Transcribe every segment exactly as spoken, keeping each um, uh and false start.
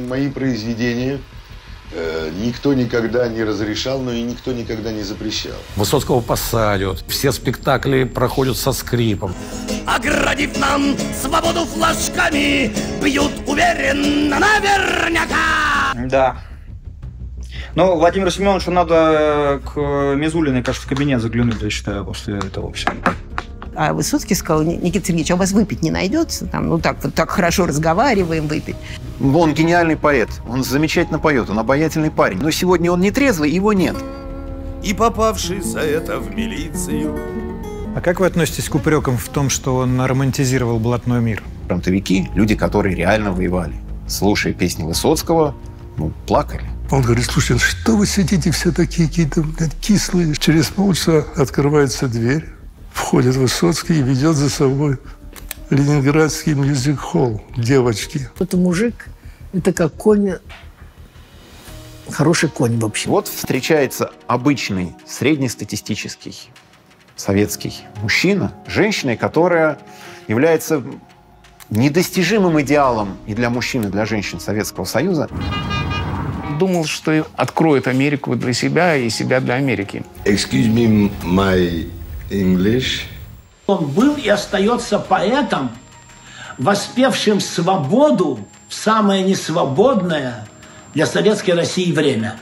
Мои произведения э, никто никогда не разрешал, но и никто никогда не запрещал. Высоцкого посадят, все спектакли проходят со скрипом. Оградив нам свободу флажками, бьют уверенно наверняка. Да. Но Владимиру Семеновичу надо к Мизулиной, кажется, в кабинет заглянуть, я считаю, после этого всего. А Высоцкий сказал: Никита Сергеевич, а у вас выпить не найдется? Там, ну так вот так хорошо разговариваем, выпить. Он гениальный поэт, он замечательно поет, он обаятельный парень. Но сегодня он не трезвый, его нет. И попавший за это в милицию. А как вы относитесь к упрекам в том, что он романтизировал блатной мир? Фронтовики, люди, которые реально воевали, слушая песни Высоцкого, ну, плакали. Он говорит: слушай, что вы сидите все такие какие-то кислые? Через полчаса открывается дверь, входит Высоцкий и ведет за собой Ленинградский мюзик-холл девочки. Это мужик, это как конь, хороший конь, в общем. Вот встречается обычный, среднестатистический советский мужчина, женщиной, которая является недостижимым идеалом и для мужчин, и для женщин Советского Союза. Думал, что откроет Америку для себя и себя для Америки. Excuse me, my English. Он был и остается поэтом, воспевшим свободу в самое несвободное для советской России время.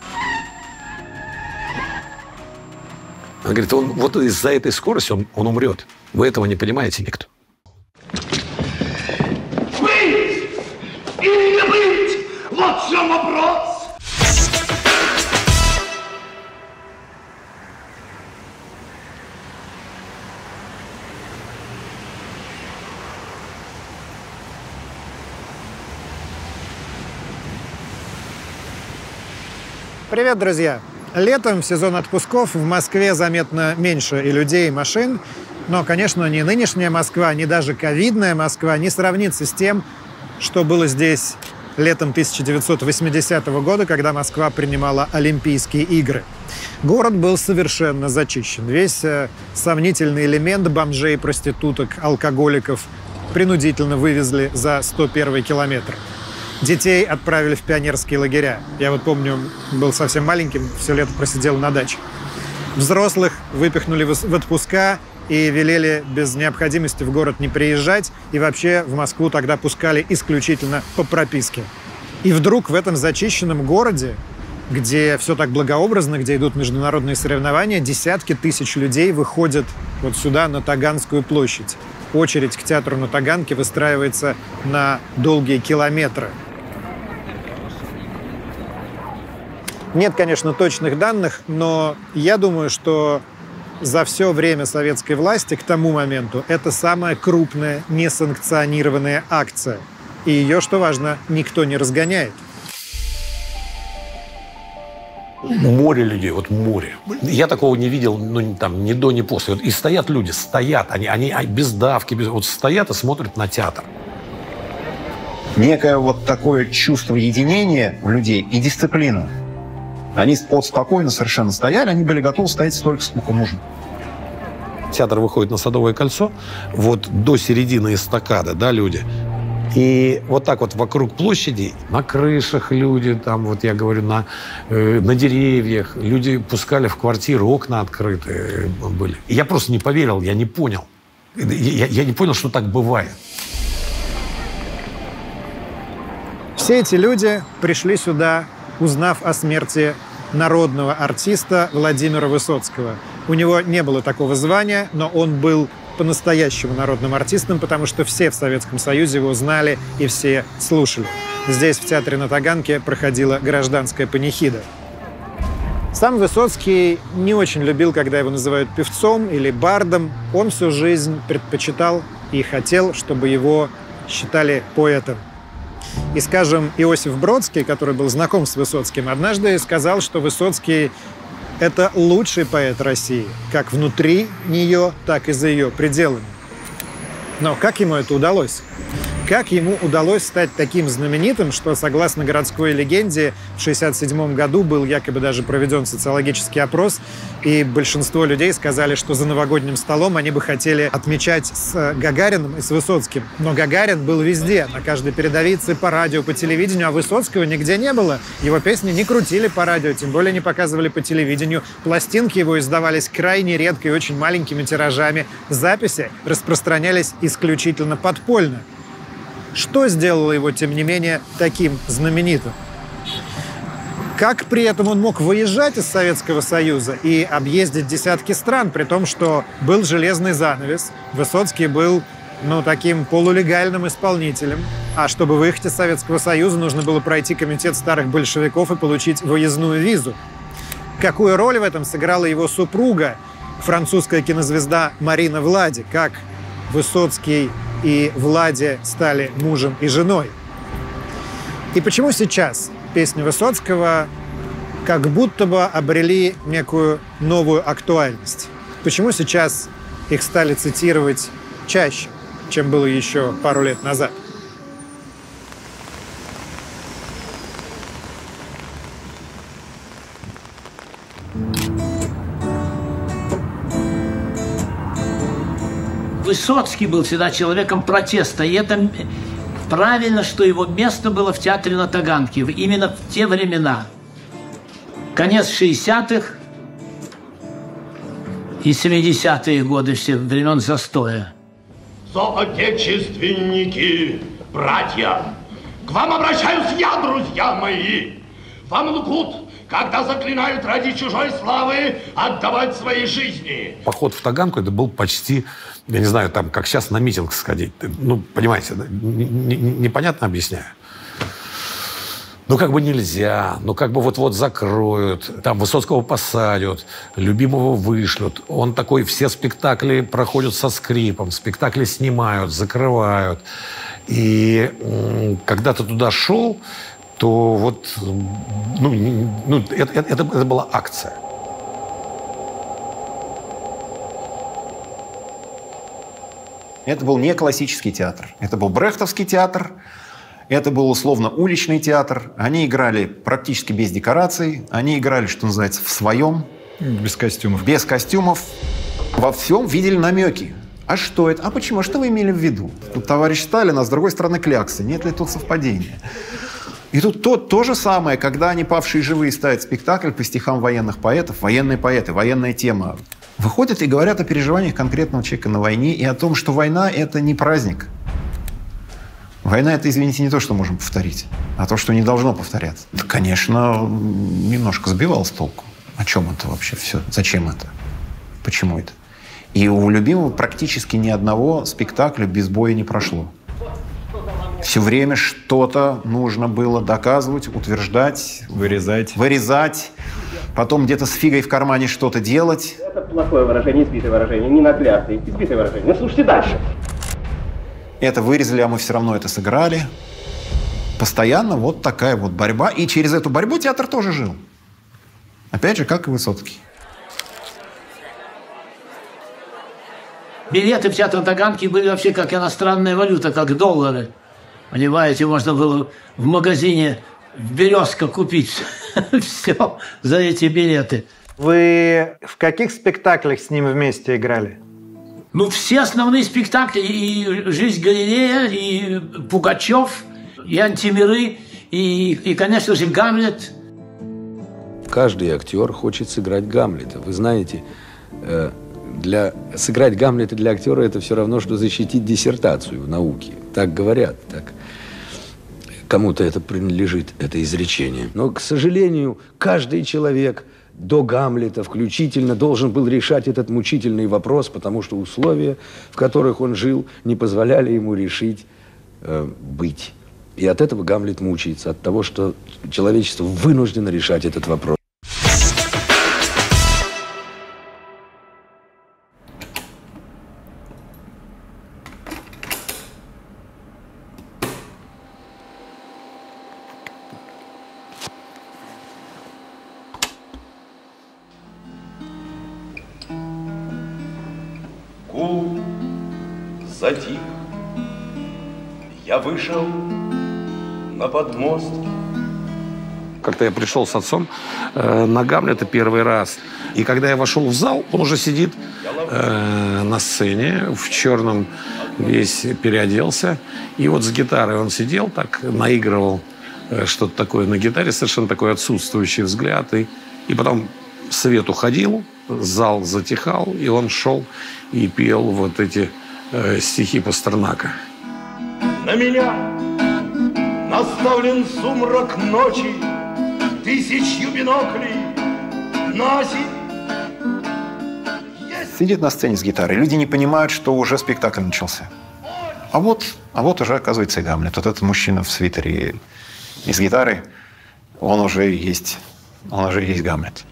Он говорит, он, вот из-за этой скорости он, он умрет. Вы этого не понимаете никто. Быть или не быть? Вот в чем вопрос. Привет, друзья! Летом, в сезон отпусков, в Москве заметно меньше и людей, и машин. Но, конечно, ни нынешняя Москва, ни даже ковидная Москва не сравнится с тем, что было здесь летом тысяча девятьсот восьмидесятого года, когда Москва принимала Олимпийские игры. Город был совершенно зачищен. Весь э, сомнительный элемент бомжей, проституток, алкоголиков принудительно вывезли за сто первый километр. Детей отправили в пионерские лагеря. Я вот помню, был совсем маленьким, все лето просидел на даче. Взрослых выпихнули в отпуска и велели без необходимости в город не приезжать. И вообще в Москву тогда пускали исключительно по прописке. И вдруг в этом зачищенном городе, где все так благообразно, где идут международные соревнования, десятки тысяч людей выходят вот сюда, на Таганскую площадь. Очередь к театру на Таганке выстраивается на долгие километры. Нет, конечно, точных данных, но я думаю, что за все время советской власти к тому моменту это самая крупная несанкционированная акция. И ее, что важно, никто не разгоняет. Море людей, вот море. Я такого не видел, ну, там, ни до, ни после. Вот, и стоят люди, стоят, они, они без давки, без, вот стоят и смотрят на театр. Некое вот такое чувство единения у людей и дисциплина. Они вот спокойно совершенно стояли, они были готовы стоять столько, сколько нужно. Театр выходит на Садовое кольцо, вот до середины эстакады, да, люди. И вот так вот вокруг площади, на крышах люди, там вот я говорю, на, э, на деревьях, люди пускали в квартиры, окна открыты были. И я просто не поверил, я не понял. Я, я не понял, что так бывает. Все эти люди пришли сюда, узнав о смерти народного артиста Владимира Высоцкого. У него не было такого звания, но он был по-настоящему народным артистом, потому что все в Советском Союзе его знали и все слушали. Здесь, в театре на Таганке, проходила гражданская панихида. Сам Высоцкий не очень любил, когда его называют певцом или бардом. Он всю жизнь предпочитал и хотел, чтобы его считали поэтом. И, скажем, Иосиф Бродский, который был знаком с Высоцким, однажды сказал, что Высоцкий – это лучший поэт России, как внутри нее, так и за ее пределами. Но как ему это удалось? К Как ему удалось стать таким знаменитым, что, согласно городской легенде, в шестьдесят седьмом году был якобы даже проведен социологический опрос, и большинство людей сказали, что за новогодним столом они бы хотели отмечать с Гагариным и с Высоцким. Но Гагарин был везде, на каждой передовице, по радио, по телевидению, а Высоцкого нигде не было. Его песни не крутили по радио, тем более не показывали по телевидению. Пластинки его издавались крайне редко и очень маленькими тиражами. Записи распространялись исключительно подпольно. Что сделало его, тем не менее, таким знаменитым? Как при этом он мог выезжать из Советского Союза и объездить десятки стран, при том, что был железный занавес, Высоцкий был, ну, таким полулегальным исполнителем, а чтобы выехать из Советского Союза, нужно было пройти комитет старых большевиков и получить выездную визу. Какую роль в этом сыграла его супруга, французская кинозвезда Марина Влади, как Высоцкий и Влади стали мужем и женой? И почему сейчас песни Высоцкого как будто бы обрели некую новую актуальность? Почему сейчас их стали цитировать чаще, чем было еще пару лет назад? Высоцкий был всегда человеком протеста, и это правильно, что его место было в театре на Таганке, именно в те времена. Конец шестидесятых и семидесятые годы, все времен застоя. Соотечественники, братья, к вам обращаюсь я, друзья мои. Вам лгут, когда заклинают ради чужой славы отдавать свои жизни. Поход в Таганку — это был почти, я не знаю, там, как сейчас на митинг сходить. Ну, понимаете, непонятно объясняю. Ну, как бы нельзя, ну, как бы вот-вот закроют, там Высоцкого посадят, любимого вышлют. Он такой, все спектакли проходят со скрипом, спектакли снимают, закрывают. И когда ты туда шел, то вот, ну, ну это, это, это была акция. Это был не классический театр. Это был брехтовский театр. Это был условно уличный театр. Они играли практически без декораций. Они играли, что называется, в своем. Без костюмов. Без костюмов. Во всем видели намеки. А что это? А почему? А что вы имели в виду? Тут товарищ Сталин, а с другой стороны кляксы. Нет ли тут совпадения? И тут то, то же самое, когда они, павшие живые, ставят спектакль по стихам военных поэтов, военные поэты, военная тема. Выходят и говорят о переживаниях конкретного человека на войне и о том, что война – это не праздник. Война – это, извините, не то, что можем повторить, а то, что не должно повторяться. Это, конечно, немножко сбивало с толку. О чем это вообще все? Зачем это? Почему это? И у любимого практически ни одного спектакля без боя не прошло. Все время что-то нужно было доказывать, утверждать, вырезать. вырезать, потом где-то с фигой в кармане что-то делать. Это плохое выражение, избитое выражение, не наглядное, избитое выражение. Ну, слушайте дальше. Это вырезали, а мы все равно это сыграли. Постоянно вот такая вот борьба. И через эту борьбу театр тоже жил. Опять же, как и Высоцкий. Билеты в театр Таганки были вообще как иностранная валюта, как доллары. Понимаете, можно было в магазине в «Березка» купить все за эти билеты. Вы в каких спектаклях с ним вместе играли? Ну, все основные спектакли. И «Жизнь Галилея», и «Пугачев», и «Антимиры», и, и, конечно же, «Гамлет». Каждый актер хочет сыграть Гамлета. Вы знаете, для... сыграть Гамлета для актера – это все равно, что защитить диссертацию в науке. Так говорят, так. Кому-то это принадлежит, это изречение. Но, к сожалению, каждый человек до Гамлета включительно должен был решать этот мучительный вопрос, потому что условия, в которых он жил, не позволяли ему решить э, быть. И от этого Гамлет мучается, от того, что человечество вынуждено решать этот вопрос. Затих. Я вышел на подмостки. Как-то я пришел с отцом э, на Гамлета первый раз. И когда я вошел в зал, он уже сидит э, на сцене, в черном весь переоделся. И вот с гитарой он сидел, так наигрывал э, что-то такое на гитаре, совершенно такой отсутствующий взгляд. И, и потом свет уходил, зал затихал, и он шел и пел вот эти э, стихи Пастернака. На меня наставлен сумрак ночи, тысячью биноклей носит. Сидит на сцене с гитарой. Люди не понимают, что уже спектакль начался. А вот, а вот уже, оказывается, и Гамлет. Вот этот мужчина в свитере и с гитарой, он уже есть, он уже есть Гамлет.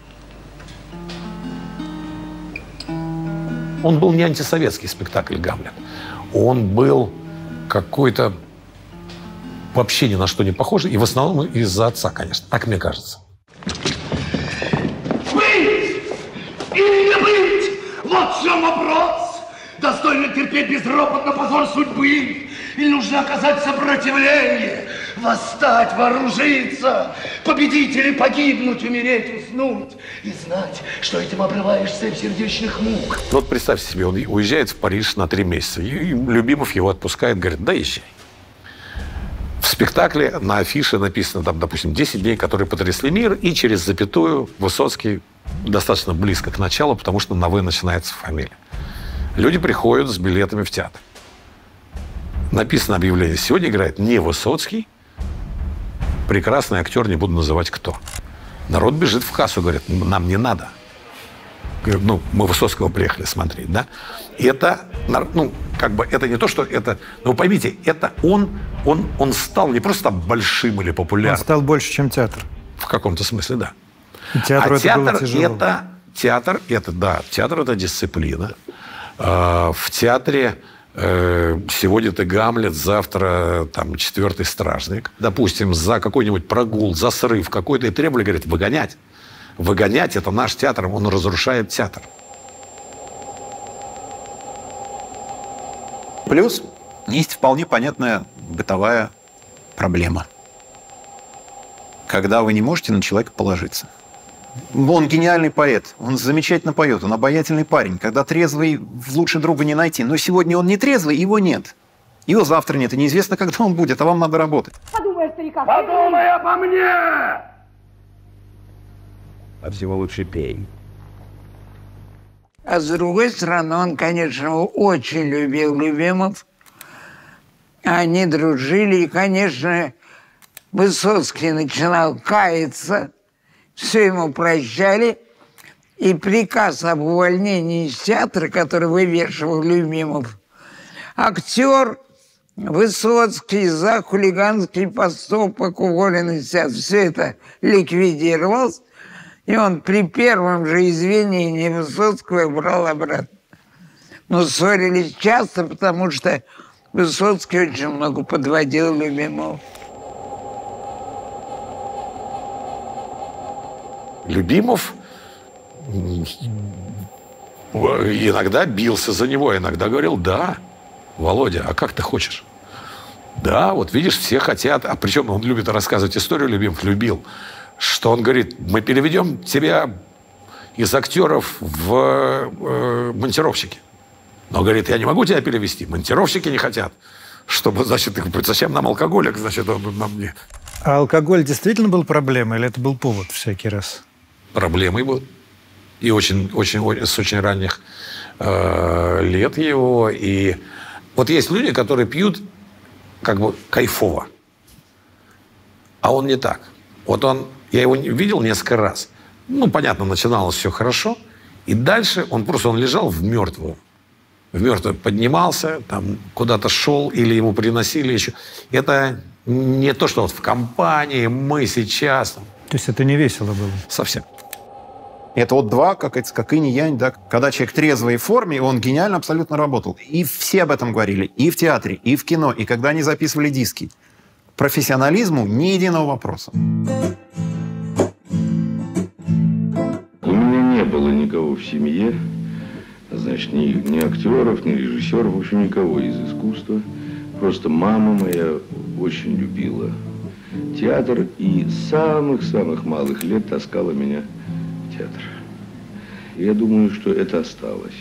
Он был не антисоветский спектакль «Гамлет». Он был какой-то вообще ни на что не похожий. И в основном из-за отца, конечно. Так мне кажется. Быть или не быть? Вот в чем вопрос. Достойно терпеть безропотно позор судьбы? Или нужно оказать сопротивление? Восстать, вооружиться, победить или погибнуть, умереть, уснуть и знать, что этим обрываешь цепь сердечных мук. Вот представьте себе, он уезжает в Париж на три месяца. И Любимов его отпускает, говорит, да езжай. В спектакле на афише написано, там, допустим, десять дней, которые потрясли мир, и через запятую Высоцкий достаточно близко к началу, потому что на «вы» начинается фамилия. Люди приходят с билетами в театр. Написано объявление. Сегодня играет не Высоцкий, прекрасный актер, не буду называть кто. Народ бежит в кассу, говорит, нам не надо. Говорят, ну, мы Высоцкого приехали смотреть, да? И это, ну, как бы, это не то, что это... Ну, поймите, это он, он, он стал не просто большим или популярным. Он стал больше, чем театр. В каком-то смысле, да. И театру а это театр было тяжело. это... Театр это, да, театр это дисциплина. В театре сегодня ты Гамлет, завтра там четвертый стражник. Допустим, за какой-нибудь прогул, за срыв какой-то, и требовали, говорит, выгонять. Выгонять – это наш театр, он разрушает театр. Плюс есть вполне понятная бытовая проблема. Когда вы не можете на человека положиться. Он гениальный поэт, он замечательно поет, он обаятельный парень. Когда трезвый, лучше друга не найти. Но сегодня он не трезвый, его нет. Его завтра нет, и неизвестно, когда он будет, а вам надо работать. Подумай, старика. Подумай обо мне! А всего лучше пей. А с другой стороны, он, конечно, очень любил Любимов. Они дружили, и, конечно, Высоцкий начинал каяться. Все ему прощали. И приказ об увольнении из театра, который вывешивал Любимов, актер Высоцкий за хулиганский поступок уволен из театра. Все это ликвидировалось. И он при первом же извинении Высоцкого брал обратно. Но ссорились часто, потому что Высоцкий очень много подводил Любимова. Любимов иногда бился за него, иногда говорил, да, Володя, а как ты хочешь? Да, вот видишь, все хотят. А причем он любит рассказывать историю, Любимов любил, что он говорит, мы переведем тебя из актеров в э, монтировщики. Но, говорит, я не могу тебя перевести, монтировщики не хотят. Чтобы, значит, зачем нам алкоголик, значит, он нам не... А алкоголь действительно был проблемой или это был повод всякий раз? Проблемой был. И очень, очень, очень с очень ранних э, лет его. И вот есть люди, которые пьют как бы кайфово. А он не так. Вот он, я его видел несколько раз. Ну, понятно, начиналось все хорошо. И дальше он просто он лежал в мертвую. В мертвую поднимался, там куда-то шел, или ему приносили еще. Это не то, что вот в компании мы сейчас. То есть это не весело было? Совсем. Это вот два, как, как инь-янь, да. Когда человек в трезвой форме, он гениально абсолютно работал. И все об этом говорили. И в театре, и в кино, и когда они записывали диски. К профессионализму ни единого вопроса. У меня не было никого в семье, значит, ни, ни актеров, ни режиссеров, в общем, никого из искусства. Просто мама моя очень любила театр и с самых-самых малых лет таскала меня в театр. И я думаю, что это осталось.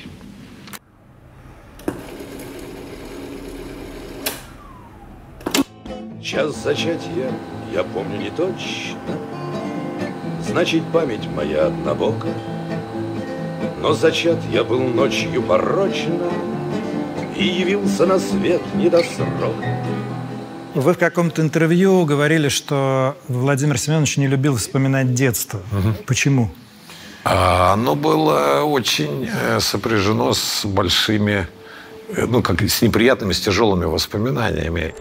Час зачатия я помню не точно, значит, память моя однобока. Но зачат я был ночью порочно и явился на свет не до срока. Вы в каком-то интервью говорили, что Владимир Семенович не любил вспоминать детство. Угу. Почему? А, оно было очень сопряжено с большими, ну, как с неприятными, с тяжелыми воспоминаниями.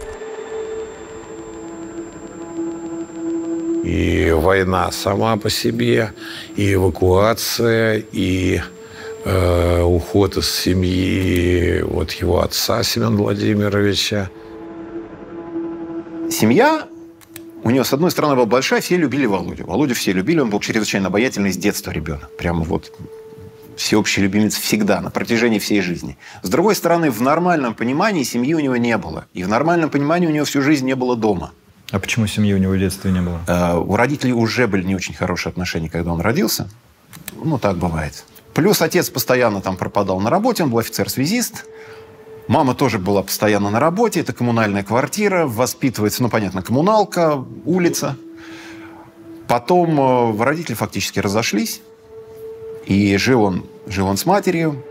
И война сама по себе, и эвакуация, и э, уход из семьи вот его отца Семена Владимировича. Семья у него, с одной стороны, была большая, все любили Володю. Володю все любили, он был чрезвычайно обаятельный с детства ребенок. Прямо вот всеобщий любимец всегда, на протяжении всей жизни. С другой стороны, в нормальном понимании семьи у него не было. И в нормальном понимании у него всю жизнь не было дома. А почему семьи у него в детстве не было? Э, у родителей уже были не очень хорошие отношения, когда он родился. Ну, так бывает. Плюс отец постоянно там пропадал на работе, он был офицер-связист. Мама тоже была постоянно на работе. Это коммунальная квартира, воспитывается, ну, понятно, коммуналка, улица. Потом э, родители фактически разошлись. И жил он, жил он с матерью.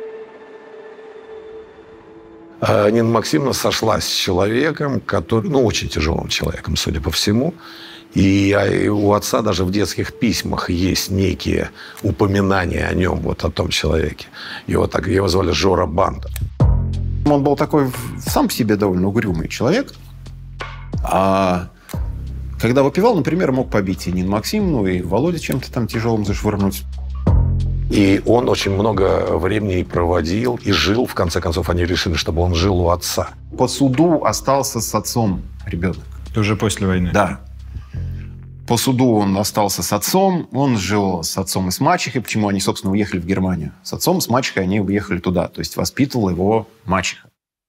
Нина Максимовна сошлась с человеком, который, ну, очень тяжелым человеком, судя по всему. И у отца даже в детских письмах есть некие упоминания о нем, вот о том человеке. Его, так, его звали Жора Банда. Он был такой сам по себе довольно угрюмый человек. А когда выпивал, например, мог побить и Нину Максимовну, и Володя чем-то там тяжелым зашвырнуть. И он очень много времени проводил и жил. В конце концов, они решили, чтобы он жил у отца. По суду остался с отцом ребенок. Это уже после войны? Да. По суду он остался с отцом. Он жил с отцом и с мачехой. Почему они, собственно, уехали в Германию? С отцом, с мачехой они уехали туда. То есть воспитывала его мачеха.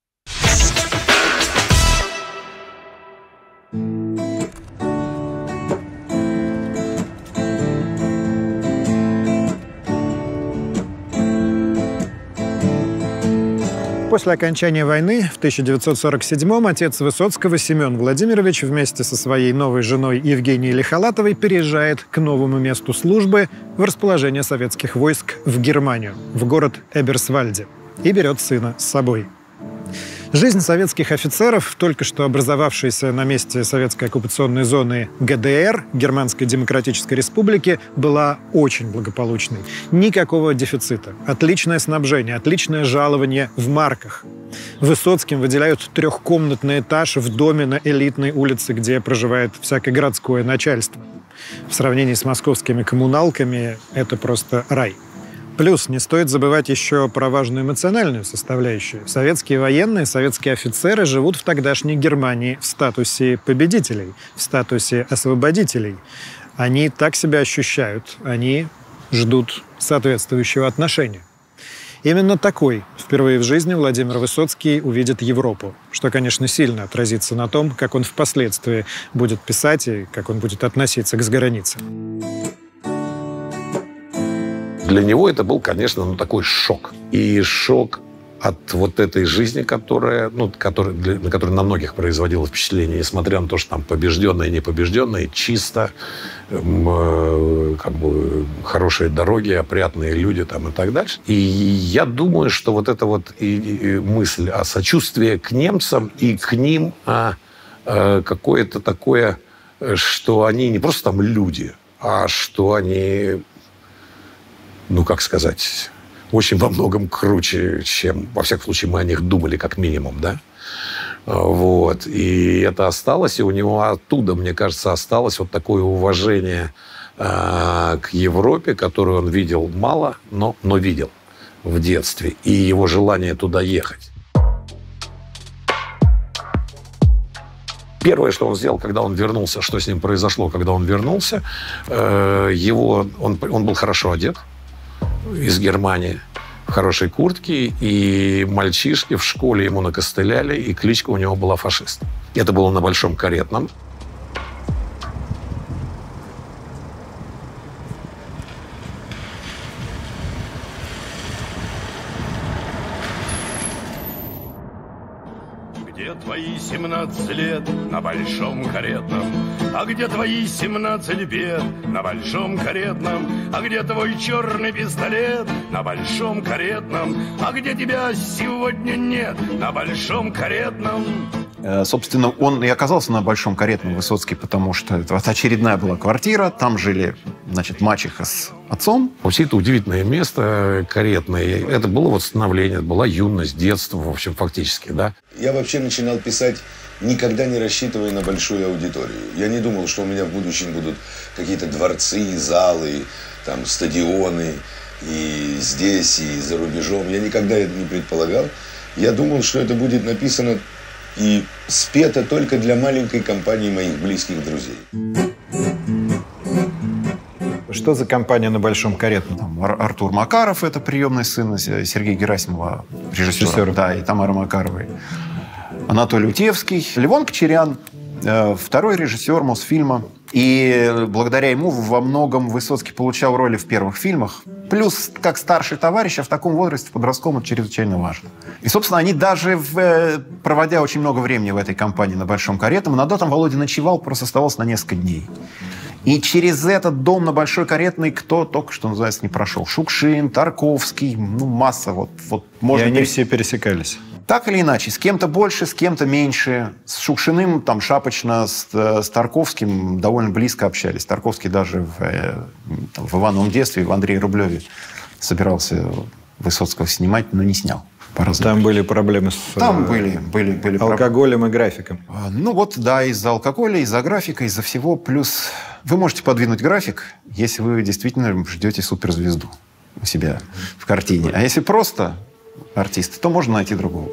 После окончания войны в тысяча девятьсот сорок седьмом отец Высоцкого Семен Владимирович вместе со своей новой женой Евгенией Лихолатовой переезжает к новому месту службы в расположение советских войск в Германию, в город Эберсвальде, и берет сына с собой. Жизнь советских офицеров в только что образовавшейся на месте советской оккупационной зоны ГДР, Германской Демократической Республики, была очень благополучной. Никакого дефицита. Отличное снабжение, отличное жалование в марках. Высоцким выделяют трехкомнатный этаж в доме на элитной улице, где проживает всякое городское начальство. В сравнении с московскими коммуналками это просто рай. Плюс не стоит забывать еще про важную эмоциональную составляющую. Советские военные, советские офицеры живут в тогдашней Германии в статусе победителей, в статусе освободителей. Они так себя ощущают, они ждут соответствующего отношения. Именно такой впервые в жизни Владимир Высоцкий увидит Европу, что, конечно, сильно отразится на том, как он впоследствии будет писать и как он будет относиться к загранице. Для него это был, конечно, ну, такой шок. И шок от вот этой жизни, которая, ну, которая, для, на которую на многих производила впечатление, несмотря на то, что там побежденные и непобежденные, чисто, э, как бы хорошие дороги, опрятные люди там и так дальше. И я думаю, что вот эта вот и, и мысль о сочувствии к немцам и к ним а, а, какое-то такое, что они не просто там люди, а что они... ну, как сказать, очень во многом круче, чем, во всяком случае, мы о них думали, как минимум, да? Вот. И это осталось, и у него оттуда, мне кажется, осталось вот такое уважение э, к Европе, которую он видел мало, но, но видел в детстве, и его желание туда ехать. Первое, что он сделал, когда он вернулся, что с ним произошло, когда он вернулся, э, его, он, он был хорошо одет, из Германии. в хорошей куртке, и мальчишки в школе ему накостыляли, и кличка у него была «Фашист». Это было на Большом Каретном. Где твои семнадцать лет на Большом Каретном? А где твои семнадцать бед на Большом Каретном? А где твой черный пистолет на Большом Каретном? А где тебя сегодня нет на Большом Каретном? Собственно, он и оказался на Большом Каретном, Высоцкий, потому что это очередная была квартира, там жили, значит, мачеха с отцом. Вообще это удивительное место, Каретное. Это было вот становление, это была юность, детство, в общем, фактически, да. Я вообще начинал писать, никогда не рассчитывая на большую аудиторию. Я не думал, что у меня в будущем будут какие-то дворцы, залы, там, стадионы, и здесь, и за рубежом. Я никогда это не предполагал. Я думал, что это будет написано и спето только для маленькой компании моих близких друзей. Что за компания на Большом Каретном? Там Ар- Артур Макаров, это приемный сын Сергея Герасимова, режиссера. Режиссер. Да, и Тамара Макаровой. Анатолий Утевский, Левон Кочерян, э, второй режиссер Мосфильма. И благодаря ему во многом Высоцкий получал роли в первых фильмах. Плюс, как старший товарищ, а в таком возрасте, в подростковом, это чрезвычайно важно. И, собственно, они даже, в, проводя очень много времени в этой компании на Большом Каретном, иногда там Володя ночевал, просто оставался на несколько дней. И через этот дом на Большой Каретной кто только, что называется, не прошел. Шукшин, Тарковский, ну, масса. Вот, вот, можно и они перес... все пересекались? Так или иначе, с кем-то больше, с кем-то меньше. С Шукшиным там шапочно, с, с Тарковским довольно близко общались. Тарковский даже в, там, в «Ивановом детстве», в «Андрее Рублеве» собирался Высоцкого снимать, но не снял. Там были проблемы с Там были, были, были алкоголем проб... и графиком. Ну вот, да, из-за алкоголя, из-за графика, из-за всего. Плюс вы можете подвинуть график, если вы действительно ждете суперзвезду у себя в картине. А если просто артист, то можно найти другого.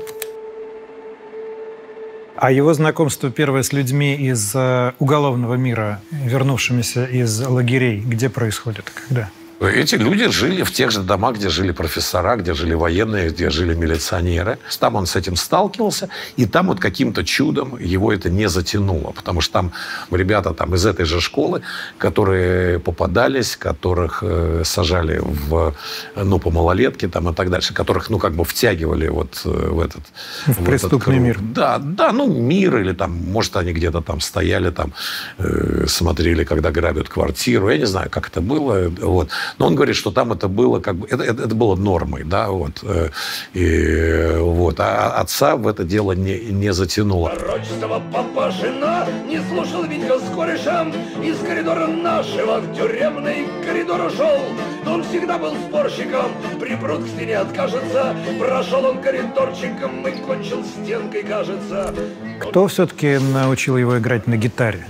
А его знакомство первое с людьми из э, уголовного мира, вернувшимися из лагерей, где происходит, когда? Эти люди жили в тех же домах, где жили профессора, где жили военные, где жили милиционеры. Там он с этим сталкивался, и там вот каким-то чудом его это не затянуло. Потому что там ребята там, из этой же школы, которые попадались, которых э, сажали в, ну, по малолетке там, и так дальше, которых ну, как бы втягивали вот, в этот... В, в преступный этот, мир. Да, да, ну мир, или там, может, они где-то там стояли, там, э, смотрели, когда грабят квартиру. Я не знаю, как это было. Вот. Но он говорит, что там это было как бы это, это, это было нормой, да, вот, и, вот, а отца в это дело не, не затянуло. Пророчество папа-жена не слушал Витька с корешем, из коридора нашего в тюремный коридор ушел. Но он всегда был спорщиком, припрут к стене откажется, прошел он коридорчиком и кончил стенкой, кажется. Кто все-таки научил его играть на гитаре?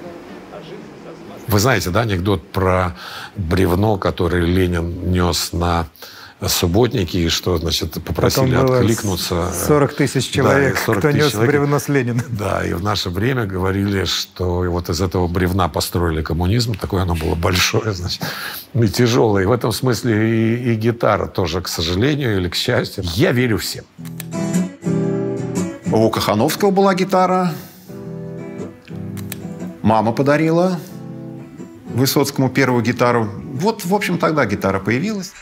Вы знаете, да, анекдот про бревно, которое Ленин нес на субботники, и что, значит, попросили откликнуться. сорок тысяч человек, да, сорок кто нес человек. Бревно с Лениным. Да, и в наше время говорили, что вот из этого бревна построили коммунизм. Такое оно было большое, значит, и тяжелое. И в этом смысле и, и гитара тоже, к сожалению или к счастью. Я верю всем. У Кохановского была гитара. Мама подарила Высоцкому первую гитару. Вот, в общем, тогда гитара появилась.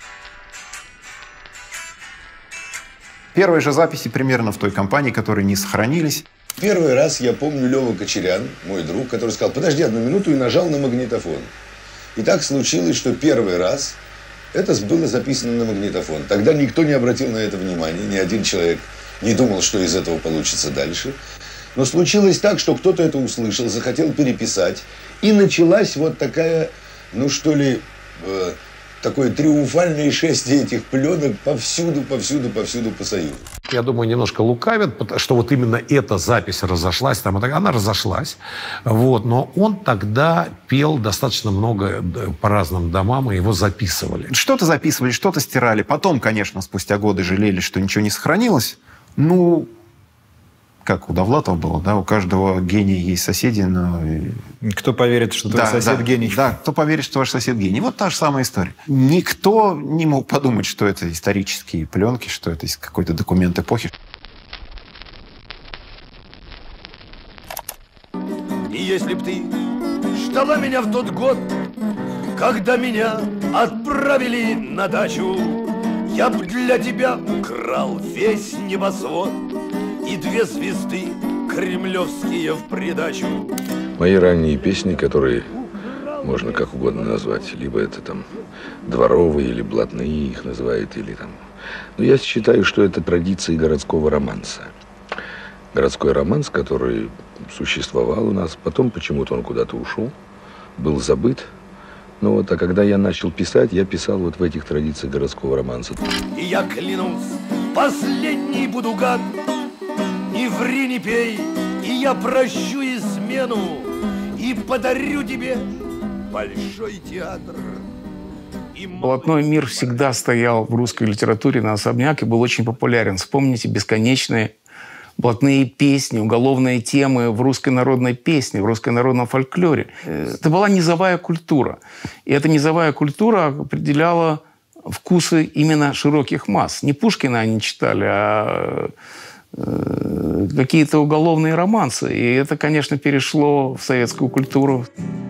Первые же записи примерно в той компании, которые не сохранились. Первый раз я помню Лёва Кочерян, мой друг, который сказал: подожди одну минуту, и нажал на магнитофон. И так случилось, что первый раз это было записано на магнитофон. Тогда никто не обратил на это внимания, ни один человек не думал, что из этого получится дальше. Но случилось так, что кто-то это услышал, захотел переписать. И началась вот такая, ну что ли, э, такое триумфальное шествие этих пленок повсюду, повсюду, повсюду по Союзу. Я думаю, немножко лукавят, что вот именно эта запись разошлась, там, она разошлась. Вот, но он тогда пел достаточно много по разным домам, и его записывали. Что-то записывали, что-то стирали. Потом, конечно, спустя годы жалели, что ничего не сохранилось. Ну... как у Довлатова было, да, у каждого гения есть соседи, но... Кто поверит, что твой да, сосед да, гений? Да, кто поверит, что ваш сосед гений. Вот та же самая история. Никто не мог подумать, что это исторические пленки, что это какой-то документ эпохи. И если б ты ждала меня в тот год, когда меня отправили на дачу, я б для тебя украл весь небосвод и две звезды кремлевские в придачу. Мои ранние песни, которые можно как угодно назвать, либо это там дворовые или блатные их называют, или там... Но я считаю, что это традиции городского романса. Городской романс, который существовал у нас, потом почему-то он куда-то ушел, был забыт. Ну вот, а когда я начал писать, я писал вот в этих традициях городского романса. И я клянусь, последний буду гад, не ври, не пей, и я прощу измену, и подарю тебе большой театр. Блатной мир всегда стоял в русской литературе на особняк и был очень популярен. Вспомните бесконечные блатные песни, уголовные темы в русской народной песне, в русском народном фольклоре. Это была низовая культура. И эта низовая культура определяла вкусы именно широких масс. Не Пушкина они читали, а какие-то уголовные романсы. И это, конечно, перешло в советскую культуру.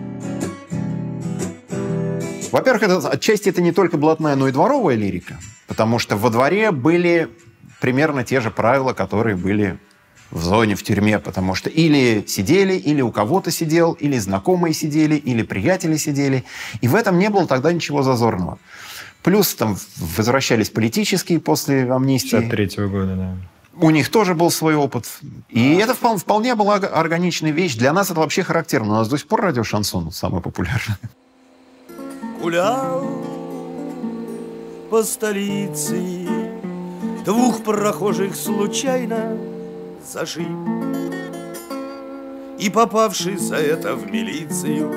Во-первых, это, отчасти это не только блатная, но и дворовая лирика. Потому что во дворе были примерно те же правила, которые были в зоне, в тюрьме. Потому что или сидели, или у кого-то сидел, или знакомые сидели, или приятели сидели. И в этом не было тогда ничего зазорного. Плюс там возвращались политические после амнистии. шестьдесят третьего года, да. У них тоже был свой опыт. И это вполне, вполне была органичная вещь. Для нас это вообще характерно. У нас до сих пор радиошансон самый популярный. Гулял по столице, двух прохожих случайно зашиб. И попавший за это в милицию,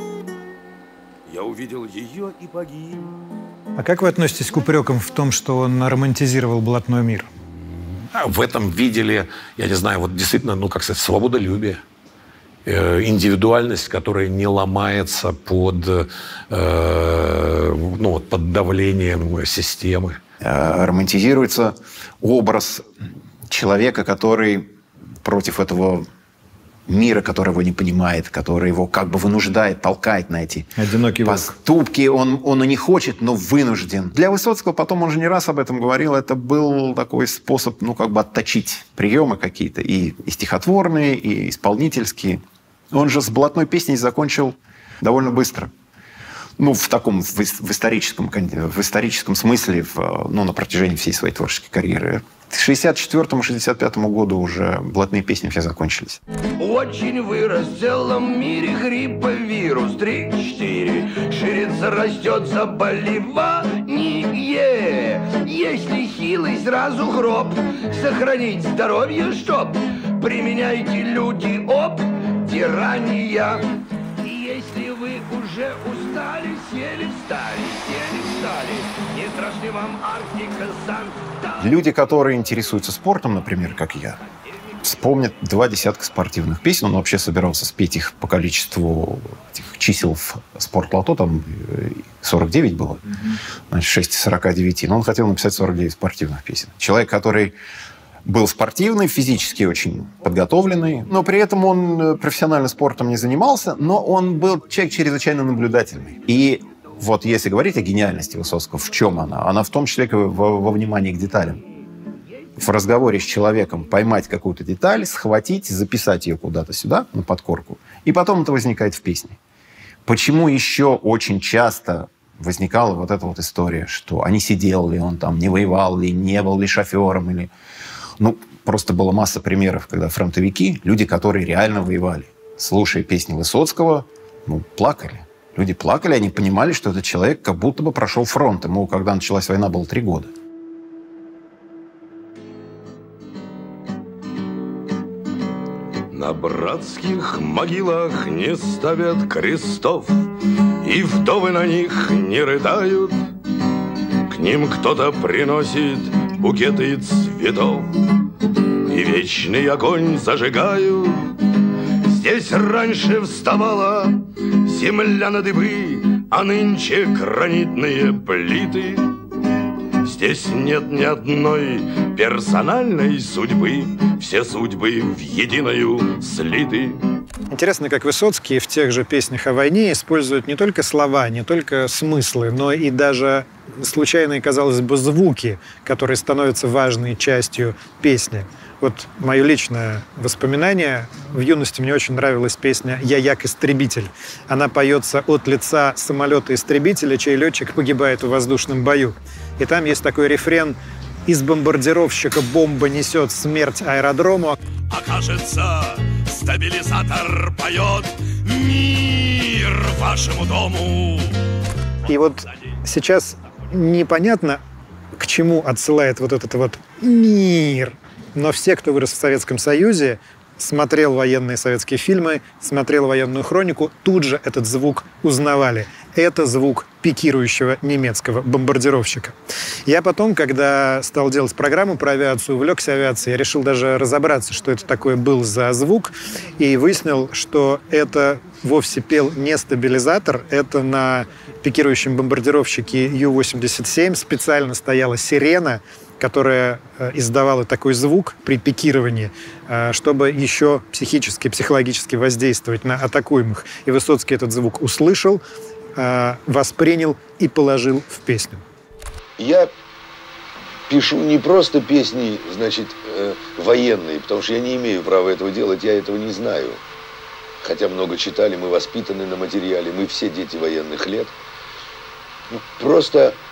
я увидел ее и погиб. А как вы относитесь к упрекам в том, что он романтизировал блатной мир? В этом видели, я не знаю, вот действительно, ну, как сказать, свободолюбие. Индивидуальность, которая не ломается под, э, ну, вот, под давлением системы. Романтизируется образ человека, который против этого мира, который его не понимает, который его как бы вынуждает, толкает на эти одинокий поступки. Он, он и не хочет, но вынужден. Для Высоцкого, потом он же не раз об этом говорил, это был такой способ, ну, как бы отточить приемы какие-то, и, и стихотворные, и исполнительские. Он же с блатной песней закончил довольно быстро. Ну, в таком, в, в, историческом, в историческом смысле, в, ну, на протяжении всей своей творческой карьеры. К шестьдесят четвёртому — шестьдесят пятому году уже блатные песни все закончились. Очень вырос в целом мире грипповирус. Три-четыре ширится, растет заболевание. Если хилый, сразу гроб. Сохранить здоровье, чтоб. Применяйте, люди, обдирания. И если вы уже устали, сели, встали, сели, встали. Не страшны вам Арктика, Санта. Люди, которые интересуются спортом, например, как я, вспомнят два десятка спортивных песен. Он вообще собирался спеть их по количеству этих чисел в спортлото. Там сорок девять было. Значит, шесть из сорока девяти. Но он хотел написать сорок девять спортивных песен. Человек, который был спортивный, физически очень подготовленный, но при этом он профессионально спортом не занимался, но он был человек чрезвычайно наблюдательный. И вот если говорить о гениальности Высоцкого, в чем она? Она в том числе во, во внимании к деталям. В разговоре с человеком поймать какую-то деталь, схватить, записать ее куда-то сюда, на подкорку, и потом это возникает в песне. Почему еще очень часто возникала вот эта вот история, что а не сидел ли он там, не воевал ли, не был ли шофером, или... Ну, просто была масса примеров, когда фронтовики, люди, которые реально воевали, слушая песни Высоцкого, ну, плакали. Люди плакали, они понимали, что этот человек как будто бы прошел фронт. Ему, когда началась война, было три года. На братских могилах не ставят крестов, и вдовы на них не рыдают. К ним кто-то приносит букеты цветов, и вечный огонь зажигаю. Здесь раньше вставала земля на дыбы, а нынче гранитные плиты. Здесь нет ни одной персональной судьбы, все судьбы в единую слиты. Интересно, как Высоцкий в тех же песнях о войне использует не только слова, не только смыслы, но и даже случайные, казалось бы, звуки, которые становятся важной частью песни. Вот мое личное воспоминание. В юности мне очень нравилась песня «Я як-истребитель». Она поется от лица самолета-истребителя, чей летчик погибает в воздушном бою. И там есть такой рефрен: «Из бомбардировщика бомба несет смерть аэродрому». Окажется, стабилизатор поет мир вашему дому. И вот сейчас непонятно, к чему отсылает вот этот вот мир. Но все, кто вырос в Советском Союзе, смотрел военные советские фильмы, смотрел военную хронику, тут же этот звук узнавали. Это звук пикирующего немецкого бомбардировщика. Я потом, когда стал делать программу про авиацию, увлекся авиацией, я решил даже разобраться, что это такое был за звук, и выяснил, что это вовсе пел не стабилизатор, это на пикирующем бомбардировщике Ю восемьдесят семь специально стояла сирена, которая издавала такой звук при пикировании, чтобы еще психически, психологически воздействовать на атакуемых. И Высоцкий этот звук услышал, воспринял и положил в песню. Я пишу не просто песни, значит, военные, потому что я не имею права этого делать, я этого не знаю. Хотя много читали, мы воспитаны на материале, мы все дети военных лет. Просто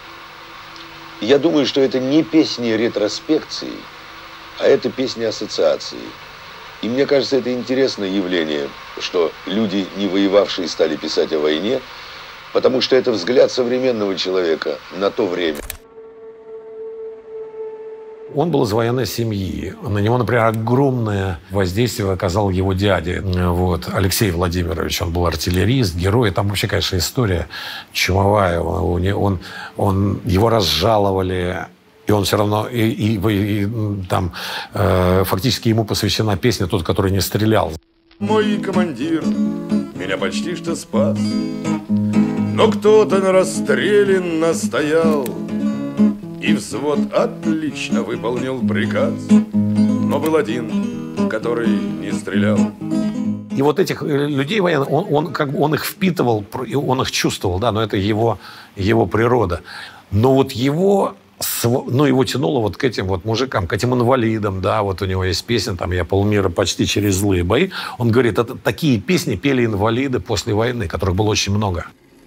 я думаю, что это не песни ретроспекции, а это песни ассоциации. И мне кажется, это интересное явление, что люди, не воевавшие, стали писать о войне, потому что это взгляд современного человека на то время. Он был из военной семьи. На него, например, огромное воздействие оказал его дядя, вот, Алексей Владимирович. Он был артиллерист, герой. Там вообще, конечно, история чумовая. Он, он, он, его разжаловали, и он все равно... И, и, и, там э, фактически ему посвящена песня «Тот, который не стрелял». Мой командир меня почти что спас, но кто-то на расстреле настоял. И взвод отлично выполнил приказ, но был один, который не стрелял. И вот этих людей военных, он, он, как бы, он их впитывал, он их чувствовал, да, но это его, его природа. Но вот его, ну, его тянуло вот к этим вот мужикам, к этим инвалидам, да, вот у него есть песня, там, «Я полмира почти через злые бои». Он говорит, это такие песни пели инвалиды после войны, которых было очень много.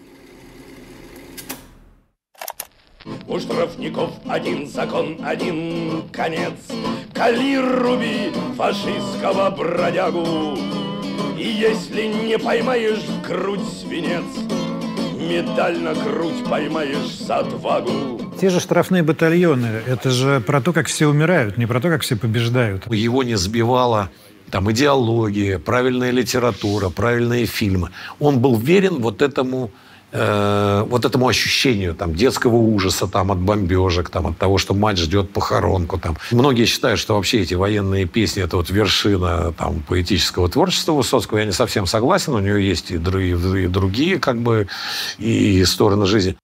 У штрафников один закон, один конец. Кали, руби фашистского бродягу. И если не поймаешь в грудь свинец, медаль на грудь поймаешь за отвагу. Те же штрафные батальоны, это же про то, как все умирают, не про то, как все побеждают. Его не сбивала там идеология, правильная литература, правильные фильмы. Он был верен вот этому... вот этому ощущению там, детского ужаса там, от бомбежек, там, от того, что мать ждет похоронку. Там. Многие считают, что вообще эти военные песни – это вот вершина там, поэтического творчества Высоцкого. Я не совсем согласен. У него есть и другие, и другие как бы, и стороны жизни.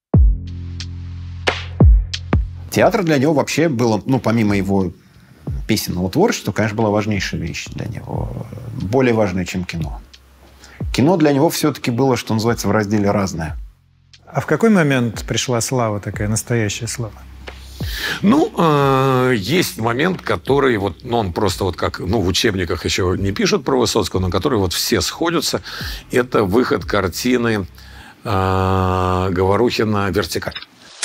Театр для него вообще было, ну, помимо его песенного творчества, конечно, была важнейшая вещь для него. Более важная, чем кино. Кино для него все-таки было, что называется, в разделе «разное». А в какой момент пришла слава, такая настоящая слава? Ну, э, есть момент, который, вот, ну, он просто вот как, ну, в учебниках еще не пишут про Высоцкого, но который вот все сходятся. Это выход картины э, Говорухина «Вертикаль».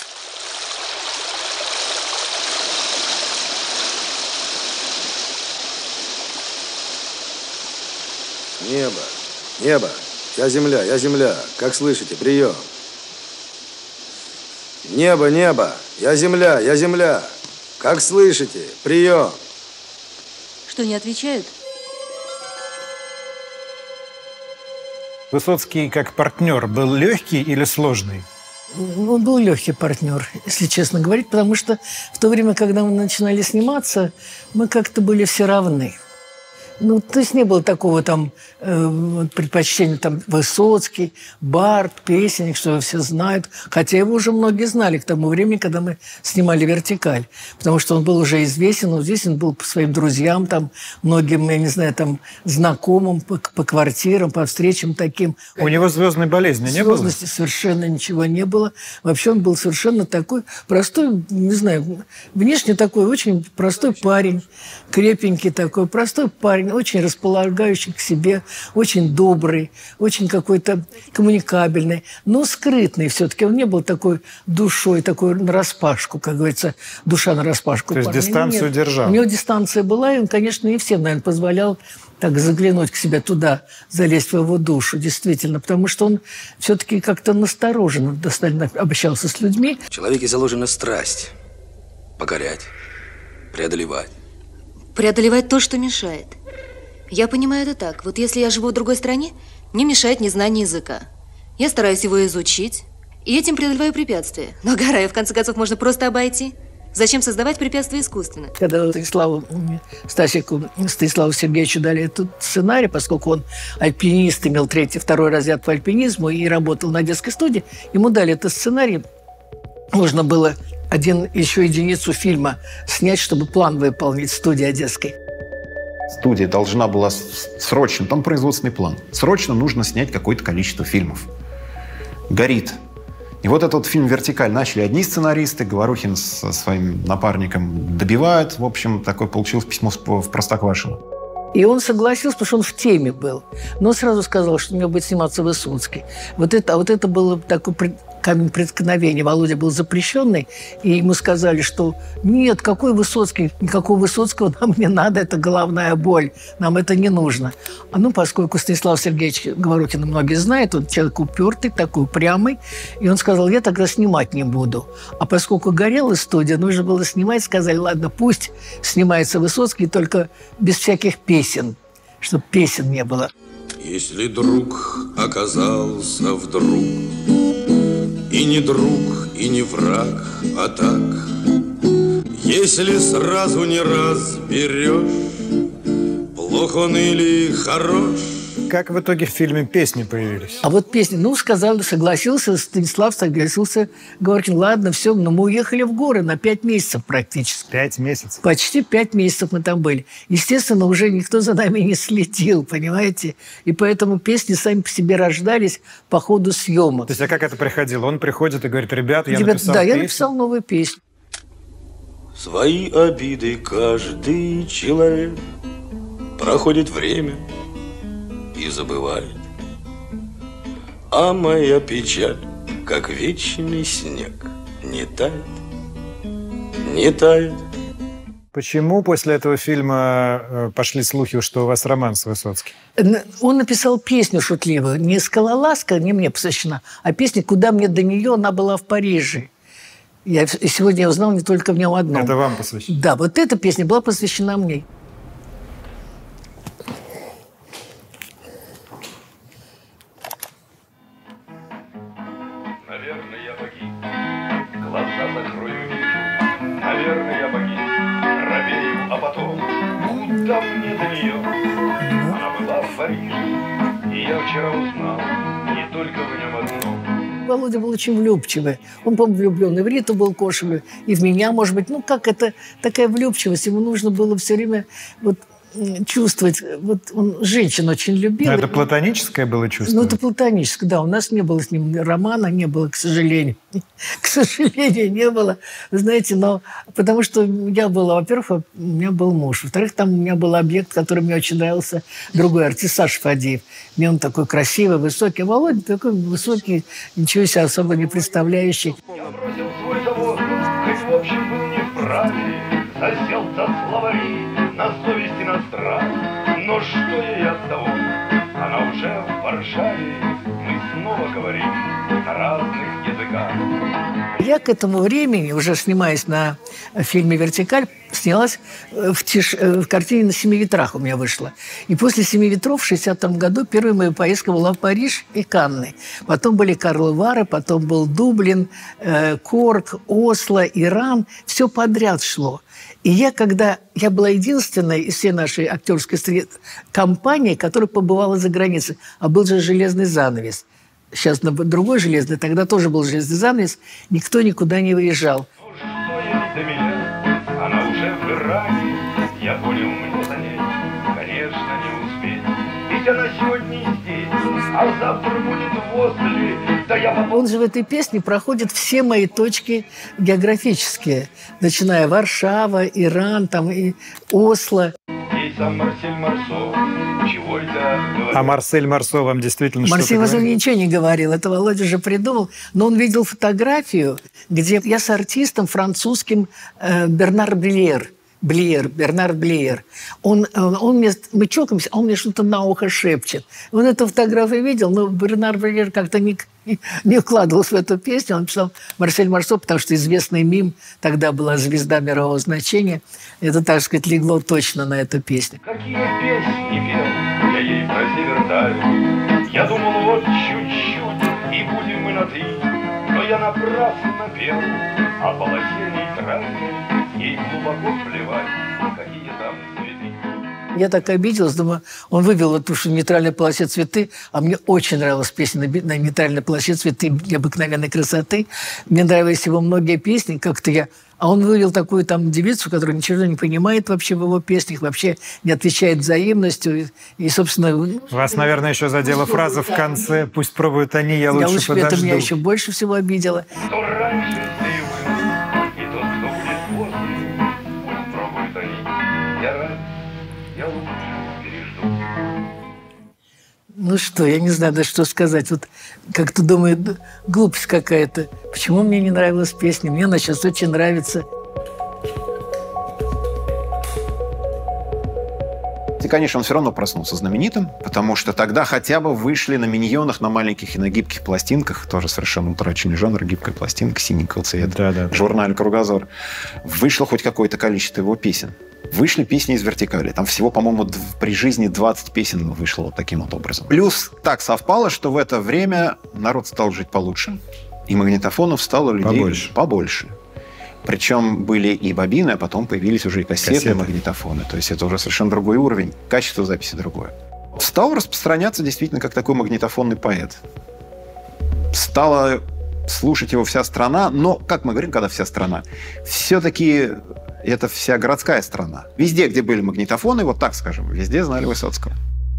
Небо. Небо, я земля, я земля. Как слышите, прием. Небо, небо, я земля, я земля. Как слышите, прием. Что, не отвечают? Высоцкий как партнер был легкий или сложный? Он был легкий партнер, если честно говорить, потому что в то время, когда мы начинали сниматься, мы как-то были все равны. Ну, то есть не было такого там э, предпочтения, там, Высоцкий, Барт, песенник, что все знают. Хотя его уже многие знали к тому времени, когда мы снимали «Вертикаль». Потому что он был уже известен, он известен был по своим друзьям, там, многим, я не знаю, там, знакомым по, по квартирам, по встречам таким. У него звездной болезни не было? Звездности совершенно ничего не было. Вообще он был совершенно такой простой, не знаю, внешне такой очень простой парень, крепенький такой, простой парень, очень располагающий к себе, очень добрый, очень какой-то коммуникабельный, но скрытный все-таки. Он не был такой душой, такой нараспашку, как говорится, душа нараспашку. То есть парня. Дистанцию Нет. держал? У него дистанция была, и он, конечно, не всем, наверное, позволял так заглянуть к себе туда, залезть в его душу, действительно, потому что он все-таки как-то настороженно достаточно общался с людьми. В человеке заложена страсть покорять, преодолевать. Преодолевать то, что мешает. Я понимаю это так. Вот если я живу в другой стране, мне мешает незнание языка. Я стараюсь его изучить, и этим преодолеваю препятствия. Но Гарая, в конце концов, можно просто обойти. Зачем создавать препятствия искусственно? Когда Станиславу, Стасику, Станиславу Сергеевичу дали этот сценарий, поскольку он альпинист, имел третий, второй разряд по альпинизму и работал на детской студии, ему дали этот сценарий. Нужно было один еще единицу фильма снять, чтобы план выполнить в студии одесской. Студия должна была срочно, там производственный план, срочно нужно снять какое-то количество фильмов. Горит. И вот этот фильм «Вертикаль» начали одни сценаристы, Говорухин со своим напарником добивают. В общем, такое получилось письмо в Простоквашино. И он согласился, потому что он в теме был. Но сразу сказал, что у него будет сниматься Высоцкий. Вот это, а вот это было такой камень преткновения. Володя был запрещенный, и ему сказали, что нет, какой Высоцкий, никакого Высоцкого нам не надо, это головная боль, нам это не нужно. А ну, поскольку Станислав Сергеевич Говорухина многие знают, он человек упертый, такой упрямый, и он сказал, я тогда снимать не буду. А поскольку горела студия, нужно было снимать, сказали, ладно, пусть снимается Высоцкий, только без всяких песен, чтобы песен не было. Если друг оказался вдруг и не друг, и не враг, а так, если сразу не разберешь, плох он или хорош. Как в итоге в фильме песни появились? А вот песни, ну, сказал, согласился, Станислав согласился, говорит, ладно, все, но мы уехали в горы на пять месяцев практически. Пять месяцев? Почти пять месяцев мы там были. Естественно, уже никто за нами не следил, понимаете? И поэтому песни сами по себе рождались по ходу съемок. То есть, а как это приходило? Он приходит и говорит, ребята, я Ребят, написал Да, песню. я написал новую песню. Свои обиды каждый человек проходит время и забывает. А моя печаль, как вечный снег, не тает, не тает. Почему после этого фильма пошли слухи, что у вас роман с Высоцким? Он написал песню шутливую. Не «Скалолазка», не мне посвящена, а песня «Куда мне до нее», она была в Париже. Я, и сегодня я узнал не только в нем одном. Это вам посвящена? Да, вот эта песня была посвящена мне. Наверное, я погиб, глаза закрою, вижу. Наверное, я погиб, робею, а потом куда мне до нее? Она была в Париже, и я вчера узнал, не только в нем одном. Володя был очень влюбчивый. Он, по-моему, влюблен и в Риту был Кошелеву, и в меня, может быть. Ну, как это, такая влюбчивость. Ему нужно было все время вот, чувствовать. Вот он женщин очень любил. Но это платоническое было чувство? Ну, это платоническое, да. У нас не было с ним романа, не было, к сожалению. К сожалению, не было. Знаете, но потому что я была, во-первых, у меня был муж. Во-вторых, там у меня был объект, который мне очень нравился, другой артист, Саша Фадеев. Мне он такой красивый, высокий. Володя такой высокий, ничего себе особо не представляющий. Я бросил свой завод, хоть в общем был не вправе, засел за словари на совесть иностран. Но что ей от того? Она уже в Варшаве, мы снова говорим на разных языках. я к этому времени, уже снимаясь на фильме «Вертикаль», снялась в, тиш... в картине «На семи ветрах» у меня вышла. И после «Семи ветров» в шестидесятом году первая моя поездка была в Париж и Канны. Потом были Карловы Вары, потом был Дублин, э, Корк, Осло, Иран. Все подряд шло. И я, когда... Я была единственной из всей нашей актерской среды компании, которая побывала за границей. А был же «Железный занавес». Сейчас на другой железный, тогда тоже был железный занавес, никто никуда не выезжал. Она уже в Иране, я понял, мне за ней, конечно, не успеть. Ведь она сегодня здесь, а завтра будет возле. Да я... Он же в этой песне проходит все мои точки географические, начиная Варшава, Иран, там и Осло. Ей сам Марсель Марсо, чего это говорит? А Марсель Марсо вам действительно что-то Марсель Марсо говорит? ничего не говорил, это Володя же придумал. Но он видел фотографию, где я с артистом французским э, Бернар Блиер. Блиер, Бернар Блиер. Он, он, он мне, мы чокаемся, а он мне что-то на ухо шепчет. Он эту фотографию видел, но Бернар Блиер как-то не, не укладывался в эту песню. Он писал Марсель Марсо, потому что известный мим, тогда была звезда мирового значения. Это, так сказать, легло точно на эту песню. Какие песни пел, я ей про север даю. Я думал, вот чуть-чуть, и будем мы на «ты». Но я напрасно пел о полосе нейтральной. Ей глубоко плевать, какие там цветы. Я так обиделась, думаю, он вывел эту в нейтральной полосе цветы, а мне очень нравилась песня на нейтральной полосе цветы необыкновенной красоты. Мне нравились его многие песни, как-то я... А он вывел такую там девицу, которая ничего не понимает вообще в его песнях, вообще не отвечает взаимностью. И, и собственно... Вас, наверное, еще задела фраза в конце «Пусть пробуют они, я лучше, я лучше подожду». Это меня еще больше всего обидело. Кто раньше заявил, и тот, кто будет возле, пусть пробуют они. Я рад, я лучше пережду. Ну что, я не знаю даже, что сказать. Вот как-то думаю, глупость какая-то. Почему мне не нравилась песня? Мне она сейчас очень нравится. И, конечно, он все равно проснулся знаменитым, потому что тогда хотя бы вышли на миньонах, на маленьких и на гибких пластинках, тоже совершенно утраченный жанр, гибкая пластинка синенького цвета, да, да, да. В журнале «Кругозор». Вышло хоть какое-то количество его песен. Вышли песни из «Вертикали». Там всего, по-моему, при жизни двадцать песен вышло вот таким вот образом. Плюс так совпало, что в это время народ стал жить получше, и магнитофонов стало людей побольше. побольше. Причем были и бобины, а потом появились уже и кассеты, кассеты, магнитофоны. То есть это уже совершенно другой уровень, качество записи другое. Стал распространяться действительно как такой магнитофонный поэт. Стала слушать его вся страна, но, как мы говорим, когда вся страна, все-таки это вся городская страна. Везде, где были магнитофоны, вот так скажем, везде знали Высоцкого.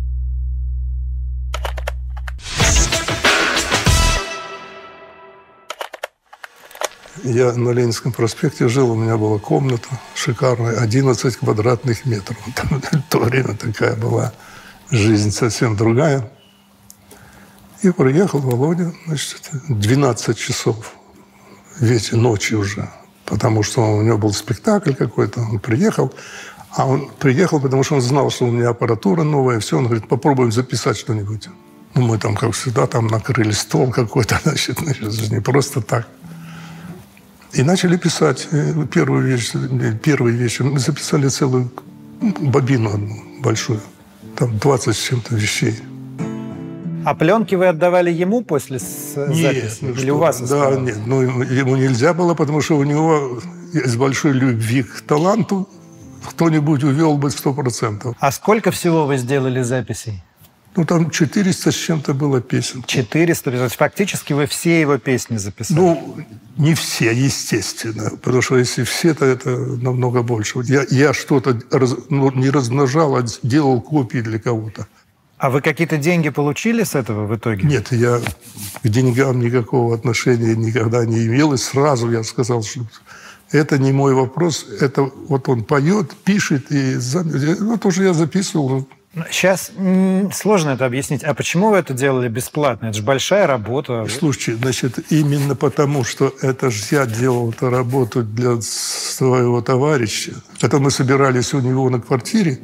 Я на Ленинском проспекте жил, у меня была комната шикарная, одиннадцать квадратных метров. Там в то время такая была жизнь совсем другая. И приехал Володя, значит, двенадцать часов вечера, ночи уже, потому что у него был спектакль какой-то, он приехал, а он приехал, потому что он знал, что у меня аппаратура новая, все, он говорит, попробуем записать что-нибудь. Ну, мы там, как всегда, там накрыли стол какой-то, значит, значит не просто так. И начали писать первую вещь, первый вечер. Мы записали целую бобину одну большую. Там двадцать с чем-то вещей. А пленки вы отдавали ему после записи? Нет, Или у вас? Да, нет, ну ему нельзя было, потому что у него из большой любви к таланту кто-нибудь увел бы сто процентов. А сколько всего вы сделали записей? Ну, там четыреста с чем-то было песен. четыреста? То есть фактически вы все его песни записали? Ну, не все, естественно. Потому что если все, то это намного больше. Я, я что-то раз, ну, не размножал, а делал копии для кого-то. А вы какие-то деньги получили с этого в итоге? Нет, я к деньгам никакого отношения никогда не имел. И сразу я сказал, что это не мой вопрос. Это вот он поет, пишет. И вот уже я записывал. Сейчас сложно это объяснить. А почему вы это делали бесплатно? Это же большая работа. Слушайте, значит, именно потому, что это же я делал эту работу для своего товарища. Это мы собирались у него на квартире.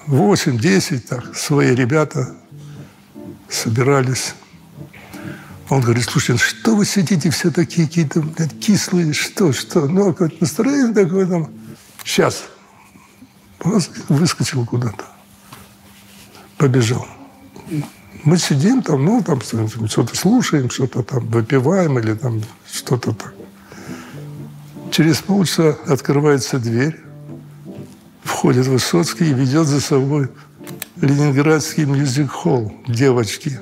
восемь-десять, так, свои ребята собирались. Он говорит: слушай, что вы сидите все такие какие-то кислые, что, что? Ну, какое-то настроение такое там. Сейчас. Выскочил куда-то. Побежал. Мы сидим там, ну, там что-то слушаем, что-то там выпиваем или там что-то так. Через полчаса открывается дверь, входит Высоцкий и ведет за собой Ленинградский мюзик-холл девочки.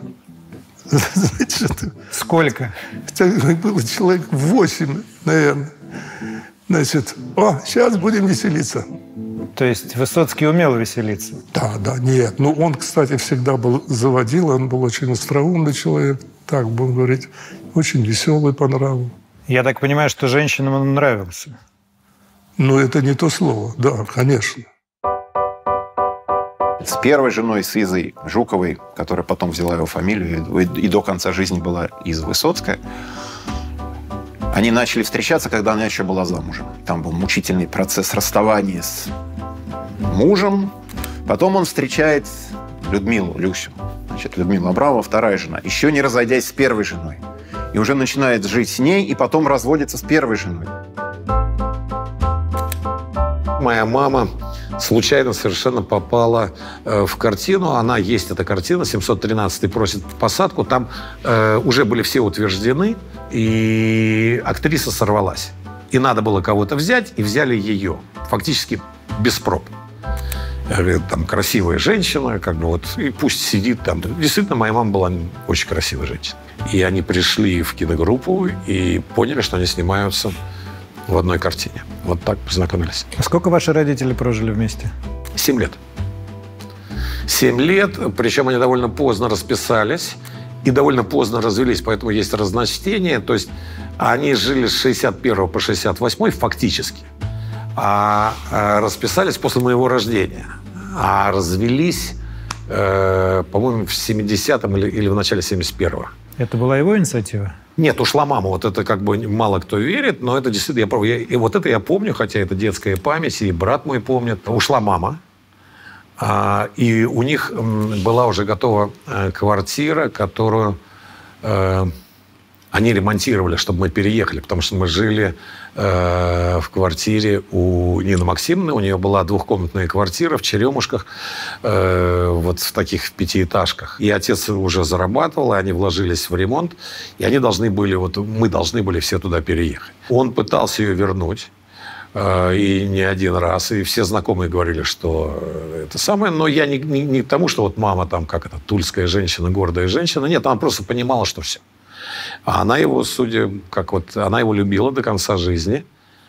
Сколько? Было человек восемь, наверное. Значит, о, сейчас будем веселиться. То есть Высоцкий умел веселиться? Да, да, нет. Ну, он, кстати, всегда был заводил, он был очень остроумный человек, так будем говорить, очень веселый по нраву. Я так понимаю, что женщинам он нравился? Ну, это не то слово, да, конечно. С первой женой, с Изой Жуковой, которая потом взяла его фамилию и до конца жизни была Иза Высоцкая, они начали встречаться, когда она еще была замужем. Там был мучительный процесс расставания с мужем. Потом он встречает Людмилу, Люсю. Значит, Людмила Абрамова, вторая жена. Еще не разойдясь с первой женой. И уже начинает жить с ней, и потом разводится с первой женой. Моя мама случайно совершенно попала э, в картину. Она есть, эта картина, семьсот тринадцатый просит посадку. Там э, уже были все утверждены, и актриса сорвалась. И надо было кого-то взять, и взяли ее. Фактически без проб. Там красивая женщина, как бы вот, и пусть сидит там. Действительно, моя мама была очень красивая женщина. И они пришли в киногруппу и поняли, что они снимаются в одной картине. Вот так познакомились. А сколько ваши родители прожили вместе? Семь лет. Семь лет, причем они довольно поздно расписались и довольно поздно развелись, поэтому есть разночтение. То есть они жили с шестьдесят первого по шестьдесят восьмой фактически, а расписались после моего рождения. А развелись, э, по-моему, в семидесятом или, или в начале семьдесят первого. Это была его инициатива? Нет, ушла мама. Вот это как бы мало кто верит, но это действительно... Я, я, и вот это я помню, хотя это детская память, и брат мой помнит. Ушла мама, а, и у них была уже готова квартира, которую э, они ремонтировали, чтобы мы переехали, потому что мы жили э, в квартире у Нины Максимовны. У нее была двухкомнатная квартира в Черемушках, э, вот в таких пятиэтажках. И отец уже зарабатывал, и они вложились в ремонт, и они должны были, вот мы должны были все туда переехать. Он пытался ее вернуть, э, и не один раз, и все знакомые говорили, что это самое, но я не, не, не к тому, что вот мама там, как это, тульская женщина, гордая женщина, нет, она просто понимала, что все. А она его, судя, как вот, она его любила до конца жизни.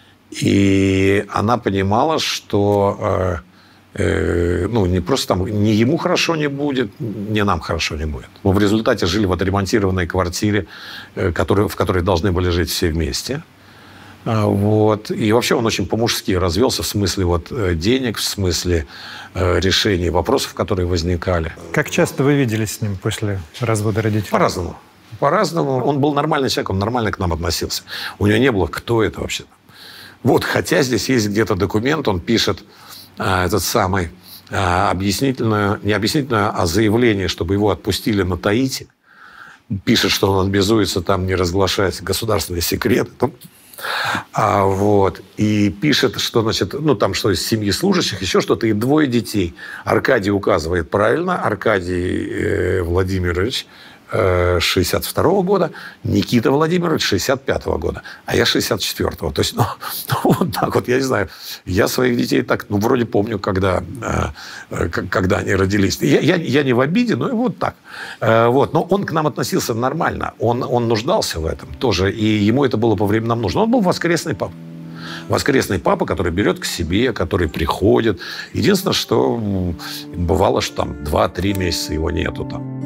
И она понимала, что э, э, ну, не просто там, ни ему хорошо не будет, ни нам хорошо не будет. Мы в результате жили в отремонтированной квартире, э, который, в которой должны были жить все вместе. А, вот. И вообще он очень по-мужски развелся в смысле вот, денег, в смысле э, решений вопросов, которые возникали. Как часто вы виделись с ним после развода родителей? По-разному. По-разному. Он был нормальный человек, он нормально к нам относился. У него не было, кто это вообще. Вот, хотя здесь есть где-то документ, он пишет а, этот самый а, объяснительное, не объяснительное, а заявление, чтобы его отпустили на Таити. Пишет, что он обязуется там не разглашать государственные секреты. А, вот. И пишет, что, значит, ну, там, что из семьи служащих, еще что-то, и двое детей. Аркадий указывает правильно, Аркадий э, Владимирович, шестьдесят второго года, Никита Владимирович шестьдесят пятого года, а я шестьдесят четвёртого. То есть, ну, вот так вот, я не знаю, я своих детей так, ну, вроде помню, когда, э, когда они родились. Я, я, я не в обиде, но вот так. Э, вот. Но он к нам относился нормально, он, он нуждался в этом тоже, и ему это было по временам нужно. Он был воскресный папа. Воскресный папа, который берет к себе, который приходит. Единственное, что бывало, что там два-три месяца его нету там.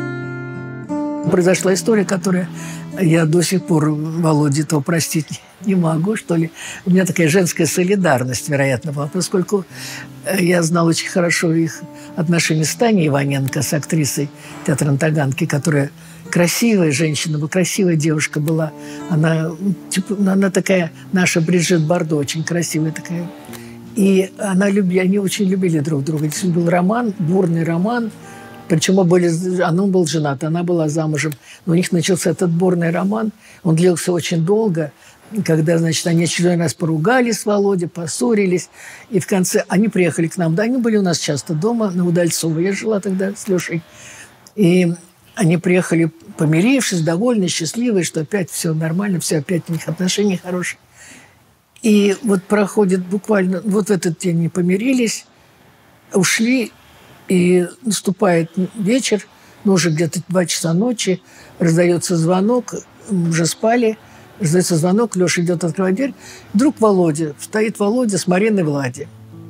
Произошла история, которая я до сих пор Володе то простить не могу, что ли. У меня такая женская солидарность, вероятно, была, поскольку я знал очень хорошо их отношения с Таней Иваненко, с актрисой театра на Таганке, которая красивая женщина, красивая девушка была. Она, типа, она такая, наша Бриджит Бардо, очень красивая такая. И она любила, они очень любили друг друга. Здесь был роман, бурный роман. Причем были, он был женат, она была замужем. Но у них начался этот бурный роман. Он длился очень долго. Когда, значит, они очередной раз поругались с Володей, поссорились. И в конце они приехали к нам. Да, они были у нас часто дома, на Удальцово. Я жила тогда с Лешей. И они приехали, помирившись, довольны, счастливые, что опять все нормально, все опять у них отношения хорошие. И вот проходит буквально... Вот в этот день они помирились, ушли, и наступает вечер, ну, уже где-то два часа ночи, раздается звонок, уже спали, раздается звонок, Леша идет открывать дверь. Вдруг Володя, стоит Володя с Мариной Влади.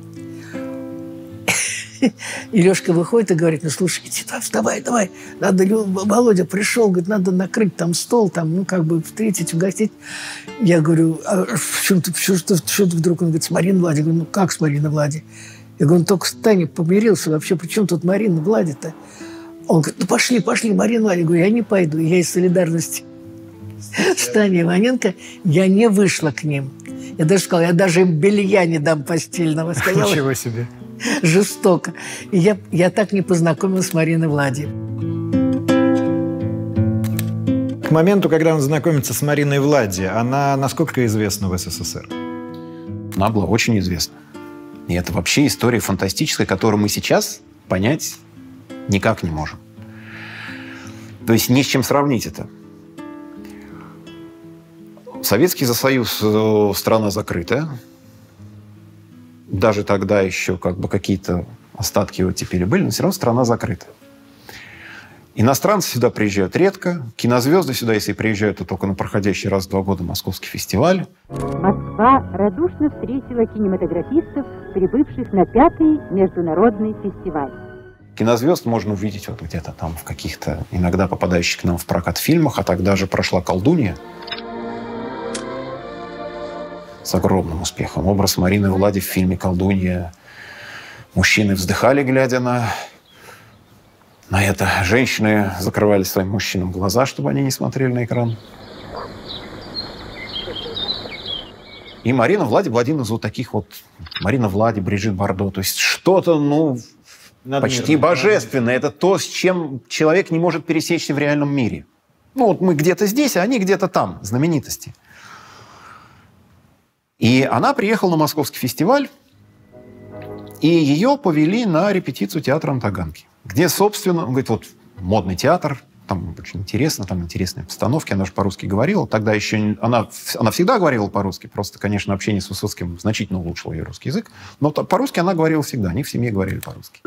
И Лешка выходит и говорит: ну, слушай, иди, вставай, давай. Надо, Володя пришел, говорит, надо накрыть там стол, там, ну, как бы встретить, угостить. Я говорю: а в чем ты, что, что, что ты вдруг? Он говорит: с Мариной Влади. Я говорю: ну, как с Мариной Влади? Я говорю: он только с Таней помирился. Вообще, при чем тут Марина Влади-то? Он говорит: ну, пошли, пошли, Марина Влади. Я говорю: я не пойду. Я из солидарности с Таней Иваненко, я не вышла к ним. Я даже сказала: я даже им белья не дам постельного. Сказала, ничего себе. Жестоко. И я, я так не познакомилась с Мариной Влади. К моменту, когда он знакомится с Мариной Влади, она насколько известна в СССР? Она была очень известна. И это вообще история фантастическая, которую мы сейчас понять никак не можем. То есть ни с чем сравнить это. Советский Союз – страна закрытая. Даже тогда еще как бы какие-то остатки его теперь были, но все равно страна закрыта. Иностранцы сюда приезжают редко. Кинозвезды сюда, если приезжают, то только на проходящий раз в два года Московский фестиваль. Москва радушно встретила кинематографистов, прибывших на пятый международный фестиваль. Кинозвезд можно увидеть вот где-то там в каких-то, иногда попадающих к нам в прокат фильмах, а тогда же прошла «Колдунья» с огромным успехом. Образ Марины Влади в фильме «Колдунья». Мужчины вздыхали, глядя на, на это. Женщины закрывали своим мужчинам глаза, чтобы они не смотрели на экран. И Марина Влади была один из вот таких вот... Марина Влади, Бриджит Бардо. То есть что-то, ну, Надо почти мирно, божественное. Это то, с чем человек не может пересечься в реальном мире. Ну, вот мы где-то здесь, а они где-то там, знаменитости. И она приехала на Московский фестиваль, и ее повели на репетицию театра на Таганке, где, собственно, он говорит, вот модный театр, там очень интересно, там интересные постановки, она же по-русски говорила. Тогда еще не, она, она всегда говорила по-русски, просто, конечно, общение с Высоцким значительно улучшило ее русский язык, но по-русски она говорила всегда, они в семье говорили по-русски.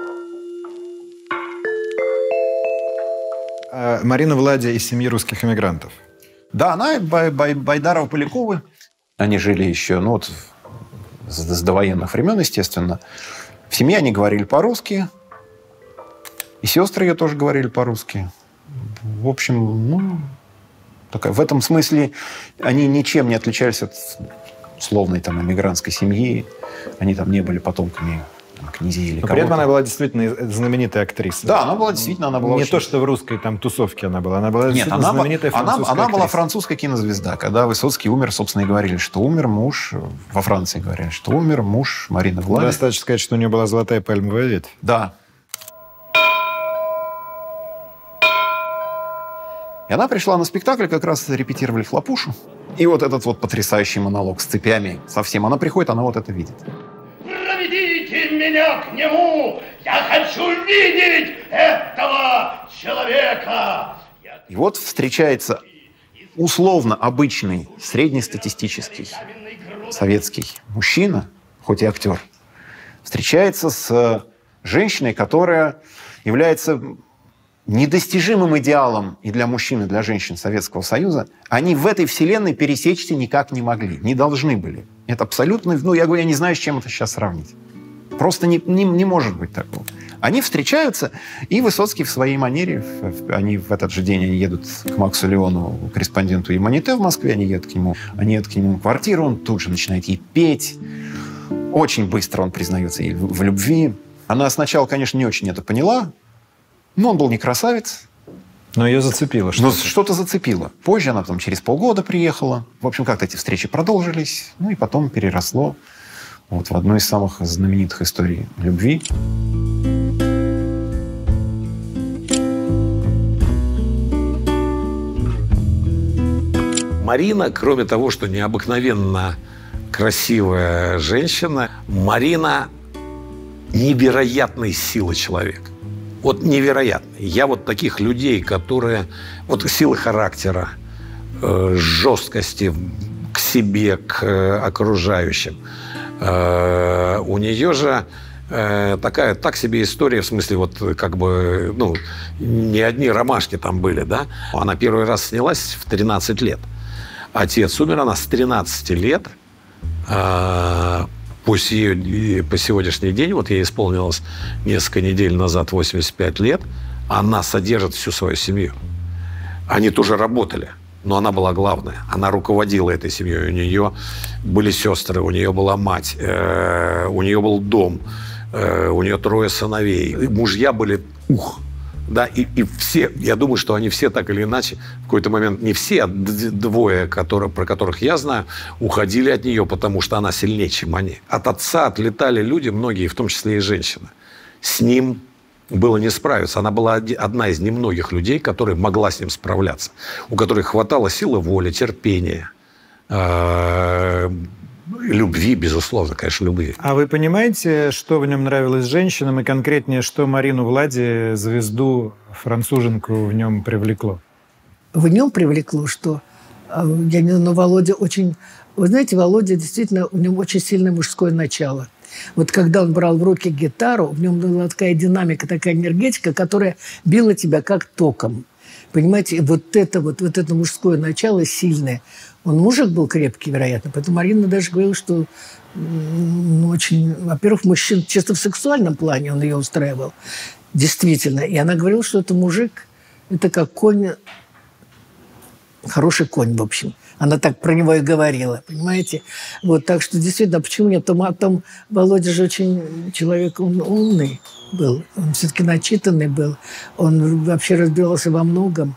Марина Влади из семьи русских эмигрантов. Да, она Бай, Бай, Байдарова-Поляковы. Они жили еще, ну вот, с, с довоенных времен, естественно. В семье они говорили по-русски. И сестры ее тоже говорили по-русски. В общем, ну, такая, в этом смысле они ничем не отличались от условной там эмигрантской семьи. Они там не были потомками там, князей или кого-то. При этом она была действительно знаменитая актриса. Да, она была действительно, она была не очень... то, что в русской там тусовке она была, она была Нет, действительно она, знаменитая французская она, она была актриса. французская кинозвезда. Когда Высоцкий умер, собственно, и говорили, что умер муж, во Франции говорили, что умер муж Марины Влади. Достаточно сказать, что у нее была золотая пальмовая ветвь. Да. И она пришла на спектакль, как раз репетировали «Хлопушу». И вот этот вот потрясающий монолог с цепями совсем. Она приходит, она вот это видит. Проведите меня к нему! Я хочу видеть этого человека! И вот встречается условно обычный, среднестатистический советский мужчина, хоть и актер, встречается с женщиной, которая является недостижимым идеалом и для мужчин, и для женщин Советского Союза. Они в этой вселенной пересечься никак не могли, не должны были. Это абсолютно... Ну, я говорю, я не знаю, с чем это сейчас сравнить. Просто не, не, не может быть такого. Они встречаются, и Высоцкий в своей манере, они в этот же день они едут к Максу Леону, корреспонденту Юманите в Москве, они едут к нему, они едут к нему в квартиру, он тут же начинает ей петь. Очень быстро он признается ей в, в любви. Она сначала, конечно, не очень это поняла, но он был не красавец. Но ее зацепило что-то. Но что-то зацепило. Позже она там через полгода приехала. В общем, как-то эти встречи продолжились. Ну и потом переросло вот в одну из самых знаменитых историй любви. Марина, кроме того, что необыкновенно красивая женщина, Марина невероятной силы человек. Вот невероятный. Я вот таких людей, которые... Вот силы характера, э, жесткости к себе, к э, окружающим. Э, у нее же э, такая, так себе история, в смысле, вот как бы, ну, не одни ромашки там были, да? Она первый раз снялась в тринадцать лет. Отец умер, она с тринадцати лет. Э, По, сие, по сегодняшний день, вот ей исполнилось несколько недель назад восемьдесят пять лет, она содержит всю свою семью. Они тоже работали, но она была главная. Она руководила этой семьей. У нее были сестры, у нее была мать, э, у нее был дом, э, у нее трое сыновей. И мужья были ух. Да, и, и все, я думаю, что они все так или иначе, в какой-то момент, не все, а двое, которые, про которых я знаю, уходили от нее, потому что она сильнее, чем они. От отца отлетали люди, многие, в том числе и женщины. С ним было не справиться. Она была одна из немногих людей, которая могла с ним справляться, у которой хватало силы воли, терпения, любви, безусловно, конечно, любви. А вы понимаете, что в нем нравилось женщинам, и конкретнее, что Марину Влади, звезду, француженку, в нем привлекло? В нем привлекло, что, я не знаю, но Володя очень... Вы знаете, Володя действительно, у него очень сильное мужское начало. Вот когда он брал в руки гитару, в нем была такая динамика, такая энергетика, которая била тебя как током. Понимаете, вот это вот, вот это мужское начало сильное. Он мужик был крепкий, вероятно. Поэтому Марина даже говорила, что ну, очень... Во-первых, мужчин чисто в сексуальном плане он ее устраивал. Действительно. И она говорила, что это мужик, это как конь... Хороший конь, в общем. Она так про него и говорила, понимаете? Вот, так что действительно, почему нет? Том, а там Володя же очень человек он умный был. Он все-таки начитанный был. Он вообще разбирался во многом.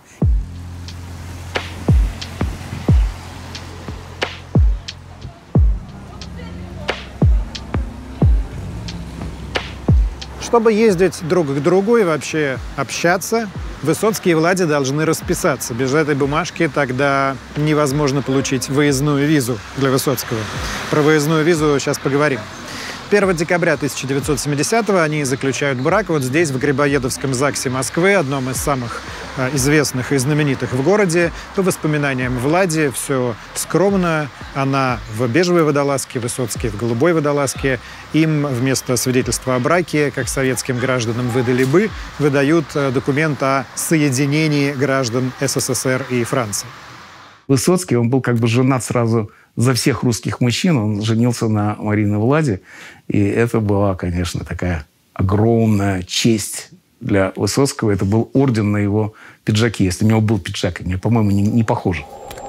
Чтобы ездить друг к другу и вообще общаться, Высоцкий и Влади должны расписаться. Без этой бумажки тогда невозможно получить выездную визу для Высоцкого. Про выездную визу сейчас поговорим. первого декабря тысяча девятьсот семидесятого они заключают брак вот здесь, в Грибоедовском ЗАГСе Москвы, одном из самых э, известных и знаменитых в городе. По воспоминаниям Влади, все скромно. Она в бежевой водолазке, Высоцкий в голубой водолазке. Им вместо свидетельства о браке, как советским гражданам выдали бы, выдают э, документ о соединении граждан СССР и Франции. Высоцкий, он был как бы женат сразу за всех русских мужчин. Он женился на Марине Влади. И это была, конечно, такая огромная честь для Высоцкого. Это был орден на его пиджаке. Если у него был пиджак, мне, по-моему, не, не похоже.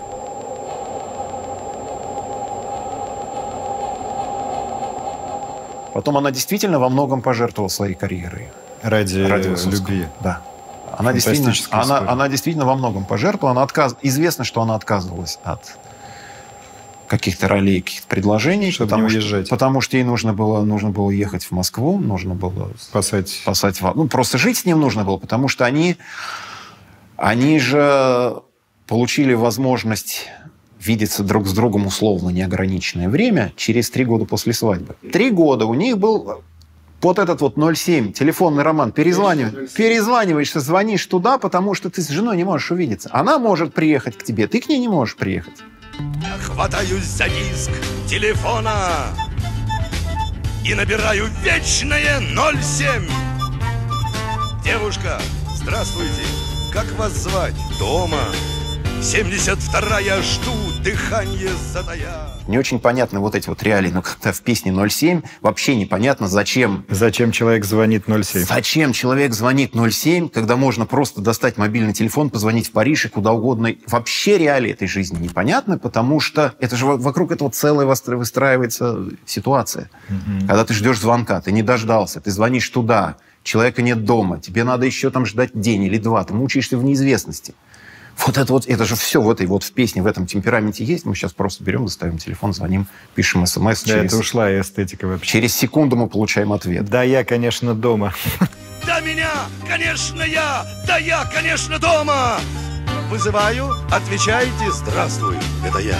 Потом она действительно во многом пожертвовала своей карьерой. Ради, Ради любви. Да. Она действительно, она, она действительно во многом пожертвовала. Она отказ... Известно, что она отказывалась от каких-то ролей, каких-то предложений. Чтобы потому не что, уезжать. потому что ей нужно было, нужно было ехать в Москву, нужно было спасать. спасать. Ну, просто жить с ним нужно было, потому что они, они же получили возможность видеться друг с другом условно неограниченное время через три года после свадьбы. Три года у них был вот этот вот ноль семь, телефонный роман, перезваниваешь, перезваниваешься, звонишь туда, потому что ты с женой не можешь увидеться. Она может приехать к тебе, ты к ней не можешь приехать. Я хватаюсь за диск телефона и набираю вечное ноль семь. Девушка, здравствуйте, как вас звать? Дома. семьдесят вторая, жду, дыхание затая. Не очень понятны вот эти вот реалии, но как-то в песне ноль семь вообще непонятно, зачем... Зачем человек звонит ноль семь? Зачем человек звонит ноль семь, когда можно просто достать мобильный телефон, позвонить в Париж и куда угодно. Вообще реалии этой жизни непонятны, потому что это же вокруг этого целая выстраивается ситуация. Угу. Когда ты ждешь звонка, ты не дождался, ты звонишь туда, человека нет дома, тебе надо еще там ждать день или два, ты мучаешься в неизвестности. Вот это вот, это же все в этой вот в песне, в этом темпераменте есть. Мы сейчас просто берем, достаем телефон, звоним, пишем смс. Да, через... это ушла и эстетика вообще. Через секунду мы получаем ответ. Да, я, конечно, дома. Да меня, конечно, я, да я, конечно, дома. вызываю, отвечайте «Здравствуй, это я».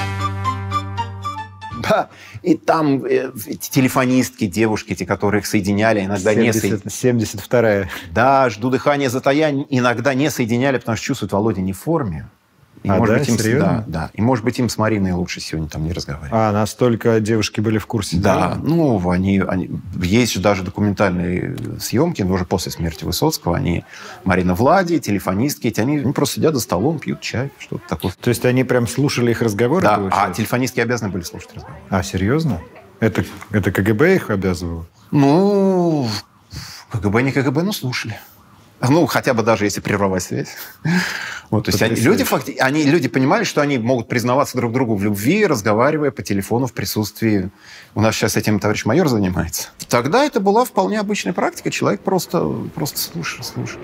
Да, и там э, эти телефонистки, девушки, те, которые их соединяли, иногда не соединяли. семьдесят вторая. Да, «Жду дыхания, затая» иногда не соединяли, потому что чувствуют, Володя не в форме. И, а, может да? быть, им, Серьезно? да, да. И, может быть, им с Мариной лучше сегодня там не разговаривать. А, настолько девушки были в курсе Да, дела? ну, они, они... Есть же даже документальные съемки, но уже после смерти Высоцкого. Они, Марина Влади, телефонистки, эти, они, они просто сидят за столом, пьют чай, что-то такое. То есть они прям слушали их разговоры? Да, получается? а телефонистки обязаны были слушать разговоры. А, серьезно? Это, это КГБ их обязывало? Ну, КГБ не КГБ, но слушали. Ну, хотя бы даже если прервалась связь. Вот, то есть они, люди, факти, они, люди понимали, что они могут признаваться друг другу в любви, разговаривая по телефону в присутствии... У нас сейчас этим товарищ майор занимается. Тогда это была вполне обычная практика. Человек просто, просто слушал, слушал.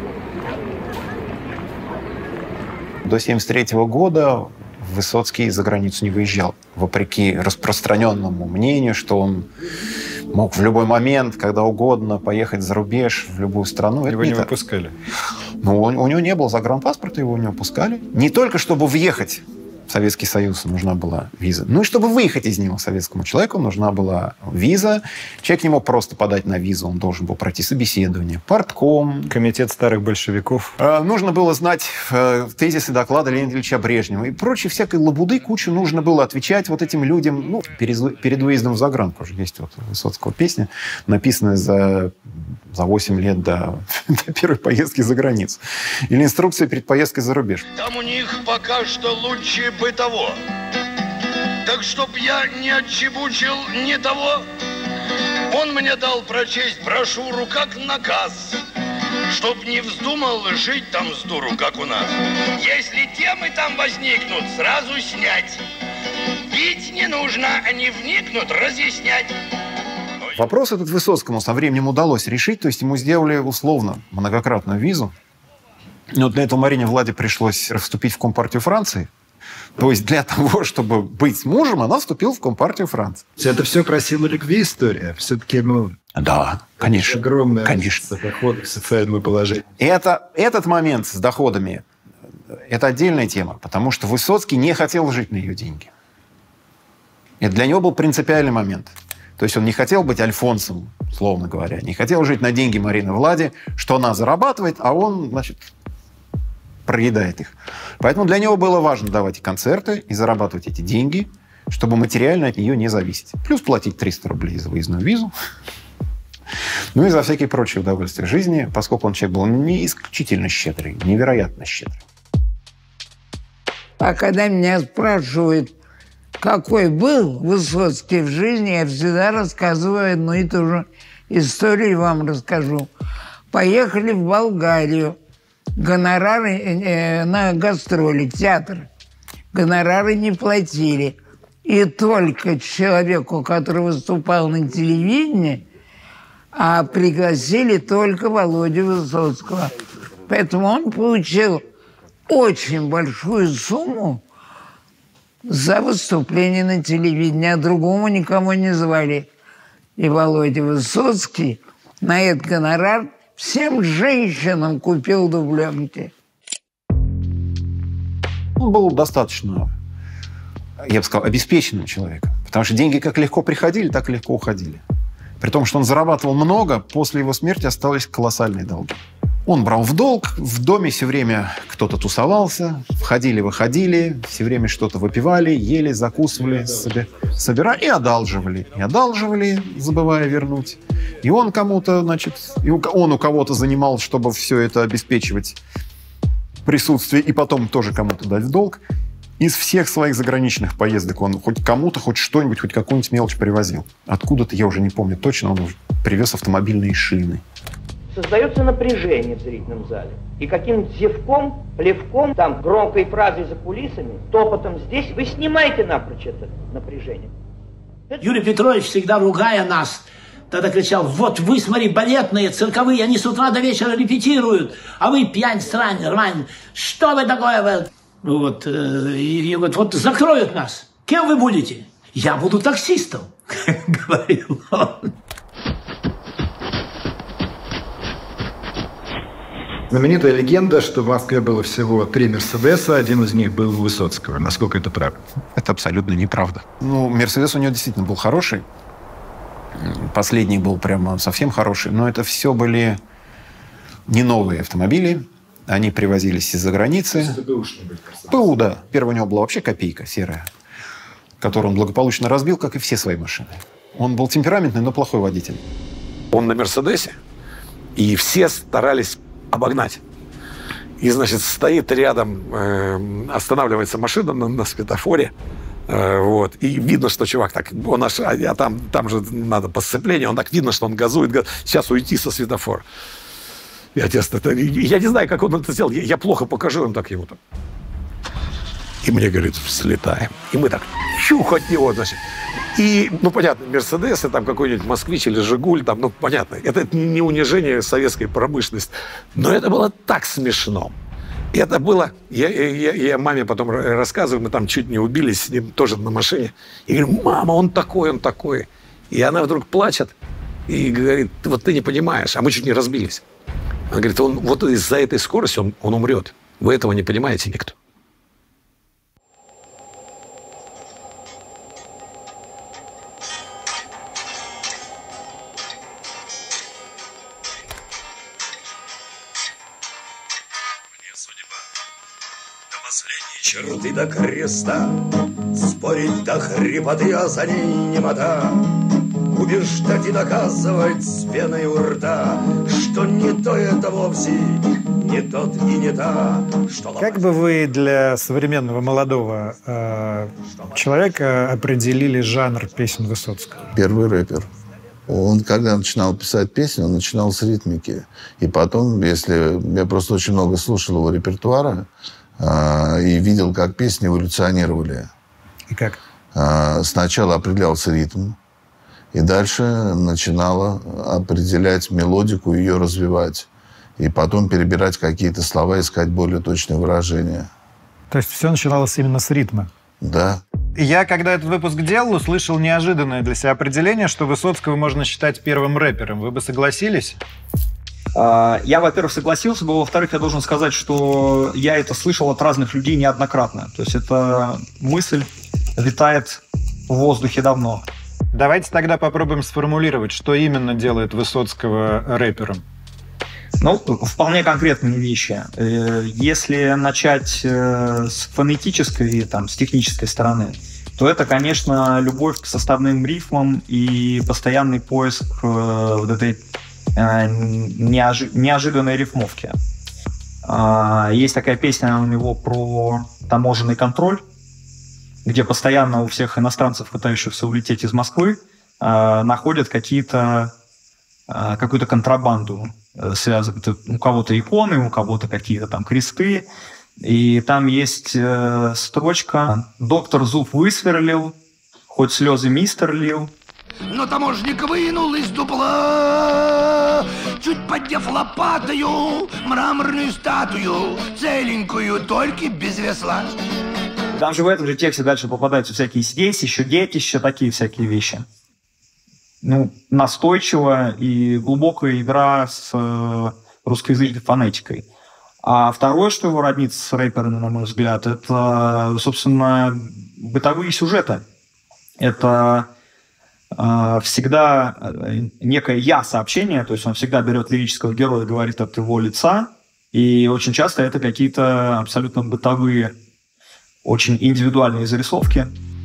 До семьдесят третьего года Высоцкий за границу не выезжал. Вопреки распространенному мнению, что он мог в любой момент, когда угодно, поехать за рубеж, в любую страну. Его не выпускали? Ну, у него не было загранпаспорта, его не выпускали. Не только чтобы въехать в Советский Союз нужна была виза, ну и чтобы выехать из него советскому человеку нужна была виза. Человек не мог просто подать на визу, он должен был пройти собеседование, партком. Комитет старых большевиков. Э, нужно было знать э, тезисы доклада Леонида Ильича Брежнева и прочей всякой лабуды, кучу нужно было отвечать вот этим людям. Ну, перед, перед выездом в загранку уже есть вот у Высоцкого песня, написанная за, за восемь лет до, до первой поездки за границу. Или инструкция перед поездкой за рубеж. Там у них пока что лучше бы того. Так чтоб я не отчебучил ни того, он мне дал прочесть брошюру как наказ, чтоб не вздумал жить там с дуру, как у нас. Если темы там возникнут, сразу снять. Бить не нужно, они вникнут, разъяснять. Вопрос этот Высоцкому со временем удалось решить, то есть ему сделали условно многократную визу. Но для этого Марине Влади пришлось вступить в Компартию Франции. То есть для того, чтобы быть мужем, она вступила в Компартию Франции. Это все про силу любви история. Все-таки, ну... Да, конечно. Огромное конечно. доходы, социальное положение. Это, этот момент с доходами, это отдельная тема, потому что Высоцкий не хотел жить на ее деньги. Это для него был принципиальный момент. То есть он не хотел быть альфонсом, словно говоря, не хотел жить на деньги Марины Влади, что она зарабатывает, а он, значит, проедает их. Поэтому для него было важно давать и концерты, и зарабатывать эти деньги, чтобы материально от нее не зависеть. Плюс платить триста рублей за выездную визу. Ну и за всякие прочие удовольствия жизни, поскольку он человек был не исключительно щедрый, невероятно щедрый. А когда меня спрашивают, какой был Высоцкий в жизни, я всегда рассказываю одну и ту же историю, вам расскажу. Поехали в Болгарию. Гонорары э, на гастроли, театр. Гонорары не платили. И только человеку, который выступал на телевидении, а пригласили только Володю Высоцкого. Поэтому он получил очень большую сумму за выступление на телевидении, а другому никому не звали. И Володя Высоцкий на этот гонорар всем женщинам купил дубленки. Он был достаточно, я бы сказал, обеспеченным человеком. Потому что деньги как легко приходили, так и легко уходили. При том, что он зарабатывал много, после его смерти остались колоссальные долги. Он брал в долг, в доме все время кто-то тусовался, входили-выходили, все время что-то выпивали, ели, закусывали, соби... собирали и одалживали. И одалживали, забывая вернуть. И он кому-то, значит, и он у кого-то занимал, чтобы все это обеспечивать присутствие, и потом тоже кому-то дать в долг. Из всех своих заграничных поездок он хоть кому-то, хоть что-нибудь, хоть какую-нибудь мелочь привозил. Откуда-то, я уже не помню точно, он привез автомобильные шины. Создается напряжение в зрительном зале. И каким-нибудь зевком, плевком, там, громкой фразой за кулисами, топотом здесь, вы снимаете напрочь это напряжение. Юрий Петрович, всегда ругая нас, тогда кричал: вот вы, смотри, балетные, цирковые, они с утра до вечера репетируют, а вы пьянь, срань, рвань, что вы такое? Ну вот, э, и, и вот, вот закроют нас. Кем вы будете? Я буду таксистом, говорил он. Знаменитая легенда, что в Москве было всего три «Мерседеса», один из них был у Высоцкого. Насколько это правда? Это абсолютно неправда. Ну, «Мерседес» у него действительно был хороший. Последний был прямо совсем хороший. Но это все были не новые автомобили. Они привозились из-за границы. Это бэушный был. ПУ, да. Первый у него была вообще копейка серая, которую он благополучно разбил, как и все свои машины. Он был темпераментный, но плохой водитель. Он на «Мерседесе», и все старались обогнать. И, значит, стоит рядом, э, останавливается машина на, на светофоре, э, вот, и видно, что чувак так, он аж, а, а там, там же надо по сцеплению, он так видно, что он газует, говорит, сейчас уйти со светофора. Я, это, я не знаю, как он это сделал, я, я плохо покажу, он так ему там. И мне говорит, слетаем. И мы так, чух от него, значит. И, ну, понятно, «Мерседес», там какой-нибудь «Москвич» или «Жигуль», там, ну, понятно, это не унижение советской промышленности. Но это было так смешно. Это было... Я, я, я маме потом рассказываю, мы там чуть не убились с ним тоже на машине. И говорю, мама, он такой, он такой. И она вдруг плачет и говорит, вот ты не понимаешь, а мы чуть не разбились. Она говорит, он, вот из-за этой скорости он, он умрет. Вы этого не понимаете никто. Черты до креста, спорить до хрипоты, а за ней немота. Убеждать и доказывать с пеной у рта, что не то это вовсе, не тот и не та. Что... Как бы вы для современного молодого э, человека определили жанр песен Высоцкого? Первый рэпер. Он, когда начинал писать песни, он начинал с ритмики. И потом, если... Я просто очень много слушал его репертуара, и видел, как песни эволюционировали. И как? Сначала определялся ритм, и дальше начинала определять мелодику, ее развивать. И потом перебирать какие-то слова, искать более точные выражения. То есть все начиналось именно с ритма? Да. Я, когда этот выпуск делал, услышал неожиданное для себя определение, что Высоцкого можно считать первым рэпером. Вы бы согласились? Я, во-первых, согласился бы, во-вторых, я должен сказать, что я это слышал от разных людей неоднократно. То есть эта мысль витает в воздухе давно. Давайте тогда попробуем сформулировать, что именно делает Высоцкого рэпером. Ну, вполне конкретные вещи. Если начать с фонетической, там, с технической стороны, то это, конечно, любовь к составным рифмам и постоянный поиск вот этой Неожи... неожиданной рифмовки. Есть такая песня у него про таможенный контроль, где постоянно у всех иностранцев, пытающихся улететь из Москвы, находят какие-то, какую-то контрабанду. Связывают у кого-то иконы, у кого-то какие-то там кресты. И там есть строчка «Доктор зуб высверлил, хоть слезы мистер лил». Но таможник вынул из дупла, чуть поддев лопатою, мраморную статую, целенькую, только без весла. Там же в этом же тексте дальше попадаются всякие здесь, еще детища, такие всякие вещи. Ну, настойчивая и глубокая игра с э, русскоязычной фонетикой. А второе, что его роднит с рэперами, на мой взгляд, это, собственно, бытовые сюжеты. Это всегда некое «я-сообщение», то есть он всегда берет лирического героя и говорит от его лица, и очень часто это какие-то абсолютно бытовые, очень индивидуальные зарисовки.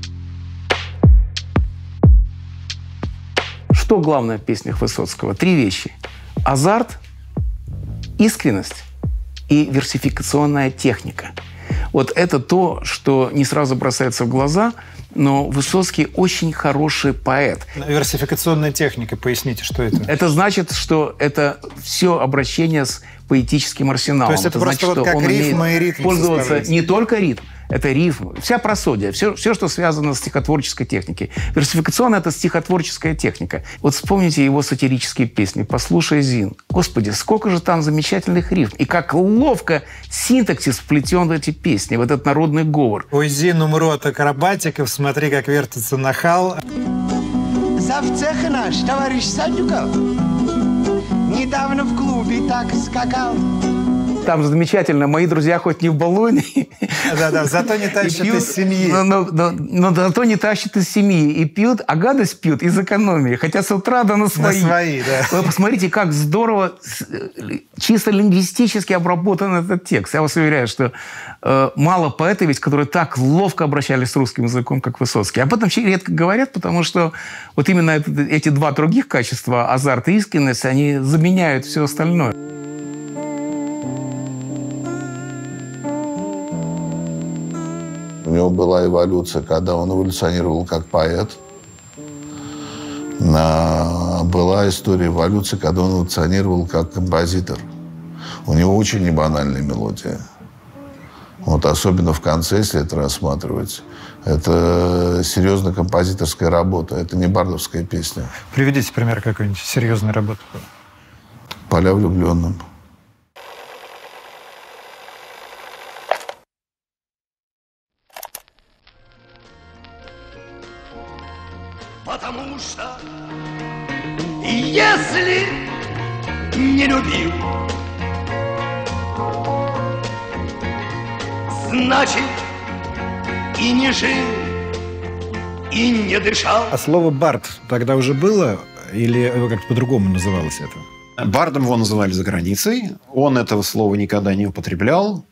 Что главное в песнях Высоцкого? Три вещи. Азарт, искренность и версификационная техника. Вот это то, что не сразу бросается в глаза, но Высоцкий очень хороший поэт. Версификационная техника, поясните, что это? Это значит, что это все обращение с поэтическим арсеналом. То есть это, это значит, просто вот как рифма и ритм пользоваться не только ритм, это рифм, вся просодия, все, все, что связано с стихотворческой техникой. Версификационная – это стихотворческая техника. Вот вспомните его сатирические песни «Послушай, Зин». Господи, сколько же там замечательных рифм. И как ловко синтаксис вплетен в эти песни, в этот народный говор. Ой, Зин, умру от акробатиков, смотри, как вертится нахал. Завцех наш, товарищ Садюков, недавно в клубе так скакал. Там замечательно. Мои друзья хоть не в Болонии. Да-да, зато не тащат из семьи. Но, но, но, но зато не тащат из семьи. И пьют, а гадость пьют из экономии. Хотя с утра да на свои. На свои, да. Вы посмотрите, как здорово, чисто лингвистически обработан этот текст. Я вас уверяю, что э, мало поэтов ведь, которые так ловко обращались с русским языком, как Высоцкий. Об этом вообще редко говорят, потому что вот именно это, эти два других качества, азарт и искренность, они заменяют все остальное. У него была эволюция, когда он эволюционировал как поэт. Была история эволюции, когда он эволюционировал как композитор. У него очень небанальная мелодия. Вот особенно в конце, если это рассматривать. Это серьезная композиторская работа. Это не бардовская песня. Приведите пример какой-нибудь серьезной работы. «Поля влюбленным». Потому что если не любил, значит и не жил, и не дышал. А слово «бард» тогда уже было? Или как-то по-другому называлось это? Бардом его называли за границей. Он этого слова никогда не употреблял.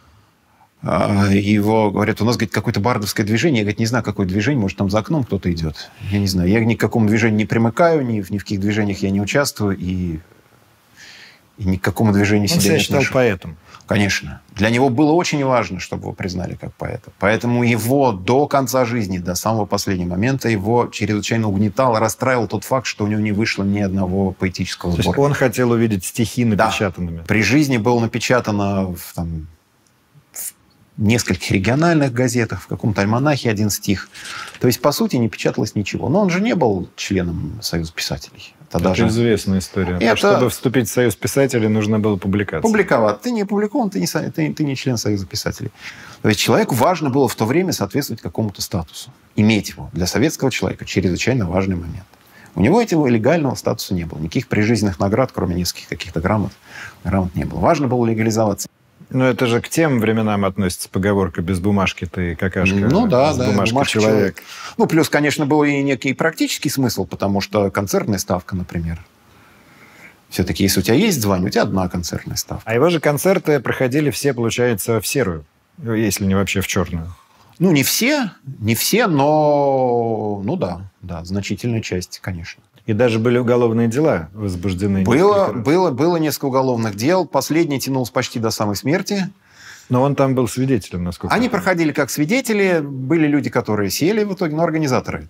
Его, говорят, у нас, говорит, какое-то бардовское движение. Я, говорит, не знаю, какое движение. Может, там за окном кто-то идет. Я не знаю. Я ни к какому движению не примыкаю, ни в, ни в каких движениях я не участвую. И, и ни к какому движению себя не отношу. Он себя считал поэтом. Конечно. Для него было очень важно, чтобы его признали как поэта. Поэтому его до конца жизни, до самого последнего момента, его чрезвычайно угнетал, расстраивал тот факт, что у него не вышло ни одного поэтического сборника. То есть он хотел увидеть стихи напечатанными? Да. При жизни было напечатано в, там, в нескольких региональных газетах, в каком-то альманахе один стих. То есть, по сути, не печаталось ничего. Но он же не был членом Союза писателей. Это, это даже... известная история. Это... Чтобы вступить в Союз писателей, нужно было публиковаться. Публиковать. Ты не опубликован, ты не, ты, ты не член Союза писателей. То есть человеку важно было в то время соответствовать какому-то статусу. Иметь его. Для советского человека чрезвычайно важный момент. У него этого легального статуса не было. Никаких прижизненных наград, кроме нескольких каких-то грамот, грамот не было. Важно было легализоваться. Но это же к тем временам относится поговорка «без бумажки ты какашка». Ну да, без да. бумажки Бумажка человек. человек. Ну, плюс, конечно, был и некий практический смысл, потому что концертная ставка, например. Все-таки, если у тебя есть звание, у тебя одна концертная ставка. А его же концерты проходили все, получается, в серую, если не вообще в черную. Ну, не все, не все, но, ну да, да, значительная часть, конечно. И даже были уголовные дела возбуждены. Было, было, было несколько уголовных дел. Последний тянулся почти до самой смерти. Но он там был свидетелем, насколько Они я помню. проходили как свидетели. Были люди, которые сели в итоге, но организаторы.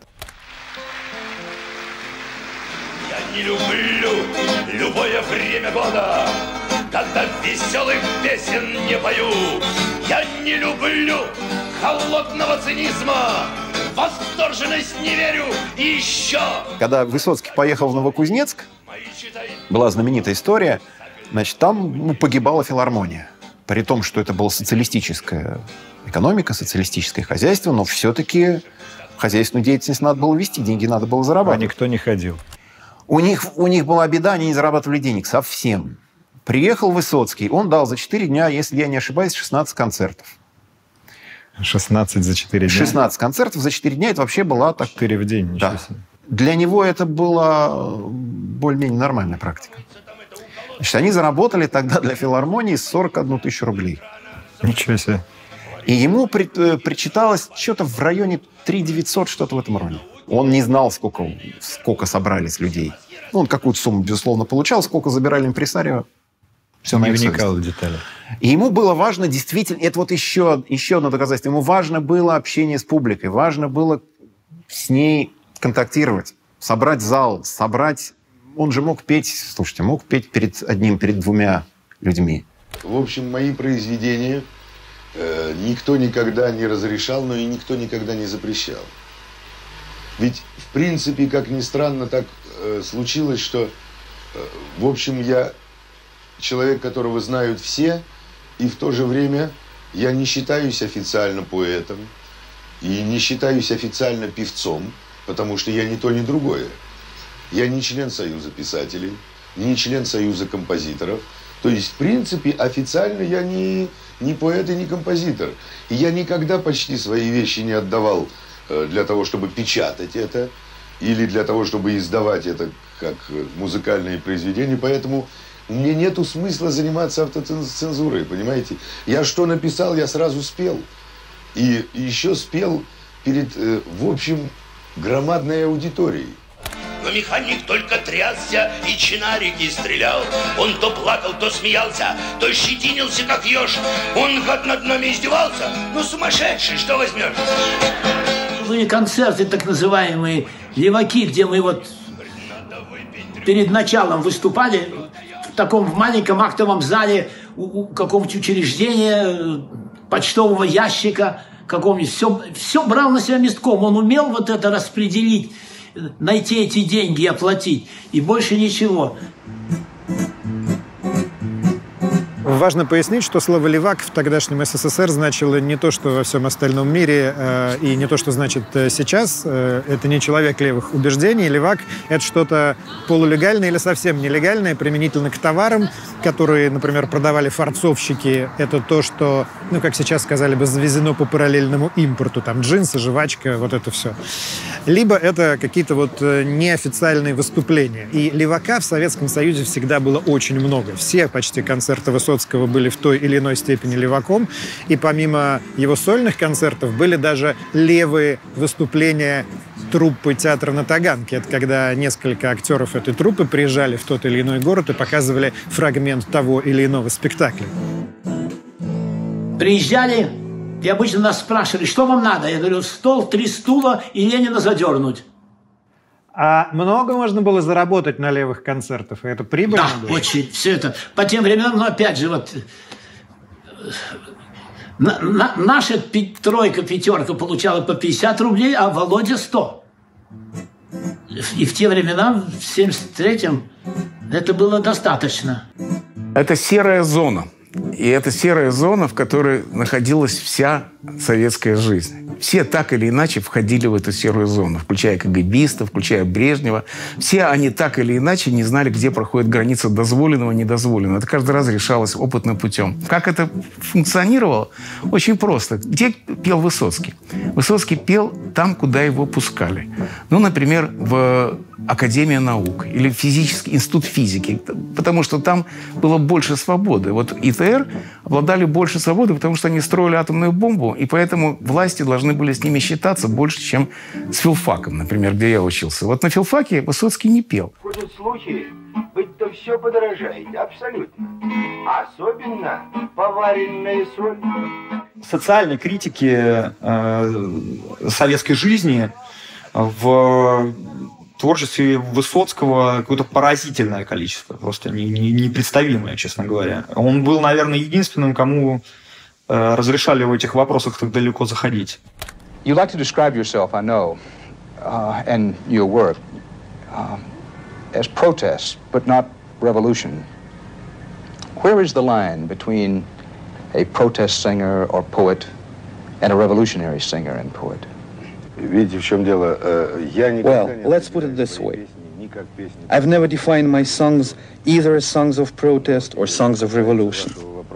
Я не люблю любое время года, когда веселых песен не пою. Я не люблю холодного цинизма, восторженность не верю и еще. Когда Высоцкий поехал в Новокузнецк, была знаменитая история, значит, там ну, погибала филармония. При том, что это была социалистическая экономика, социалистическое хозяйство, но все-таки хозяйственную деятельность надо было вести, деньги надо было зарабатывать. А никто не ходил. У них, у них была беда, они не зарабатывали денег совсем. Приехал Высоцкий, он дал за четыре дня, если я не ошибаюсь, шестнадцать концертов. шестнадцать за четыре дня? шестнадцать концертов за четыре дня, это вообще была... Так... четыре в день, ничего да. себе. Для него это была более-менее нормальная практика. Значит, они заработали тогда для филармонии сорок одну тысячу рублей. Ничего себе. И ему при, причиталось что-то в районе три тысячи девятьсот, что-то в этом роде. Он не знал, сколько, сколько собрались людей. Ну, он какую-то сумму, безусловно, получал, сколько забирали импресарио. Все не вникал в детали. И ему было важно действительно, это вот еще, еще одно доказательство, ему важно было общение с публикой, важно было с ней контактировать, собрать зал, собрать... Он же мог петь, слушайте, мог петь перед одним, перед двумя людьми. В общем, мои произведения э, никто никогда не разрешал, но и никто никогда не запрещал. Ведь, в принципе, как ни странно, так э, случилось, что, э, в общем, я человек, которого знают все, и в то же время я не считаюсь официально поэтом и не считаюсь официально певцом, потому что я ни то, ни другое. Я не член Союза писателей, не член Союза композиторов. То есть, в принципе, официально я не, не поэт и не композитор. И я никогда почти свои вещи не отдавал для того, чтобы печатать это, или для того, чтобы издавать это как музыкальные произведения. Поэтому мне нету смысла заниматься автоцензурой, понимаете? Я что написал, я сразу спел. И еще спел перед, в общем, громадной аудиторией. Но механик только трясся и чинарики стрелял. Он то плакал, то смеялся, то щетинился, как еж. Он, гад, над нами издевался. Ну, сумасшедший, что возьмешь? Были концерты, так называемые леваки, где мы вот перед началом выступали в таком в маленьком актовом зале у, у какого-нибудь учреждения, почтового ящика, какого-нибудь. Все, все брал на себя местком. Он умел вот это распределить, найти эти деньги и оплатить. И больше ничего. Важно пояснить, что слово «левак» в тогдашнем СССР значило не то, что во всем остальном мире, э, и не то, что значит сейчас. Э, это не человек левых убеждений. Левак — это что-то полулегальное или совсем нелегальное, применительно к товарам, которые, например, продавали фарцовщики. Это то, что, ну, как сейчас сказали бы, завезено по параллельному импорту. Там джинсы, жвачка, вот это все. Либо это какие-то вот неофициальные выступления. И левака в Советском Союзе всегда было очень много. Все почти концерты Высоцкого были в той или иной степени леваком, и помимо его сольных концертов были даже левые выступления труппы театра на Таганке. Это когда несколько актеров этой труппы приезжали в тот или иной город и показывали фрагмент того или иного спектакля. Приезжали, и обычно нас спрашивали, что вам надо? Я говорю, стол, три стула и Ленина задернуть. А много можно было заработать на левых концертах? И это прибыльно Да, было? очень. Все это. По тем временам, но опять же, вот на, на, наша пи, тройка, пятерка получала по пятьдесят рублей, а Володя сто. И в те времена, в семьдесят третьем, это было достаточно. Это серая зона. И это серая зона, в которой находилась вся советская жизнь. Все так или иначе входили в эту серую зону, включая КГБистов, включая Брежнева. Все они так или иначе не знали, где проходит граница дозволенного и недозволенного. Это каждый раз решалось опытным путем. Как это функционировало? Очень просто. Где пел Высоцкий? Высоцкий пел там, куда его пускали. Ну, например, в Академия наук или физический институт физики, потому что там было больше свободы. Вот ИТР обладали больше свободы, потому что они строили атомную бомбу, и поэтому власти должны были с ними считаться больше, чем с филфаком, например, где я учился. Вот на филфаке Высоцкий не пел. Ходят слухи, будто все подорожает, абсолютно. Особенно поваренная соль. Социальной критики э, советской жизни в творчестве Высоцкого какое-то поразительное количество, просто не, не, непредставимое, честно говоря. Он был, наверное, единственным, кому э, разрешали в этих вопросах так далеко заходить. You like to describe yourself, I know, uh, and your work uh, as protest, but not revolution. Where is the line between a protest singer or poet and a revolutionary singer and poet? Видите, в чем дело? Я Well, let's put it this way. I've never defined my songs either as songs of protest or songs of revolution.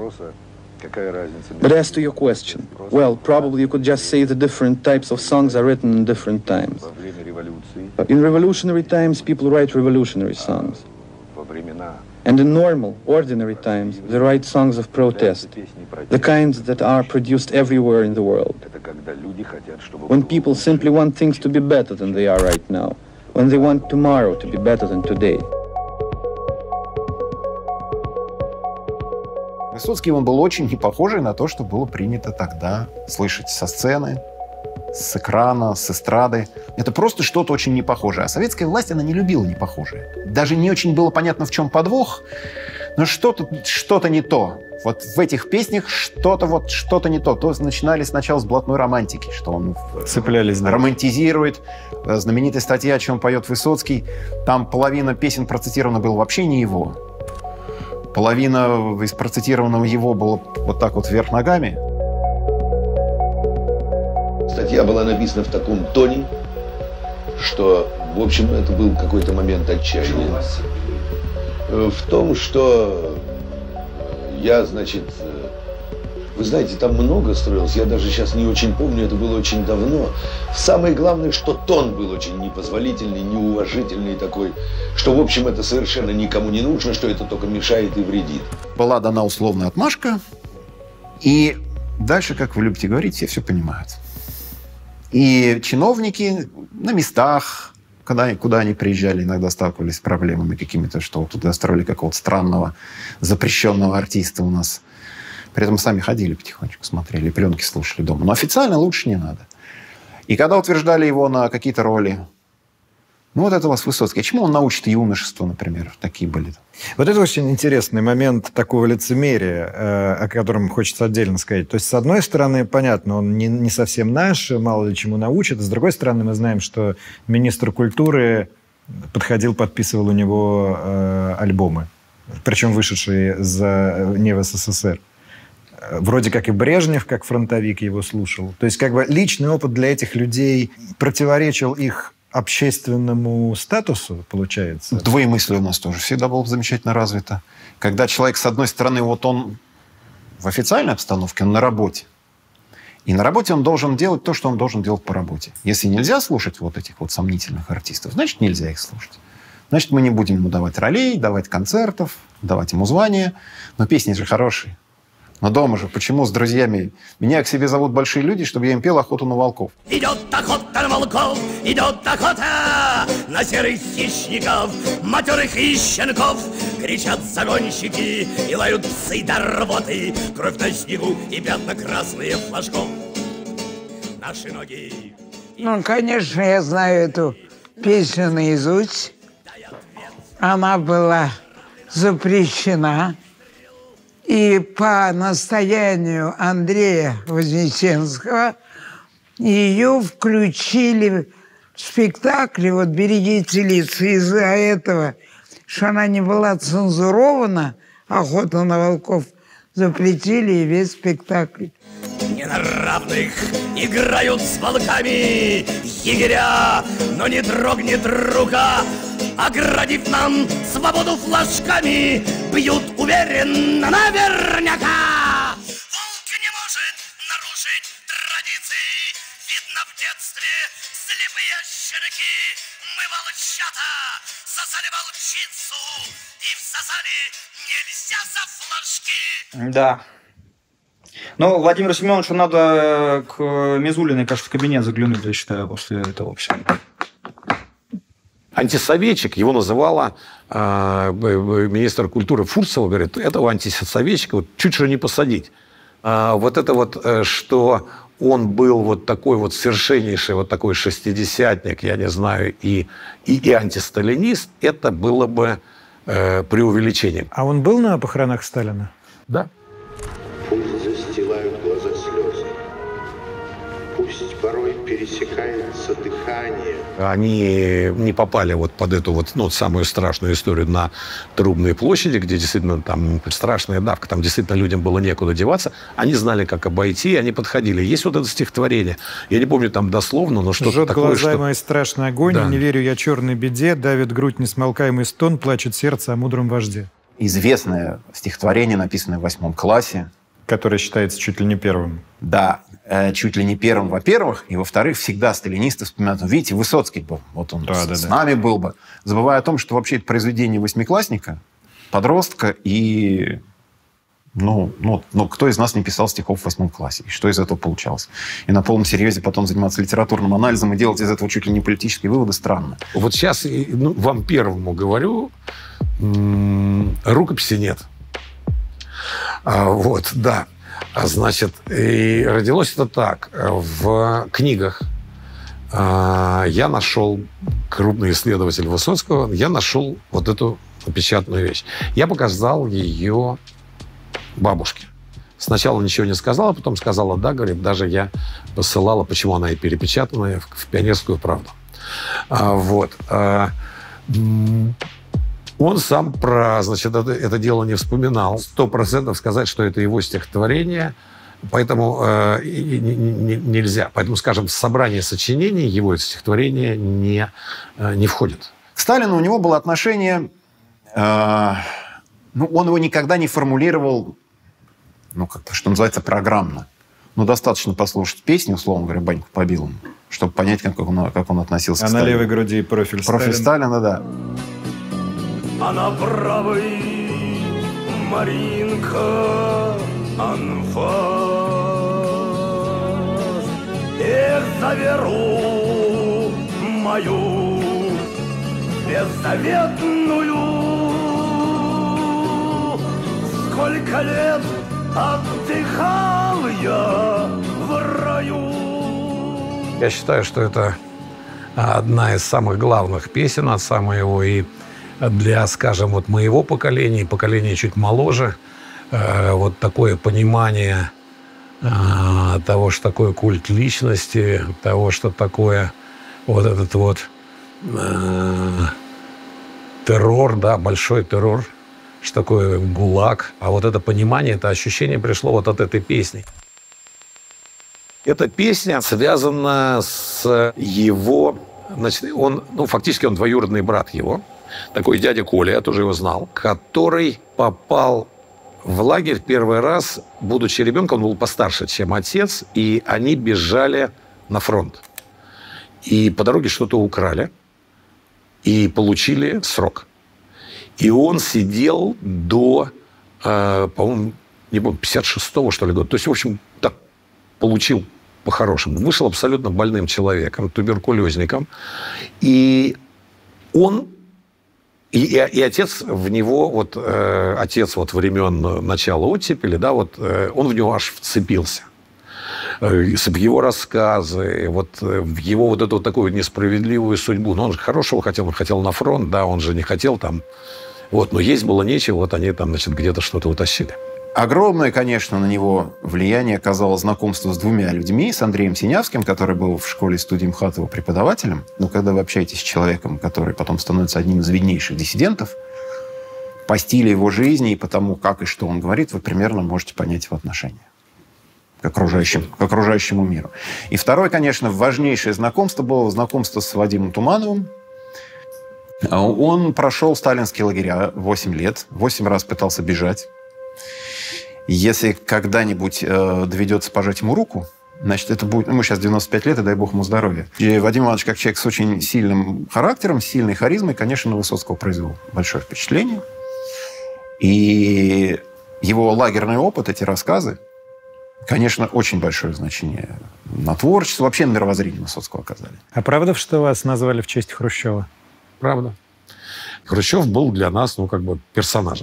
But as to your question, well, probably you could just say the different types of songs are written in different times. In revolutionary times, people write revolutionary songs. And in normal, ordinary times, they write songs of protest, the kinds that are produced everywhere in the world. When people simply want things to be better than they are right now, when they want tomorrow to be better than today. Высоцкий, он был очень не похожий на то, что было принято тогда слышать со сцены, с экрана, с эстрады. Это просто что-то очень непохожее. А советская власть, она не любила непохожее. Даже не очень было понятно, в чем подвох, но что-то, что-то не то. Вот в этих песнях что-то вот что-то не то. То начинали сначала с блатной романтики, что он цеплялись, да. Романтизирует. Знаменитая статья, о чем поет Высоцкий, там половина песен процитирована была вообще не его. Половина из процитированного его было вот так вот вверх ногами. Статья была написана в таком тоне, что, в общем, это был какой-то момент отчаяния. В том, что Я, значит, вы знаете, там много строилось, я даже сейчас не очень помню, это было очень давно. Самое главное, что тон был очень непозволительный, неуважительный такой, что, в общем, это совершенно никому не нужно, что это только мешает и вредит. Была дана условная отмашка, и дальше, как вы любите говорить, все все понимают. И чиновники на местах, когда, куда они приезжали, иногда сталкивались с проблемами какими-то, что вот туда строили какого-то странного запрещенного артиста у нас. При этом сами ходили потихонечку, смотрели, пленки слушали дома. Но официально лучше не надо. И когда утверждали его на какие-то роли, ну вот это у вас Высоцкий. Чему он научит юношество, например? Такие были. Вот это очень интересный момент такого лицемерия, э, о котором хочется отдельно сказать. То есть, с одной стороны, понятно, он не, не совсем наш, мало ли чему научит. С другой стороны, мы знаем, что министр культуры подходил, подписывал у него э, альбомы, причем вышедшие за, не в СССР. Вроде как и Брежнев, как фронтовик, его слушал. То есть как бы личный опыт для этих людей противоречил их общественному статусу, получается? Двоемыслие у нас тоже всегда было замечательно развито. Когда человек, с одной стороны, вот он в официальной обстановке, он на работе. И на работе он должен делать то, что он должен делать по работе. Если нельзя слушать вот этих вот сомнительных артистов, значит, нельзя их слушать. Значит, мы не будем ему давать ролей, давать концертов, давать ему звания. Но песни же хорошие. Но дома же, почему с друзьями? Меня к себе зовут большие люди, чтобы я им пел охоту на волков. Идет охота на волков, идет охота на серых хищников, матерых и щенков. Кричат загонщики и лают псы до рвоты. Кровь на снегу и пятна красные флажков. Наши ноги... Ну, конечно, я знаю эту песню наизусть. Она была запрещена. И по настоянию Андрея Вознесенского ее включили в спектакле. Вот берегите лица из-за этого, что она не была цензурована, «Охота на волков», запретили и весь спектакль. Не на равных играют с волками егеря, но не дрогнет рука, оградив нам свободу флажками, бьют уверенно наверняка. Волк не может нарушить традиции, видно в детстве слепые щенки. Мы, волчата, сосали волчицу и всосали нельзя за флажки. Да. Ну, Владимиру Семеновичу надо к Мизулиной, кажется, в кабинет заглянуть, я считаю, после этого всего. Антисоветчик, его называла э, министр культуры Фурцева, говорит, этого антисоветчика вот, чуть что не посадить. А вот это вот, что он был вот такой вот совершеннейший, вот такой шестидесятник, я не знаю, и, и, и антисталинист, это было бы э, преувеличением. А он был на похоронах Сталина? Да. Пусть застилают глаза слезы, пусть порой пересекается дыхание. Они не попали вот под эту вот, ну, самую страшную историю на Трубной площади, где действительно там страшная давка, там действительно людям было некуда деваться. Они знали, как обойти, они подходили. Есть вот это стихотворение, я не помню там дословно, но что-то «Жжет такое, глаза что... мои страшный огонь, да. Не верю я черной беде, давит грудь несмолкаемый стон, плачет сердце о мудром вожде». Известное стихотворение, написанное в восьмом классе. Которое считается чуть ли не первым. Да, э, чуть ли не первым, во-первых. И, во-вторых, всегда сталинисты вспоминают. Видите, Высоцкий был. Вот он да, с, да, с да. нами был бы. Забывая о том, что вообще это произведение восьмиклассника, подростка и... Ну, ну, ну, кто из нас не писал стихов в восьмом классе? И что из этого получалось? И на полном серьезе потом заниматься литературным анализом и делать из этого чуть ли не политические выводы странно. Вот сейчас ну, вам первому говорю, рукописи нет. А, вот, да. А, значит, и родилось это так. В книгах а, я нашел, крупный исследователь Высоцкого, я нашел вот эту печатную вещь. Я показал ее бабушке. Сначала ничего не сказала, потом сказала да, говорит, даже я посылала, почему она и перепечатанная, в, в «Пионерскую правду». А, вот. А, Он сам про, значит, это, это дело не вспоминал. Сто процентов сказать, что это его стихотворение, поэтому э, не, не, нельзя. Поэтому, скажем, в собрание сочинений его это стихотворение не, э, не входит. К Сталину у него было отношение... Э, ну, он его никогда не формулировал ну, как-то, что называется, программно. Ну, достаточно послушать песню, условно говоря, «Баньку по Билому», чтобы понять, как он, как он относился а к Сталину. А на левой груди профиль Сталина. Профиль Сталина, да. А на правой Маринка анфас. Эх, за веру мою беззаветную, сколько лет отдыхал я в раю. Я считаю, что это одна из самых главных песен отца моего, и для, скажем, вот моего поколения, поколения чуть моложе, э, вот такое понимание э, того, что такое культ личности, того, что такое вот этот вот э, террор, да, большой террор, что такое ГУЛАГ. А вот это понимание, это ощущение пришло вот от этой песни. Эта песня связана с его... Значит, он, ну, фактически он двоюродный брат его, такой дядя Коля, я тоже его знал, который попал в лагерь первый раз, будучи ребенком, он был постарше, чем отец, и они бежали на фронт. И по дороге что-то украли, и получили срок. И он сидел до, э, по-моему, не помню, пятьдесят шестого, что ли, года. То есть, в общем, так получил по-хорошему. Вышел абсолютно больным человеком, туберкулезником. И он... И, и, и отец в него, вот э, отец вот времен начала оттепели, да, вот э, он в него аж вцепился. Э, в его рассказы, вот э, в его вот эту вот такую несправедливую судьбу. Но он же хорошего хотел, он хотел на фронт, да, он же не хотел там. Вот, но есть было нечего, вот они там, значит, где-то что-то утащили. Огромное, конечно, на него влияние оказало знакомство с двумя людьми. С Андреем Синявским, который был в школе-студии МХАТова преподавателем. Но когда вы общаетесь с человеком, который потом становится одним из виднейших диссидентов, по стилю его жизни и по тому, как и что он говорит, вы примерно можете понять его отношение к окружающему, к окружающему миру. И второе, конечно, важнейшее знакомство было знакомство с Вадимом Тумановым. Он прошел сталинские лагеря восемь лет, восемь раз пытался бежать. Если когда-нибудь э, доведется пожать ему руку, значит, это будет... Ему сейчас девяносто пять лет, и дай бог ему здоровья. И Вадим Иванович, как человек с очень сильным характером, сильной харизмой, конечно, на Высоцкого произвел большое впечатление. И его лагерный опыт, эти рассказы, конечно, очень большое значение на творчество, вообще на мировоззрение Высоцкого оказали. А правда, что вас назвали в честь Хрущева? Правда. Хрущев был для нас, ну, как бы персонажем.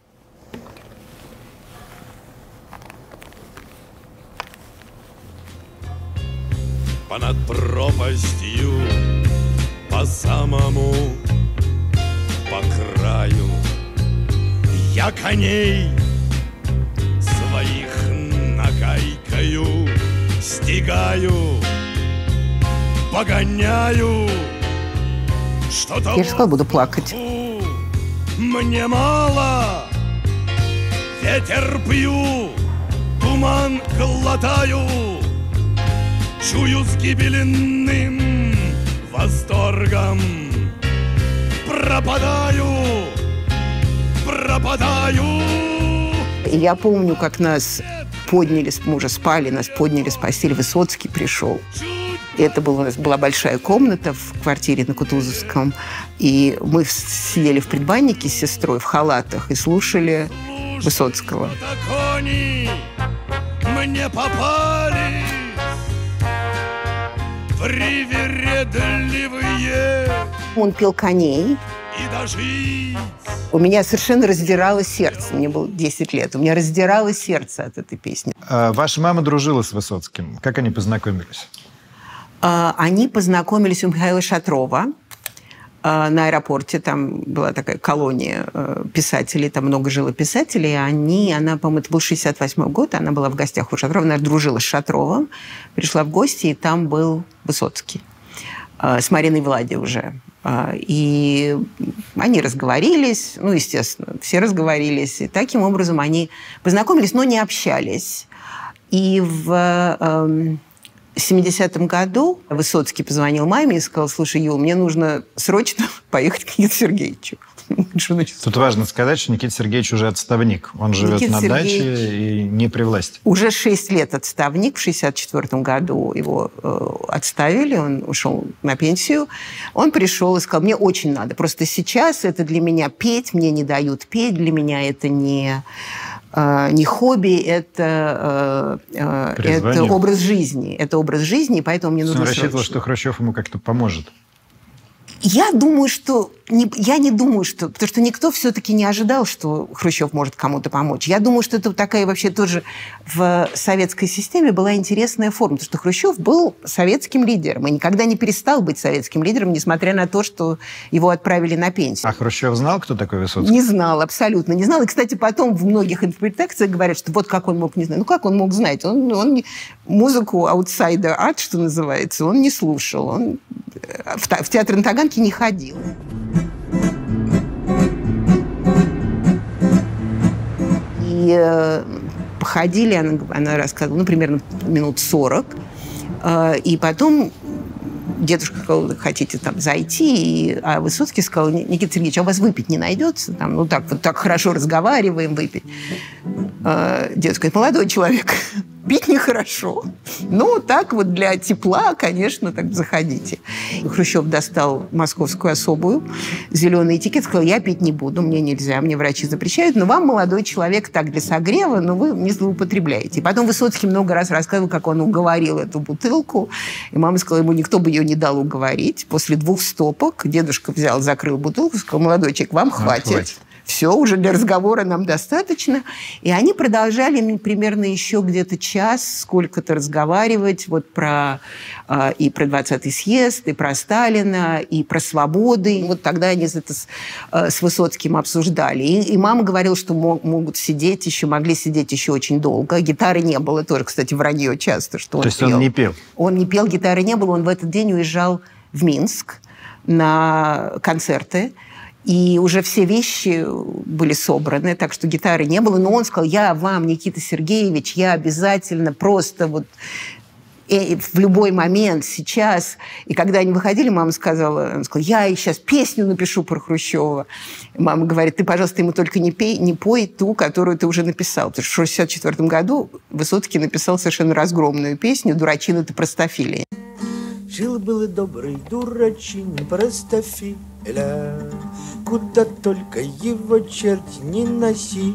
Понад пропастью, по самому, по краю, я коней своих нагайкою стигаю, погоняю, что-то... Я же сказала, буду плакать. Мне мало, ветер пью, туман глотаю, чую с гибельным восторгом. Пропадаю, пропадаю. Я помню, как нас подняли, мы уже спали, нас подняли с постели, Высоцкий пришел. И это было, у нас была большая комната в квартире на Кутузовском. И мы сидели в предбаннике с сестрой в халатах и слушали Высоцкого. Кони мне попали привередливые. Он пел «Коней». И дожить. У меня совершенно раздирало сердце. Мне было десять лет. У меня раздирало сердце от этой песни. А ваша мама дружила с Высоцким. Как они познакомились? А, они познакомились у Михаила Шатрова а, на аэропорте. Там была такая колония а, писателей. Там много жило писателей. Они, она, по-моему, это был шестьдесят восьмой год. Она была в гостях у Шатрова. Она дружила с Шатровым. Пришла в гости, и там был Высоцкий. А, с Мариной Влади уже. И они разговорились, ну, естественно, все разговорились. И таким образом они познакомились, но не общались. И в э, В семидесятом году Высоцкий позвонил маме и сказал: слушай, Юл, мне нужно срочно поехать к Никите Сергеевичу. Тут важно сказать, что Никита Сергеевич уже отставник. Он живет Никита на Сергеевич даче и не при власти. Уже шесть лет отставник. В шестьдесят четвёртом году его э, отставили, он ушел на пенсию. Он пришел и сказал: мне очень надо. Просто сейчас это для меня петь, мне не дают петь, для меня это не... не хобби, это, это образ жизни. Это образ жизни, поэтому мне нужно Он рассчитывал, срочно. что Хрущев ему как-то поможет. Я думаю, что... Не, я не думаю, что... Потому что никто все-таки не ожидал, что Хрущев может кому-то помочь. Я думаю, что это такая вообще тоже в советской системе была интересная форма. Потому что Хрущев был советским лидером и никогда не перестал быть советским лидером, несмотря на то, что его отправили на пенсию. А Хрущев знал, кто такой Высоцкий? Не знал, абсолютно не знал. И, кстати, потом в многих интерпретациях говорят, что вот как он мог не знать. Ну, как он мог знать? Он, он не... музыку outsider art, что называется, он не слушал. Он в, в театр на Таганке не ходил. И э, походили, она, она рассказывала, ну, примерно минут сорок. Э, и потом дедушка сказал: хотите там зайти? И, а Высоцкий сказал: Никита Сергеевич, а у вас выпить не найдется? Там, ну, так вот так хорошо разговариваем, выпить. Э, дедушка говорит: молодой человек, пить нехорошо. Ну, так вот для тепла, конечно, так заходите. Хрущев достал московскую особую, зеленый этикет, сказал: я пить не буду, мне нельзя, мне врачи запрещают, но вам, молодой человек, так для согрева, но вы не злоупотребляете. И потом Высоцкий много раз рассказывал, как он уговорил эту бутылку, и мама сказала ему: никто бы ее не дал уговорить. После двух стопок дедушка взял, закрыл бутылку, сказал: молодой человек, вам хватит. хватит. Все, уже для разговора нам достаточно. И они продолжали примерно еще где-то час сколько-то разговаривать вот про, э, и про двадцатый съезд, и про Сталина, и про свободы. Вот тогда они это с, э, с Высоцким обсуждали. И, и мама говорила, что мог, могут сидеть еще, могли сидеть еще очень долго. Гитары не было, тоже, кстати, вранье часто, что он То есть пел. он не пел? Он не пел, гитары не было. Он в этот день уезжал в Минск на концерты. И уже все вещи были собраны, так что гитары не было. Но он сказал: я вам, Никита Сергеевич, я обязательно просто вот в любой момент, сейчас. И когда они выходили, мама сказала, она сказала: я сейчас песню напишу про Хрущева. Мама говорит: ты, пожалуйста, ему только не, пей, не пой ту, которую ты уже написал. Потому что в шестьдесят четвёртом году Высоцкий написал совершенно разгромную песню «Дурачина-то простофиля». Жил-был добрый дурачина простофиля, куда только его черти не носили.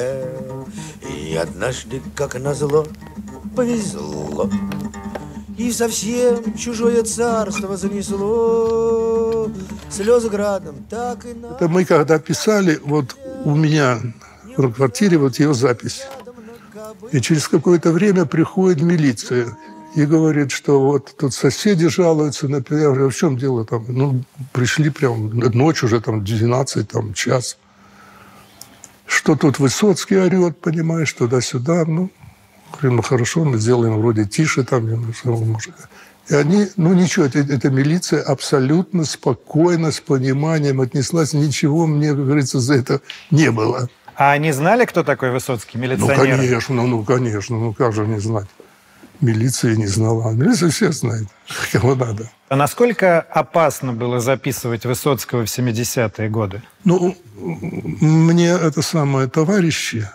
И однажды, как назло, повезло, и совсем чужое царство занесло. Слезы градом так и на... Это мы когда писали, вот у меня в квартире вот ее запись. И через какое-то время приходит милиция и говорит, что вот тут соседи жалуются. На... Я говорю: а в чем дело там? Ну, пришли прям ночь уже, там, двенадцать, там, час. Что тут Высоцкий орет, понимаешь, туда-сюда. Ну, говорю: ну, хорошо, мы сделаем вроде тише там. И они, ну, ничего, это, это милиция абсолютно спокойно, с пониманием отнеслась. Ничего мне, как говорится, за это не было. А они знали, кто такой Высоцкий, милиционер? Ну, конечно, ну, конечно, ну, как же не знать. Милиция не знала. Милиция все знает, кого надо. А насколько опасно было записывать Высоцкого в семидесятые годы? Ну, мне это самое товарищи,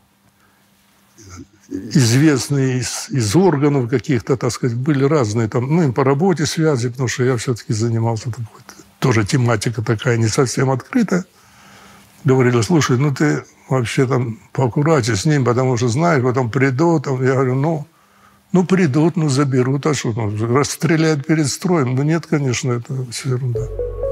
известные из, из органов каких-то, так сказать, были разные там, ну, и по работе связи, потому что я все-таки занимался такой, тоже тематика такая не совсем открытая. Говорили: слушай, ну ты вообще там поаккуратнее с ним, потому что знаешь, потом придут. Там, я говорю: ну, ну придут, ну заберут, а что, ну, расстреляют перед строем. Ну нет, конечно, это все ерунда.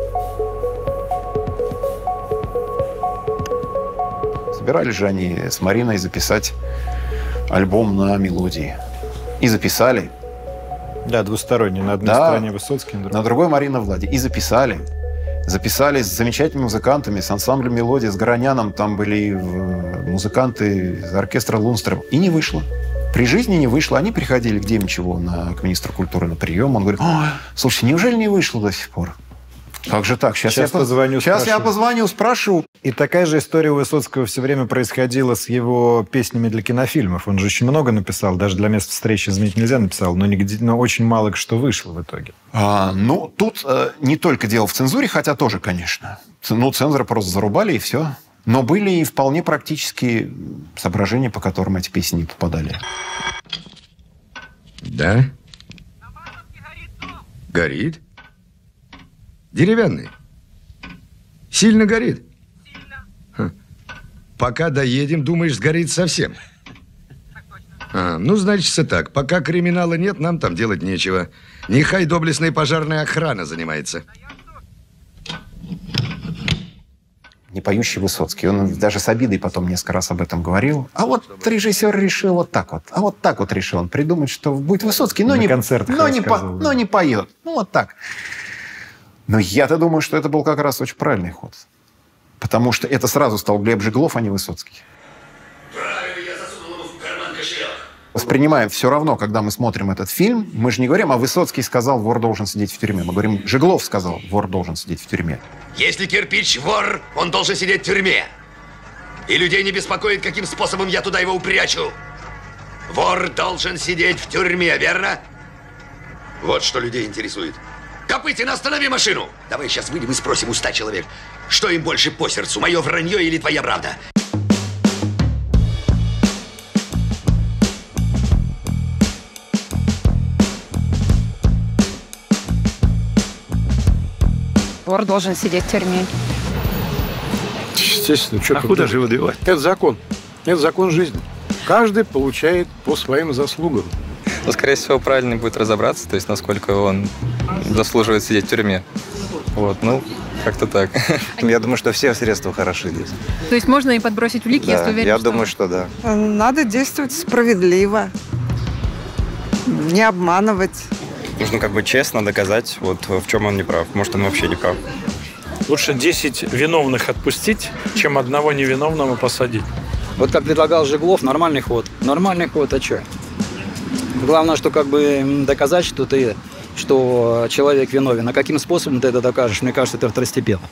Собирались же они с Мариной записать альбом на мелодии. И записали. Да, двусторонний. На одной да, стороне Высоцкий, на другой. На другой Марина Влади. И записали. Записали с замечательными музыкантами, с ансамблем «Мелодия», с Гороняном. Там были музыканты из оркестра Лунстрем. И не вышло. При жизни не вышло. Они приходили к Демичеву, на, к министру культуры на прием. Он говорит: слушайте, неужели не вышло до сих пор? Как же так? Сейчас, Сейчас, я, позвоню, сейчас спрошу. я позвоню, спрошу. И такая же история у Высоцкого все время происходила с его песнями для кинофильмов. Он же очень много написал, даже для «Мест встречи изменить нельзя» написал, но, нигде, но очень мало что вышло в итоге. А, ну, тут э, не только дело в цензуре, хотя тоже, конечно. Ну, цензора просто зарубали, и все. Но были и вполне практические соображения, по которым эти песни не попадали. Да? Горит? Деревянный? Сильно горит? Ха. Пока доедем, думаешь, сгорит совсем? А, ну, значит, так. Пока криминала нет, нам там делать нечего. Нехай доблестная пожарная охрана занимается. Не поющий Высоцкий. Он даже с обидой потом несколько раз об этом говорил. А вот режиссер решил вот так вот. А вот так вот решил он придумать, что будет Высоцкий, но, не, но, не, по, но не поет. Ну, вот так. Но я-то думаю, что это был как раз очень правильный ход. Потому что это сразу стал Глеб Жиглов, а не Высоцкий. Воспринимаем все равно, когда мы смотрим этот фильм, мы же не говорим, а Высоцкий сказал, вор должен сидеть в тюрьме. Мы говорим, Жиглов сказал, вор должен сидеть в тюрьме. Если кирпич вор, он должен сидеть в тюрьме. И людей не беспокоит, каким способом я туда его упрячу. Вор должен сидеть в тюрьме, верно? Вот что людей интересует. Копытин, останови машину! Давай сейчас выйдем и спросим у ста человек, что им больше по сердцу, мое вранье или твоя правда? Вор должен сидеть в тюрьме. Естественно. Что а куда же его девать? Это закон. Это закон жизни. Каждый получает по своим заслугам. Но, скорее всего, правильно будет разобраться, то есть, насколько он заслуживает сидеть в тюрьме. Вот, ну, как-то так. Я думаю, что все средства хороши здесь. То есть можно и подбросить улики, да, если уверен, я что... думаю, что да. Надо действовать справедливо, не обманывать. Нужно как бы честно доказать, вот в чем он не прав. Может, он вообще не прав. Лучше десять виновных отпустить, чем одного невиновного посадить. Вот как предлагал Жиглов, нормальный ход. Нормальный ход, а что? Главное, что как бы доказать, что ты, что человек виновен. А каким способом ты это докажешь, мне кажется, это второстепенно.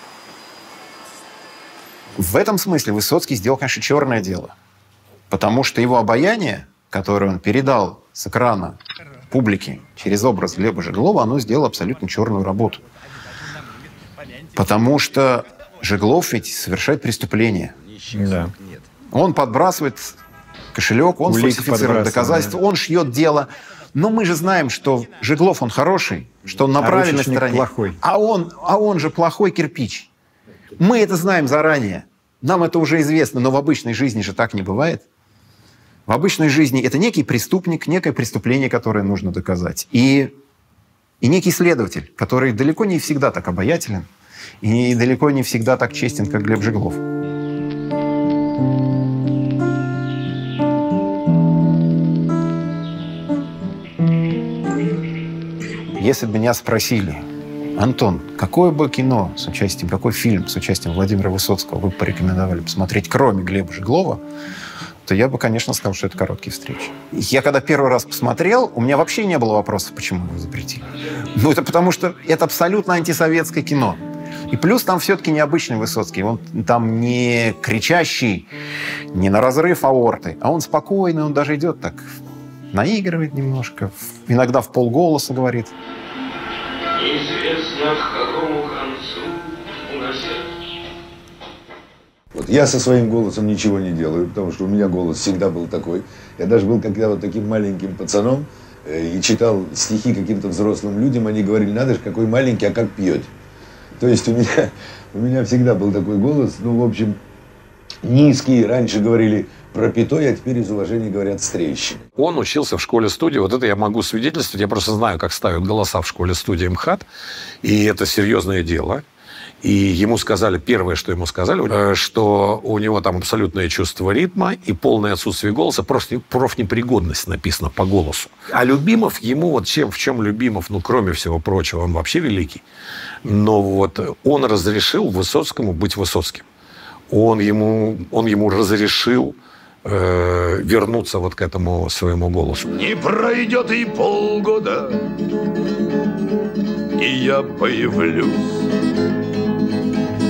В этом смысле Высоцкий сделал, конечно, черное дело. Потому что его обаяние, которое он передал с экрана публике через образ Глеба Жиглова, оно сделало абсолютно черную работу. Потому что Жиглов ведь совершает преступление. Да. Он подбрасывает кошелек, он Улик фальсифицирует доказательства, он шьет дело. Но мы же знаем, что Жиглов, он хороший, что он на а правильной стороне. Плохой. А он, а он же плохой кирпич. Мы это знаем заранее. Нам это уже известно, но в обычной жизни же так не бывает. В обычной жизни это некий преступник, некое преступление, которое нужно доказать. И, и некий следователь, который далеко не всегда так обаятелен и далеко не всегда так честен, как Глеб Жиглов. Если бы меня спросили, Антон, какое бы кино с участием, какой фильм с участием Владимира Высоцкого вы бы порекомендовали посмотреть, кроме Глеба Жиглова, то я бы, конечно, сказал, что это «Короткие встречи». Я когда первый раз посмотрел, у меня вообще не было вопросов, почему его запретили. Ну, это потому что это абсолютно антисоветское кино. И плюс там все-таки необычный Высоцкий. Он там не кричащий, не на разрыв аорты, а он спокойный, он даже идет так, наигрывает немножко, иногда в полголоса говорит. Неизвестно, к какому концу уносят. Вот я со своим голосом ничего не делаю, потому что у меня голос всегда был такой. Я даже был когда вот таким маленьким пацаном э, и читал стихи каким-то взрослым людям, они говорили, надо же, какой маленький, а как пьете. То есть у меня, у меня всегда был такой голос, ну, в общем, низкий. Раньше говорили пропитой, а теперь из уважения говорят с трещиной. Он учился в школе-студии, вот это я могу свидетельствовать, я просто знаю, как ставят голоса в школе-студии МХАТ, и это серьезное дело. И ему сказали, первое, что ему сказали, что у него там абсолютное чувство ритма и полное отсутствие голоса, просто профнепригодность написано по голосу. А Любимов, ему вот чем, в чем Любимов, ну, кроме всего прочего, он вообще великий. Но вот он разрешил Высоцкому быть Высоцким. Он ему, он ему разрешил э, вернуться вот к этому своему голосу. Не пройдет и полгода, и я появлюсь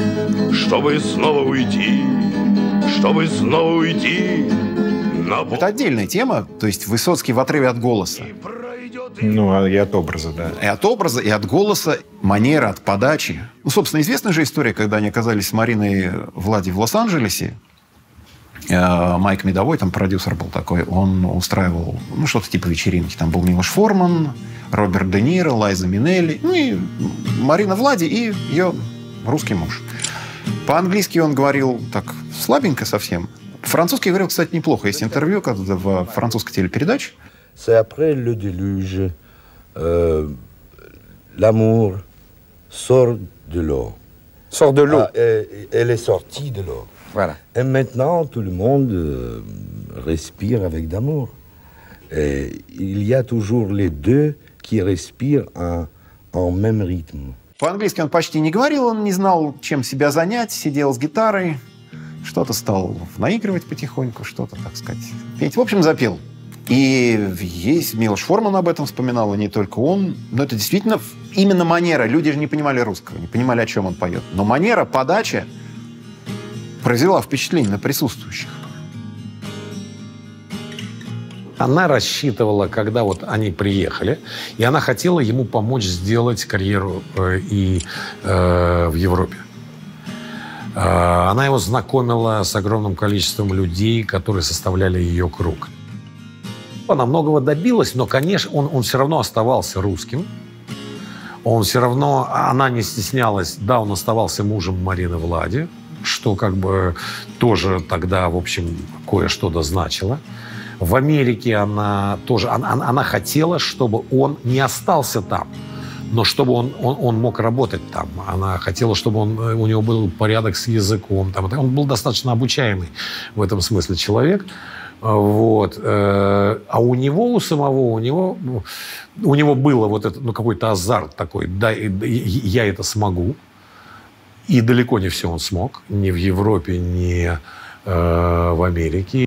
чтобы снова уйти, чтобы снова уйти. На... Это отдельная тема, то есть Высоцкий в отрыве от голоса. Ну, и от образа, да. И от образа, и от голоса, манера, от подачи. Ну, собственно, известная же история, когда они оказались с Мариной Влади в Лос-Анджелесе. Майк Медовой, там продюсер был такой, он устраивал, ну, что-то типа вечеринки. Там был Милош Форман, Роберт Де Ниро, Лайза Минелли, ну, и Марина Влади, и ее русский муж. По-английски он говорил так слабенько совсем. По-французски говорил, кстати, неплохо. Есть интервью когда в французской телепередаче. C'est après le déluge, euh, l'amour sort de l'eau. Sort de l'eau. Ah, et, elle est sortie de l'eau. Voilà. Et maintenant, tout le monde euh, respire avec d'amour. Et il y a toujours les deux qui respirent en, en même rythme. По-английски он почти не говорил, он не знал, чем себя занять, сидел с гитарой, что-то стал наигрывать потихоньку, что-то, так сказать, петь. В общем, запел. И есть, Милош Форман об этом вспоминал, и не только он. Но это действительно именно манера. Люди же не понимали русского, не понимали, о чем он поет. Но манера, подача произвела впечатление на присутствующих. Она рассчитывала, когда вот они приехали, и она хотела ему помочь сделать карьеру э, и э, в Европе. Э, она его знакомила с огромным количеством людей, которые составляли ее круг. Она многого добилась, но, конечно, он, он все равно оставался русским. Он все равно, она не стеснялась, да, он оставался мужем Марины Влади, что как бы тоже тогда, в общем, кое-что дозначило. В Америке она тоже, она, она хотела, чтобы он не остался там, но чтобы он, он, он мог работать там. Она хотела, чтобы он, у него был порядок с языком. Там. Он был достаточно обучаемый в этом смысле человек. Вот. А у него, у самого, у него, у него было вот это, ну, какой-то азарт такой, да, я это смогу. И далеко не все он смог, ни в Европе, ни э, в Америке.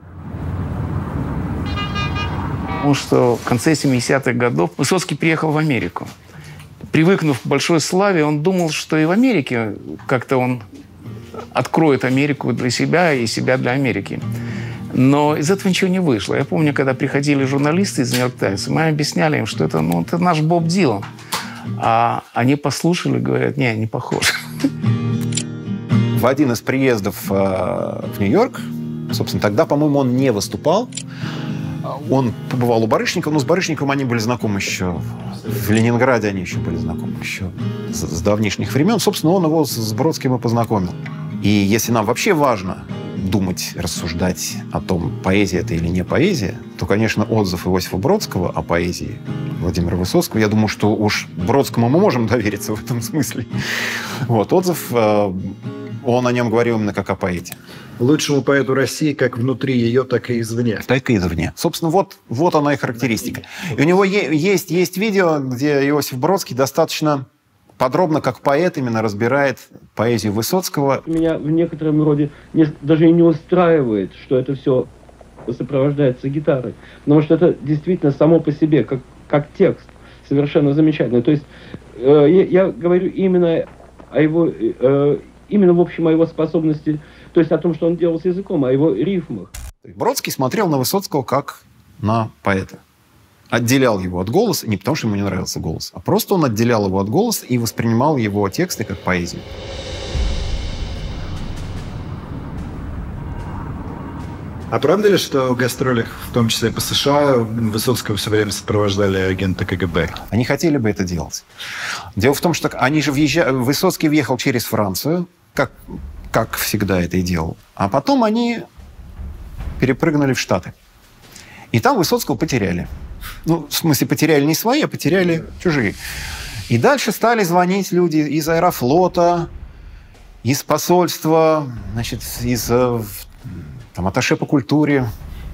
Потому что в конце семидесятых годов Высоцкий приехал в Америку. Привыкнув к большой славе, он думал, что и в Америке как-то он откроет Америку для себя и себя для Америки. Но из этого ничего не вышло. Я помню, когда приходили журналисты из «Нью-Йорк Таймс», мы объясняли им, что это, ну, это наш Боб Дилан. А они послушали и говорят, не, не похож. В один из приездов э, в Нью-Йорк, собственно, тогда, по-моему, он не выступал. Он побывал у Барышникова, но с Барышниковым они были знакомы еще. В Ленинграде они еще были знакомы еще с, с давнишних времен. Собственно, он его с Бродским и познакомил. И если нам вообще важно думать, рассуждать о том, поэзия это или не поэзия, то, конечно, отзыв Иосифа Бродского о поэзии Владимира Высоцкого, я думаю, что уж Бродскому мы можем довериться в этом смысле. Вот, отзыв, он о нем говорил именно как о поэте. Лучшему поэту России как внутри ее, так и извне. Так и извне. Собственно, вот, вот она и характеристика. И у него есть, есть видео, где Иосиф Бродский достаточно подробно, как поэт, именно разбирает поэзию Высоцкого. Меня в некотором роде не, даже и не устраивает, что это все сопровождается гитарой. Потому что это действительно само по себе, как, как текст, совершенно замечательно. То есть э, я, я говорю именно о его, э, именно в общем о его способности, то есть о том, что он делал с языком, о его рифмах. Бродский смотрел на Высоцкого как на поэта. Отделял его от голоса, не потому что ему не нравился голос, а просто он отделял его от голоса и воспринимал его тексты как поэзию. А правда ли, что в гастролях, в том числе по США, Высоцкого все время сопровождали агенты КГБ? Они хотели бы это делать. Дело в том, что они же въезжали... Высоцкий въехал через Францию, как, как всегда это и делал. А потом они перепрыгнули в Штаты. И там Высоцкого потеряли. Ну, в смысле, потеряли не свои, а потеряли чужие. И дальше стали звонить люди из Аэрофлота, из посольства, значит, из там, атташе по культуре.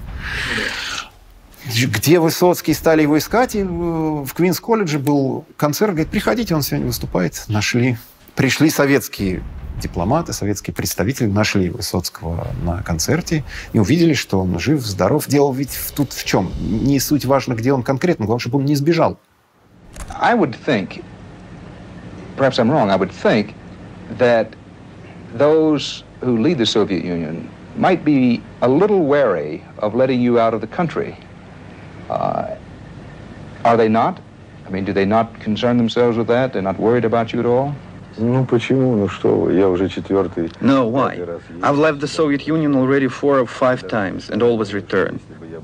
Где Высоцкий, стали его искать. И в Квинс-колледже был концерт. Говорит, приходите, он сегодня выступает. Нашли. Пришли советские дипломаты, советские представители, нашли Высоцкого на концерте и увидели, что он жив, здоров. Дело ведь тут в чем? Не суть важно, где он конкретно, главное, чтобы он не сбежал. I would think, perhaps I'm wrong, I would think that those who lead the Soviet Union might be a little wary of letting you out of the country. Uh, are they not? I mean, do they not concern themselves with that? They're not worried about you at all? Ну почему? Ну что вы, я уже четвертый. No, why? I've left the Soviet Union already four or five times and always returned.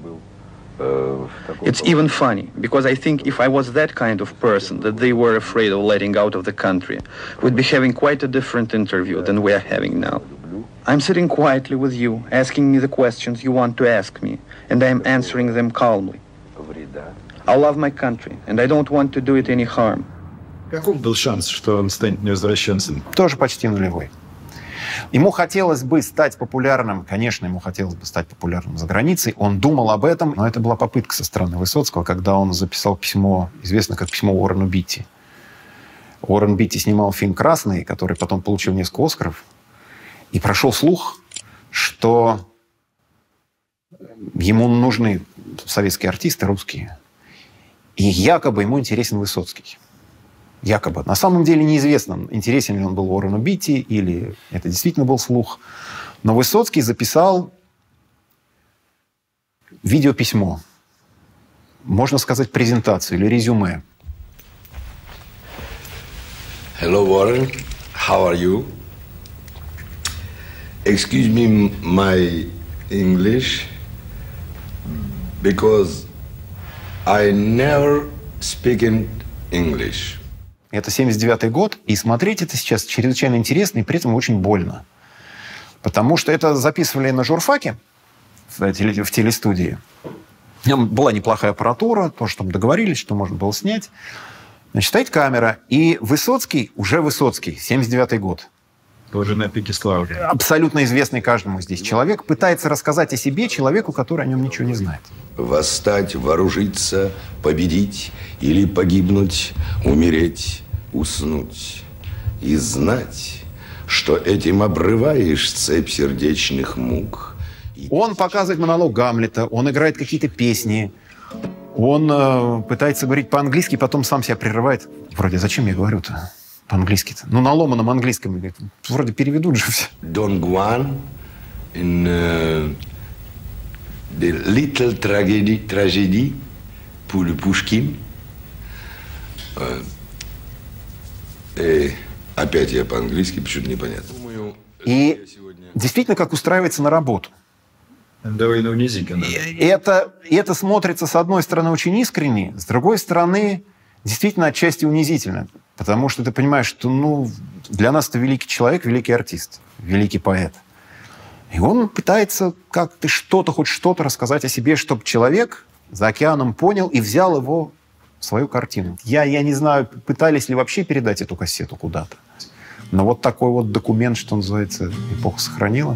It's even funny, because I think if I was that kind of person that they were afraid of letting out of the country, we'd be having quite a different interview than we are having now. I'm sitting quietly with you, asking me the questions you want to ask me, and I'm answering them calmly. I love my country, and I don't want to do it any harm. Каков был шанс, что он станет невозвращенцем? Тоже почти нулевой. Ему хотелось бы стать популярным, конечно, ему хотелось бы стать популярным за границей. Он думал об этом, но это была попытка со стороны Высоцкого, когда он записал письмо, известно как письмо Уоррену Битти. Уоррен Битти снимал фильм «Красный», который потом получил несколько «Оскаров». И прошел слух, что ему нужны советские артисты, русские. И якобы ему интересен Высоцкий. Якобы. На самом деле неизвестно, интересен ли он был Уоррену Битти, или это действительно был слух. Но Высоцкий записал видеописьмо. Можно сказать, презентацию или резюме. Hello, Warren. How are you? Excuse me my English, because I never speak in English. Это семьдесят девятый год, и смотреть это сейчас чрезвычайно интересно и при этом очень больно. Потому что это записывали на журфаке в, теле, в телестудии. Там была неплохая аппаратура, то, что там договорились, что можно было снять. Значит, стоит камера, и Высоцкий, уже Высоцкий, семьдесят девятый год. Тоже на пике славы. Абсолютно известный каждому здесь человек пытается рассказать о себе человеку, который о нем ничего не знает. Восстать, вооружиться, победить или погибнуть, умереть, уснуть. И знать, что этим обрываешь цепь сердечных мук. Он показывает монолог Гамлета, он играет какие-то песни, он э, пытается говорить по-английски, потом сам себя прерывает. Вроде, зачем я говорю-то? По-английски-то. Ну, на ломаном английском. Вроде переведут же все. Дон Гуан in uh, the little tragedy, tragedy pour le Pushkin. Uh, э, опять я по-английски, почему-то непонятно. И действительно, как устраивается на работу. Довольно унизительно. И это, и это смотрится, с одной стороны, очень искренне, с другой стороны, действительно, отчасти унизительно. Потому что ты понимаешь, что ну, для нас это великий человек, великий артист, великий поэт. И он пытается как-то что-то, хоть что-то рассказать о себе, чтобы человек за океаном понял и взял его в свою картину. Я, я не знаю, пытались ли вообще передать эту кассету куда-то. Но вот такой вот документ, что называется, эпоха сохранила.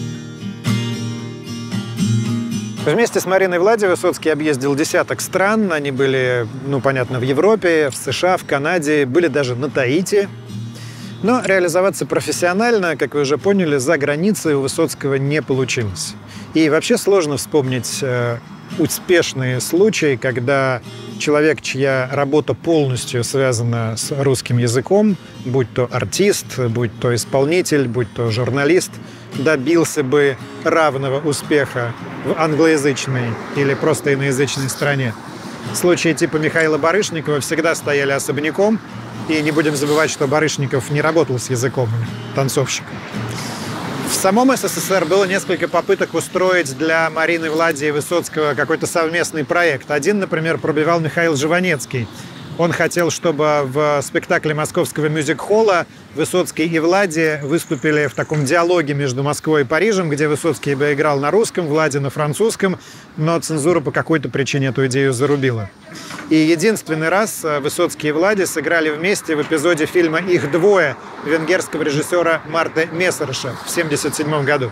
Вместе с Мариной Влади Высоцкий объездил десяток стран. Они были, ну, понятно, в Европе, в США, в Канаде, были даже на Таити. Но реализоваться профессионально, как вы уже поняли, за границей у Высоцкого не получилось. И вообще сложно вспомнить э, успешные случаи, когда человек, чья работа полностью связана с русским языком, будь то артист, будь то исполнитель, будь то журналист, добился бы равного успеха в англоязычной или просто иноязычной стране. Случаи типа Михаила Барышникова всегда стояли особняком, и не будем забывать, что Барышников не работал с языком танцовщика. В самом СССР было несколько попыток устроить для Марины Влади и Высоцкого какой-то совместный проект. Один, например, пробивал Михаил Жванецкий. Он хотел, чтобы в спектакле Московского мюзик-холла Высоцкий и Влади выступили в таком диалоге между Москвой и Парижем, где Высоцкий бы играл на русском, Влади на французском, но цензура по какой-то причине эту идею зарубила. И единственный раз Высоцкий и Влади сыграли вместе в эпизоде фильма «Их двое» венгерского режиссера Марте Мессерша в семьдесят седьмом году.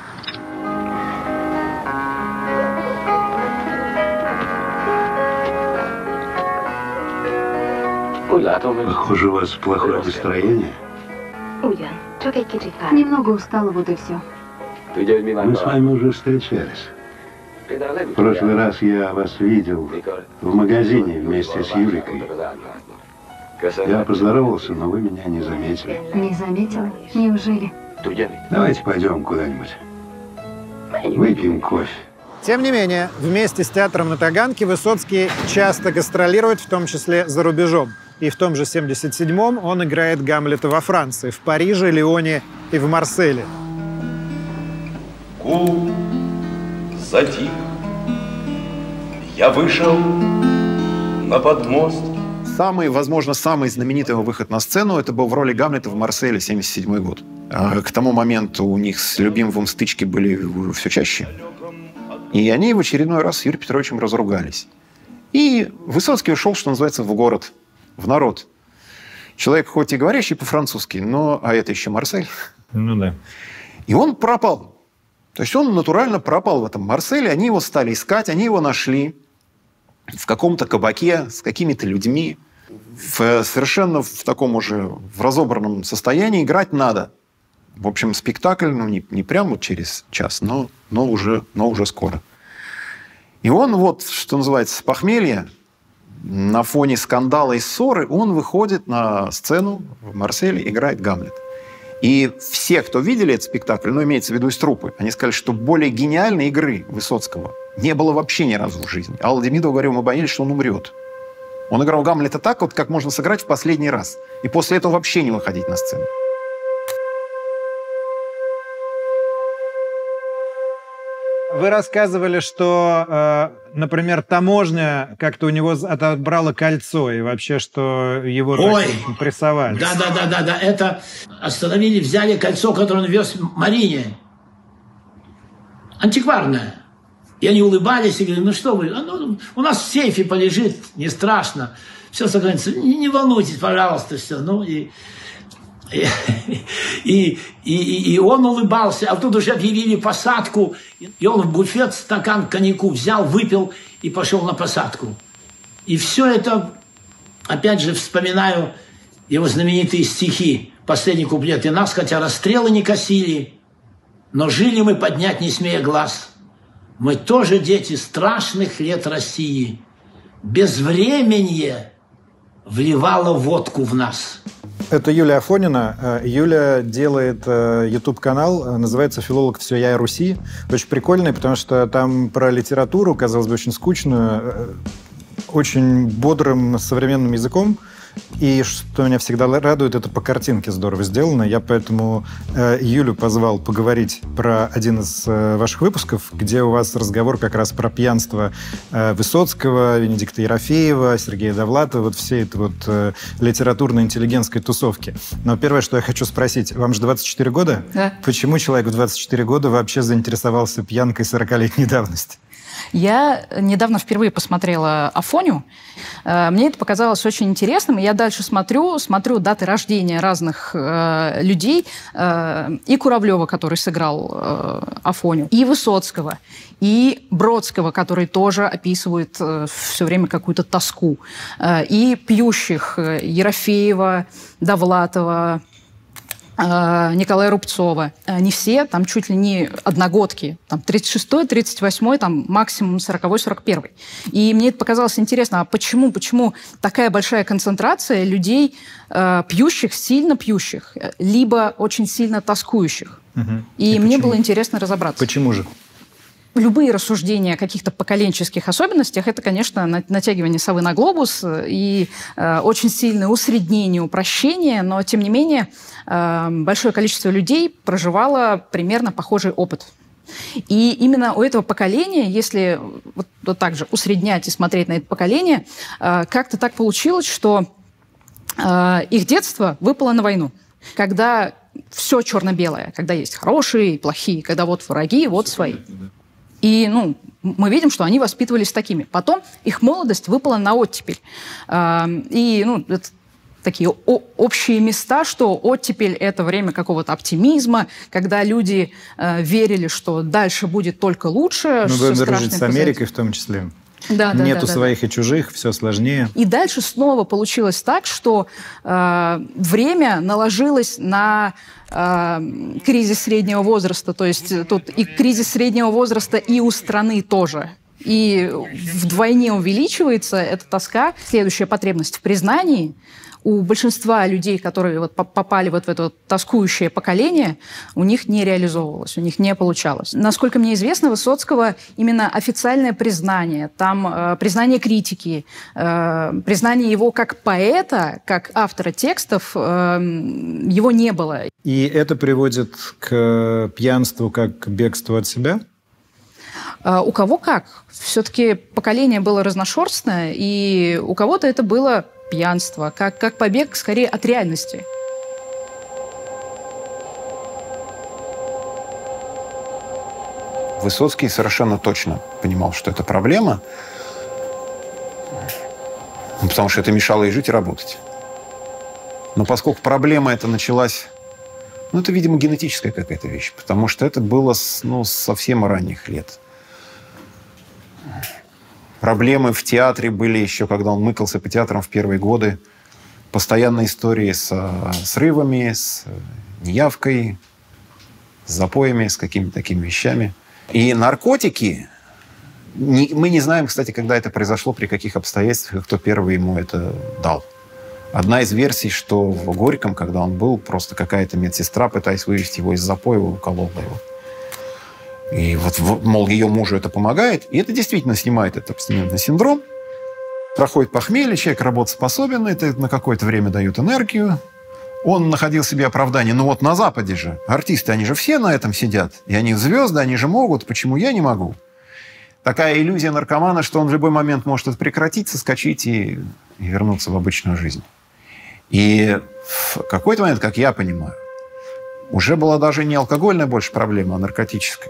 Похоже, у вас плохое настроение. Немного устала, вот и все. Мы с вами уже встречались. В прошлый раз я вас видел в магазине вместе с Юликой. Я поздоровался, но вы меня не заметили. Не заметила? Неужели? Давайте пойдем куда-нибудь. Выпьем кофе. Тем не менее, вместе с театром на Таганке Высоцкий часто гастролирует, в том числе за рубежом. И в том же семьдесят седьмом он играет Гамлета во Франции, в Париже, Лионе и в Марселе. Гул затих. Я вышел на подмост. Самый, возможно, самый знаменитый его выход на сцену это был в роли Гамлета в Марселе, семьдесят седьмой год. А к тому моменту у них с Любимовым стычки были все чаще. И они в очередной раз с Юрием Петровичем разругались. И Высоцкий ушел, что называется, в город, в народ. Человек хоть и говорящий по-французски, но... А это еще Марсель. Ну да. И он пропал. То есть он натурально пропал в этом Марселе. Они его стали искать, они его нашли в каком-то кабаке с какими-то людьми. В, совершенно в таком уже в разобранном состоянии. Играть надо. В общем, спектакль, ну, не, не прямо через час, но, но, уже, но уже скоро. И он вот, что называется, с похмелья, на фоне скандала и ссоры, он выходит на сцену в Марселе, играет Гамлет. И все, кто видели этот спектакль, ну, имеется в виду из труппы, они сказали, что более гениальной игры Высоцкого не было вообще ни разу в жизни. Алла Демидова говорила, мы боялись, что он умрет. Он играл Гамлета так, вот, как можно сыграть в последний раз. И после этого вообще не выходить на сцену. Вы рассказывали, что, э, например, таможня как-то у него отобрала кольцо, и вообще, что его Ой, так прессовали. Да, да, да, да, да. Это остановили, взяли кольцо, которое он вез Марине. Антикварное. И они улыбались и говорили, ну что вы, ну, у нас в сейфе полежит, не страшно. Все сохранится. Не, не волнуйтесь, пожалуйста, все. Ну и... И, и, и, и он улыбался, а тут уже объявили посадку, и он в буфет стакан коньяку взял, выпил и пошел на посадку. И все это, опять же, вспоминаю его знаменитые стихи, последний куплет. И нас, хотя расстрелы не косили, но жили мы, поднять не смея глаз. Мы тоже дети страшных лет России. Безвременье вливало водку в нас. Это Юлия Афонина. Юля делает YouTube-канал, называется «Филолог. Все я и Руси». Очень прикольный, потому что там про литературу, казалось бы, очень скучную, очень бодрым современным языком. И что меня всегда радует, это по картинке здорово сделано. Я поэтому э, Юлю позвал поговорить про один из э, ваших выпусков, где у вас разговор как раз про пьянство э, Высоцкого, Венедикта Ерофеева, Сергея Довлатова, вот всей этой вот э, литературно-интеллигентской тусовки. Но первое, что я хочу спросить, вам же двадцать четыре года? Да. Почему человек в двадцать четыре года вообще заинтересовался пьянкой сорокалетней давности? Я недавно впервые посмотрела «Афоню». Мне это показалось очень интересным. Я дальше смотрю, смотрю даты рождения разных э, людей. Э, и Куравлева, который сыграл э, Афоню, и Высоцкого, и Бродского, который тоже описывает э, все время какую-то тоску. Э, и пьющих э, Ерофеева, Довлатова, Николая Рубцова. Не все, там чуть ли не одногодки. Там тридцать шестой, тридцать восьмой, там максимум сороковой, сорок первый. И мне это показалось интересно, а почему, почему такая большая концентрация людей, э, пьющих, сильно пьющих, либо очень сильно тоскующих? Угу. И, И мне было интересно разобраться. Почему же? Любые рассуждения о каких-то поколенческих особенностях – это, конечно, натягивание совы на глобус и э, очень сильное усреднение, упрощение, но, тем не менее, э, большое количество людей проживало примерно похожий опыт. И именно у этого поколения, если вот, вот так же усреднять и смотреть на это поколение, э, как-то так получилось, что э, их детство выпало на войну, когда все черно-белое, когда есть хорошие и плохие, когда вот враги, вот свои. И ну, мы видим, что они воспитывались такими. Потом их молодость выпала на оттепель. И ну, это такие общие места, что оттепель – это время какого-то оптимизма, когда люди верили, что дальше будет только лучше. Мы будем дружить с Америкой в том числе. Да, да, Нету да, да, своих да. и чужих, все сложнее. И дальше снова получилось так, что э, время наложилось на э, кризис среднего возраста. То есть тут и кризис среднего возраста и у страны тоже. И вдвойне увеличивается эта тоска. Следующая потребность в признании у большинства людей, которые вот попали вот в это вот тоскующее поколение, у них не реализовывалось, у них не получалось. Насколько мне известно, Высоцкого именно официальное признание, там э, признание критики, э, признание его как поэта, как автора текстов, э, его не было. И это приводит к пьянству как к бегству от себя? У кого как. Все-таки поколение было разношерстное, и у кого-то это было пьянство, как, как побег скорее от реальности. Высоцкий совершенно точно понимал, что это проблема, потому что это мешало ей жить и работать. Но поскольку проблема эта началась, ну, это, видимо, генетическая какая-то вещь, потому что это было с, ну, с совсем ранних лет. Проблемы в театре были еще, когда он мыкался по театрам в первые годы. Постоянные истории с срывами, с неявкой, с запоями, с какими-то такими вещами. И наркотики... Не, мы не знаем, кстати, когда это произошло, при каких обстоятельствах, кто первый ему это дал. Одна из версий, что в Горьком, когда он был, просто какая-то медсестра, пытаясь вывести его из запоя, уколола его. И вот, мол, ее мужу это помогает. И это действительно снимает этот абстинентный синдром. Проходит похмелье, человек работоспособен, это на какое-то время дает энергию. Он находил себе оправдание. Ну вот на Западе же артисты, они же все на этом сидят. И они звезды, они же могут. Почему я не могу? Такая иллюзия наркомана, что он в любой момент может это прекратить, соскочить и, и вернуться в обычную жизнь. И в какой-то момент, как я понимаю, уже была даже не алкогольная больше проблема, а наркотическая.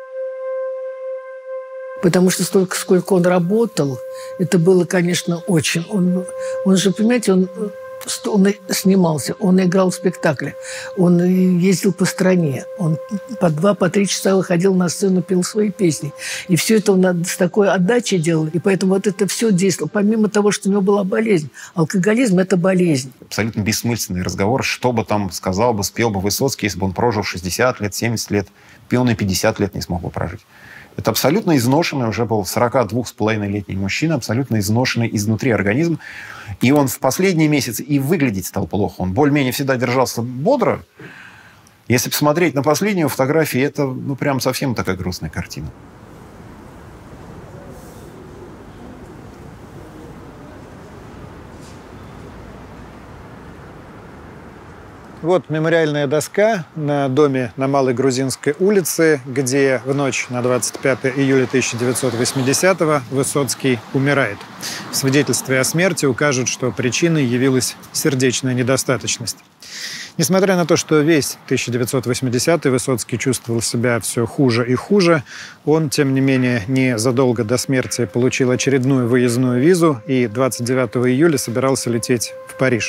Потому что столько, сколько он работал, это было, конечно, очень... Он, он же, понимаете, он, он снимался, он играл в спектакле, он ездил по стране, он по два, по три часа выходил на сцену, пел свои песни. И все это он с такой отдачей делал. И поэтому вот это все действовало. Помимо того, что у него была болезнь. Алкоголизм – это болезнь. Абсолютно бессмысленный разговор. Что бы там сказал бы, спел бы Высоцкий, если бы он прожил шестьдесят лет, семьдесят лет. Пел на пятьдесят лет не смог бы прожить. Это абсолютно изношенный, уже был сорок два с половиной летний мужчина, абсолютно изношенный изнутри организм. И он в последние месяцы и выглядеть стал плохо. Он более-менее всегда держался бодро. Если посмотреть на последнюю фотографию, это ну, прям совсем такая грустная картина. Вот мемориальная доска на доме на Малой Грузинской улице, где в ночь на двадцать пятое июля тысяча девятьсот восьмидесятого Высоцкий умирает. В свидетельстве о смерти укажут, что причиной явилась сердечная недостаточность. Несмотря на то, что весь тысяча девятьсот восьмидесятый Высоцкий чувствовал себя все хуже и хуже, он, тем не менее, незадолго до смерти получил очередную выездную визу и двадцать девятого июля собирался лететь в Париж.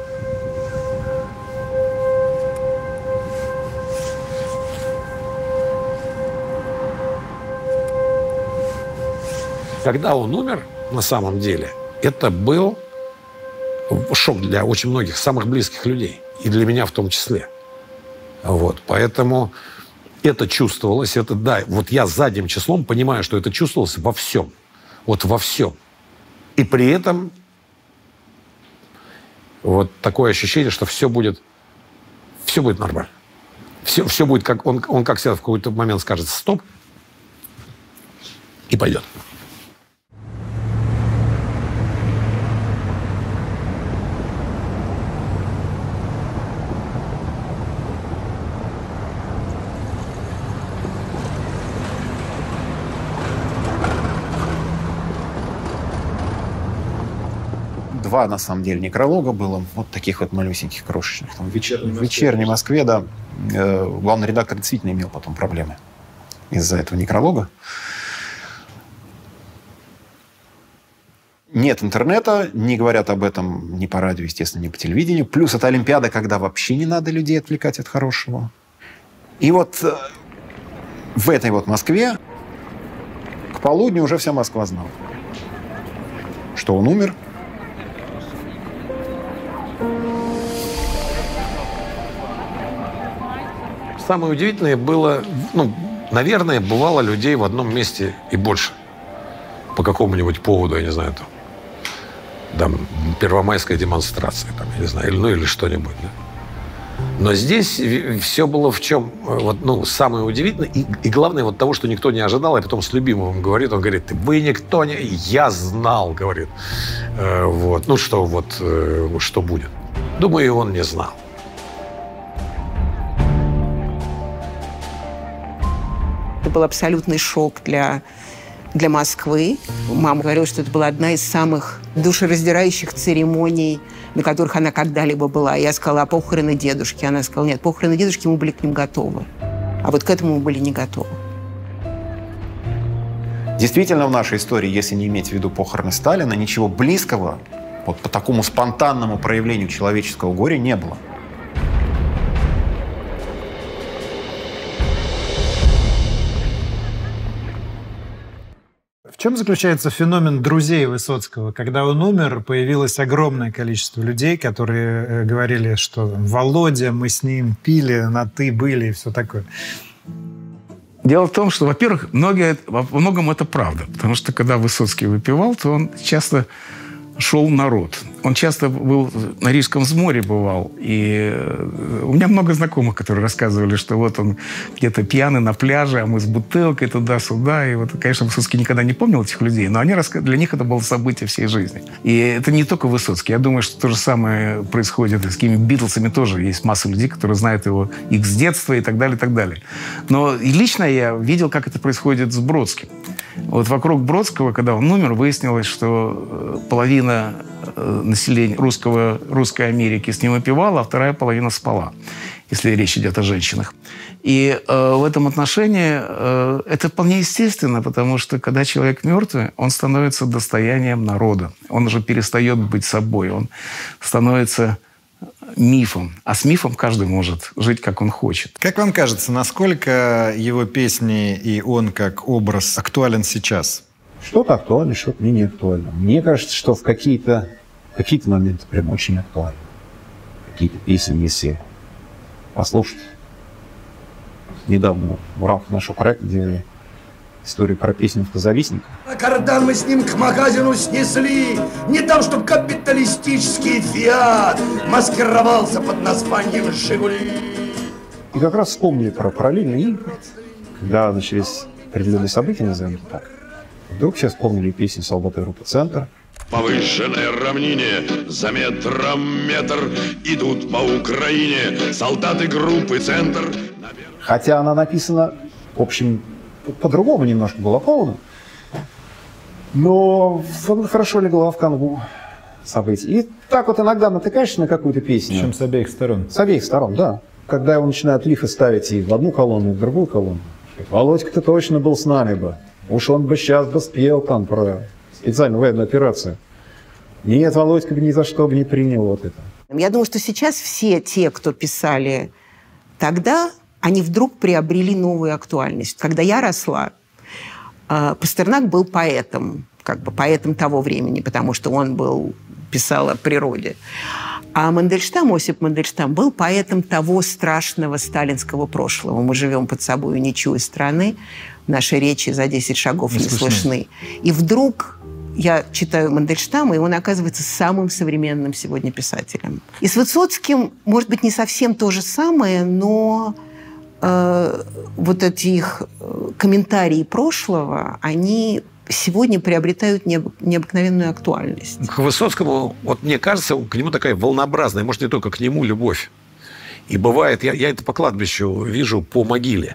Когда он умер, на самом деле, это был шок для очень многих самых близких людей. И для меня в том числе. Вот. Поэтому это чувствовалось. Это, да, вот я задним числом понимаю, что это чувствовалось во всем. Вот во всем. И при этом вот такое ощущение, что все будет, все будет нормально. Все, все будет, как он, он как всегда в какой-то момент скажет «стоп» и пойдет. Два, на самом деле, некролога было, вот таких вот малюсеньких, крошечных. Там, в вечерней Москве, в вечерней Москве, да. Э, главный редактор действительно имел потом проблемы из-за этого некролога. Нет интернета, не говорят об этом ни по радио, естественно, ни по телевидению. Плюс это Олимпиада, когда вообще не надо людей отвлекать от хорошего. И вот э, в этой вот Москве к полудню уже вся Москва знала, что он умер. Самое удивительное было, ну, наверное, бывало людей в одном месте и больше. По какому-нибудь поводу, я не знаю, там, там первомайская демонстрация, там, я не знаю, или, ну или что-нибудь. Да? Но здесь все было в чем, вот, ну, самое удивительное, и, и главное вот того, что никто не ожидал, и потом с любимым говорит, он говорит, вы никто не... Я знал, говорит, э, вот, ну, что вот, э, что будет. Думаю, и он не знал. Это был абсолютный шок для, для Москвы. Мама говорила, что это была одна из самых душераздирающих церемоний, на которых она когда-либо была. Я сказала, а похороны дедушки? Она сказала, нет, похороны дедушки, мы были к ним готовы. А вот к этому мы были не готовы. Действительно, в нашей истории, если не иметь в виду похороны Сталина, ничего близкого вот по такому спонтанному проявлению человеческого горя не было. В чем заключается феномен друзей Высоцкого? Когда он умер, появилось огромное количество людей, которые говорили, что Володя, мы с ним пили, на «ты» были и все такое. Дело в том, что, во-первых, многие, во многом это правда. Потому что, когда Высоцкий выпивал, то он часто шел народ. Он часто был на Рижском взморье бывал. И у меня много знакомых, которые рассказывали, что вот он где-то пьяный на пляже, а мы с бутылкой туда-сюда. И вот, конечно, Высоцкий никогда не помнил этих людей, но они, для них это было событие всей жизни. И это не только Высоцкий. Я думаю, что то же самое происходит и с какими Битлсами тоже. Есть масса людей, которые знают его их с детства и так далее, и так далее. Но лично я видел, как это происходит с Бродским. Вот вокруг Бродского, когда он умер, выяснилось, что половина населения русского, русской Америки с ним выпивала, а вторая половина спала, если речь идет о женщинах. И э, в этом отношении э, это вполне естественно, потому что когда человек мертвый, он становится достоянием народа. Он уже перестает быть собой, он становится мифом. А с мифом каждый может жить, как он хочет. Как вам кажется, насколько его песни и он как образ актуален сейчас? Что-то актуально, что-то не актуально. Мне кажется, что в какие-то какие-то моменты прям очень актуальны. Какие-то песни, если послушать. Недавно в рамках нашего проекта делали историю про песню «Автозависник». Кардан мы с ним к магазину снесли, не там, чтоб капиталистический «Фиат» маскировался под названием «Жигули». И как раз вспомнили про параллельный импорт, когда начались определенные события, назовем так. Вдруг все вспомнили песню «Солдаты группы «Центр». Повышенное равнение, за метром метр, идут по Украине солдаты группы «Центр». Хотя она написана, в общем, по-другому немножко была полна, но хорошо легла в канву событий. И так вот иногда натыкаешься на какую-то песню. Причем с обеих сторон. С обеих сторон, да. Когда его начинают лихо ставить и в одну колонну, и в другую колонну. Володька-то точно был с нами бы. Уж он бы сейчас бы спел там про специальную военную операцию. Нет, Володька бы ни за что бы не принял вот это. Я думаю, что сейчас все те, кто писали тогда, они вдруг приобрели новую актуальность. Когда я росла, Пастернак был поэтом, как бы поэтом того времени, потому что он был, писал о природе. А Мандельштам, Осип Мандельштам, был поэтом того страшного сталинского прошлого. Мы живем под собой ничьей страны, наши речи за десять шагов не, не слышны. И вдруг я читаю Мандельштама, и он оказывается самым современным сегодня писателем. И с Высоцким, может быть, не совсем то же самое, но э, вот эти их комментарии прошлого, они сегодня приобретают необ... необыкновенную актуальность. К Высоцкому, вот мне кажется, к нему такая волнообразная, может, не только к нему, любовь. И бывает, я, я это по кладбищу вижу, по могиле.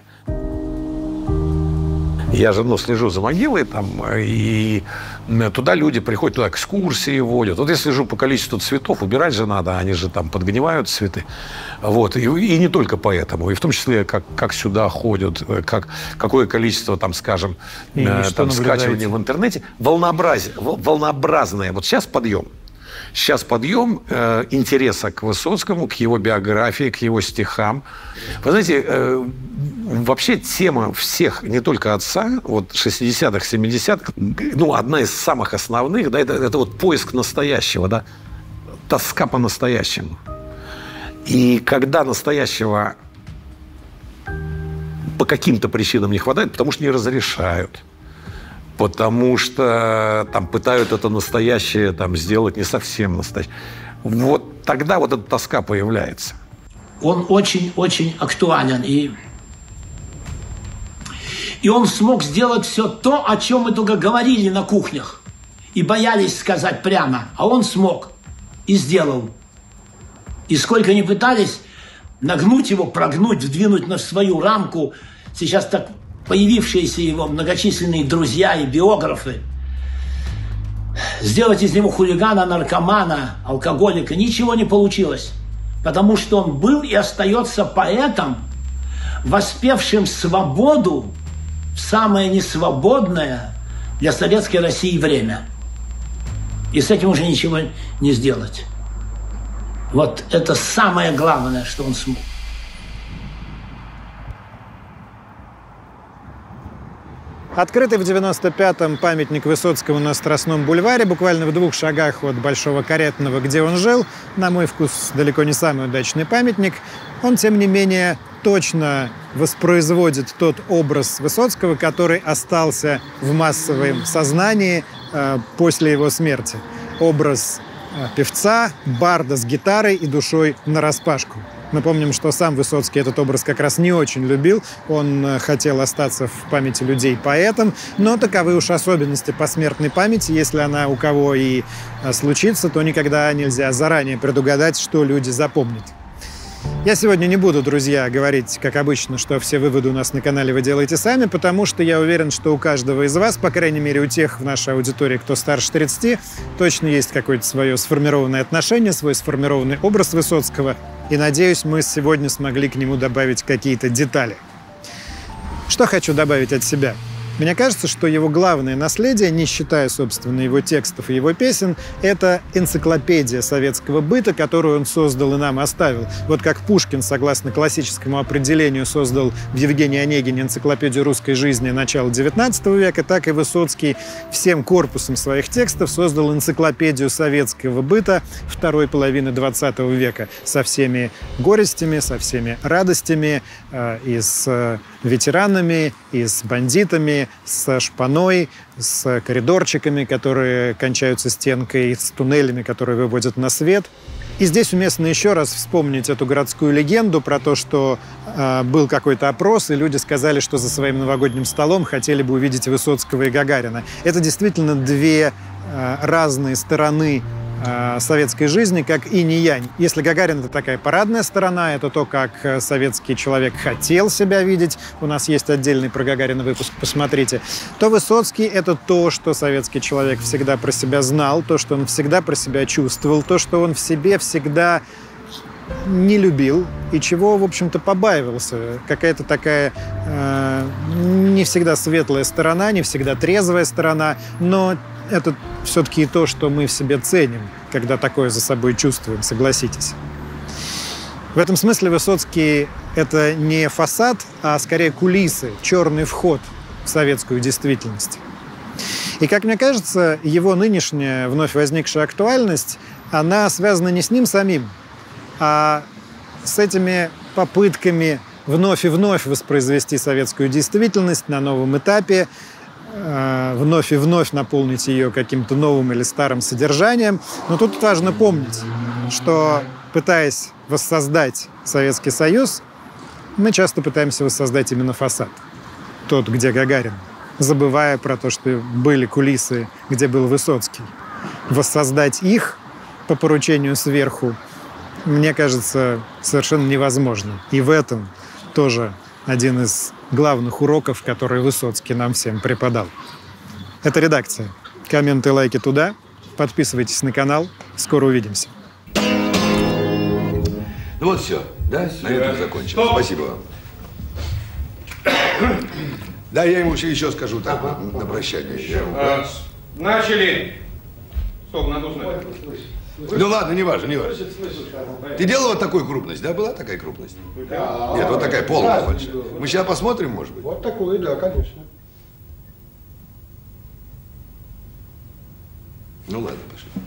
Я же, ну, слежу за могилой, там, и туда люди приходят, туда экскурсии водят. Вот я слежу по количеству цветов, убирать же надо, они же там подгнивают цветы. Вот. И, и не только поэтому, и в том числе, как, как сюда ходят, как, какое количество, там, скажем, э, там, скачивания в интернете. Волнообразие, волнообразное. Вот сейчас подъем. Сейчас подъем э, интереса к Высоцкому, к его биографии, к его стихам. Вы знаете, э, вообще тема всех, не только отца, вот шестидесятых, семидесятых, ну, одна из самых основных, да, это, это вот поиск настоящего, да, тоска по настоящему. И когда настоящего по каким-то причинам не хватает, потому что не разрешают, потому что там пытают это настоящее там сделать не совсем настоящее. Вот тогда вот эта тоска появляется. Он очень-очень актуален. И, и он смог сделать все то, о чем мы только говорили на кухнях. И боялись сказать прямо. А он смог. И сделал. И сколько ни пытались нагнуть его, прогнуть, вдвинуть на свою рамку, сейчас так появившиеся его многочисленные друзья и биографы, сделать из него хулигана, наркомана, алкоголика, ничего не получилось. Потому что он был и остается поэтом, воспевшим свободу в самое несвободное для советской России время. И с этим уже ничего не сделать. Вот это самое главное, что он смог. Открытый в девяносто пятом памятник Высоцкому на Страстном бульваре, буквально в двух шагах от Большого Каретного, где он жил, на мой вкус, далеко не самый удачный памятник, он, тем не менее, точно воспроизводит тот образ Высоцкого, который остался в массовом сознании э, после его смерти. Образ э, певца, барда с гитарой и душой нараспашку. Напомним, что сам Высоцкий этот образ как раз не очень любил. Он хотел остаться в памяти людей поэтом, но таковы уж особенности посмертной памяти. Если она у кого и случится, то никогда нельзя заранее предугадать, что люди запомнят. Я сегодня не буду, друзья, говорить, как обычно, что все выводы у нас на канале вы делаете сами, потому что я уверен, что у каждого из вас, по крайней мере у тех в нашей аудитории, кто старше тридцати, точно есть какое-то свое сформированное отношение, свой сформированный образ Высоцкого. И, надеюсь, мы сегодня смогли к нему добавить какие-то детали. Что хочу добавить от себя? Мне кажется, что его главное наследие, не считая, собственно, его текстов и его песен, это энциклопедия советского быта, которую он создал и нам оставил. Вот как Пушкин, согласно классическому определению, создал в Евгении Онегине энциклопедию русской жизни начала девятнадцатого века, так и Высоцкий всем корпусом своих текстов создал энциклопедию советского быта второй половины двадцатого века со всеми горестями, со всеми радостями, э, и с э, ветеранами, и с бандитами, с шпаной, с коридорчиками, которые кончаются стенкой, с туннелями, которые выводят на свет. И здесь уместно еще раз вспомнить эту городскую легенду про то, что э, был какой-то опрос, и люди сказали, что за своим новогодним столом хотели бы увидеть Высоцкого и Гагарина. Это действительно две э, разные стороны э, советской жизни, как инь и янь. Если Гагарин — это такая парадная сторона, это то, как советский человек хотел себя видеть, у нас есть отдельный про Гагарина выпуск, посмотрите, то Высоцкий — это то, что советский человек всегда про себя знал, то, что он всегда про себя чувствовал, то, что он в себе всегда не любил и чего, в общем-то, побаивался. Какая-то такая э, не всегда светлая сторона, не всегда трезвая сторона, но это все-таки и то, что мы в себе ценим, когда такое за собой чувствуем, согласитесь. В этом смысле Высоцкий — это не фасад, а скорее кулисы, черный вход в советскую действительность. И, как мне кажется, его нынешняя вновь возникшая актуальность, она связана не с ним самим, а с этими попытками вновь и вновь воспроизвести советскую действительность на новом этапе, э, вновь и вновь наполнить ее каким-то новым или старым содержанием. Но тут важно помнить, что, пытаясь воссоздать Советский Союз, мы часто пытаемся воссоздать именно фасад. Тот, где Гагарин, забывая про то, что были кулисы, где был Высоцкий. Воссоздать их по поручению сверху, мне кажется, совершенно невозможно. И в этом тоже один из главных уроков, который Высоцкий нам всем преподал. Это редакция. Комменты, лайки туда. Подписывайтесь на канал. Скоро увидимся. Ну вот все, да? На этом закончим. Спасибо вам. Да, я ему еще, еще скажу так, ага. на, на прощание. Я ему... а, начали. Стоп, надо узнать. Ну ладно, не важно, не важно. Ты делал вот такую крупность, да? Была такая крупность? Да. Нет, вот такая полная большая. Мы сейчас посмотрим, может быть? Вот такую, да, конечно. Ну ладно, пошли.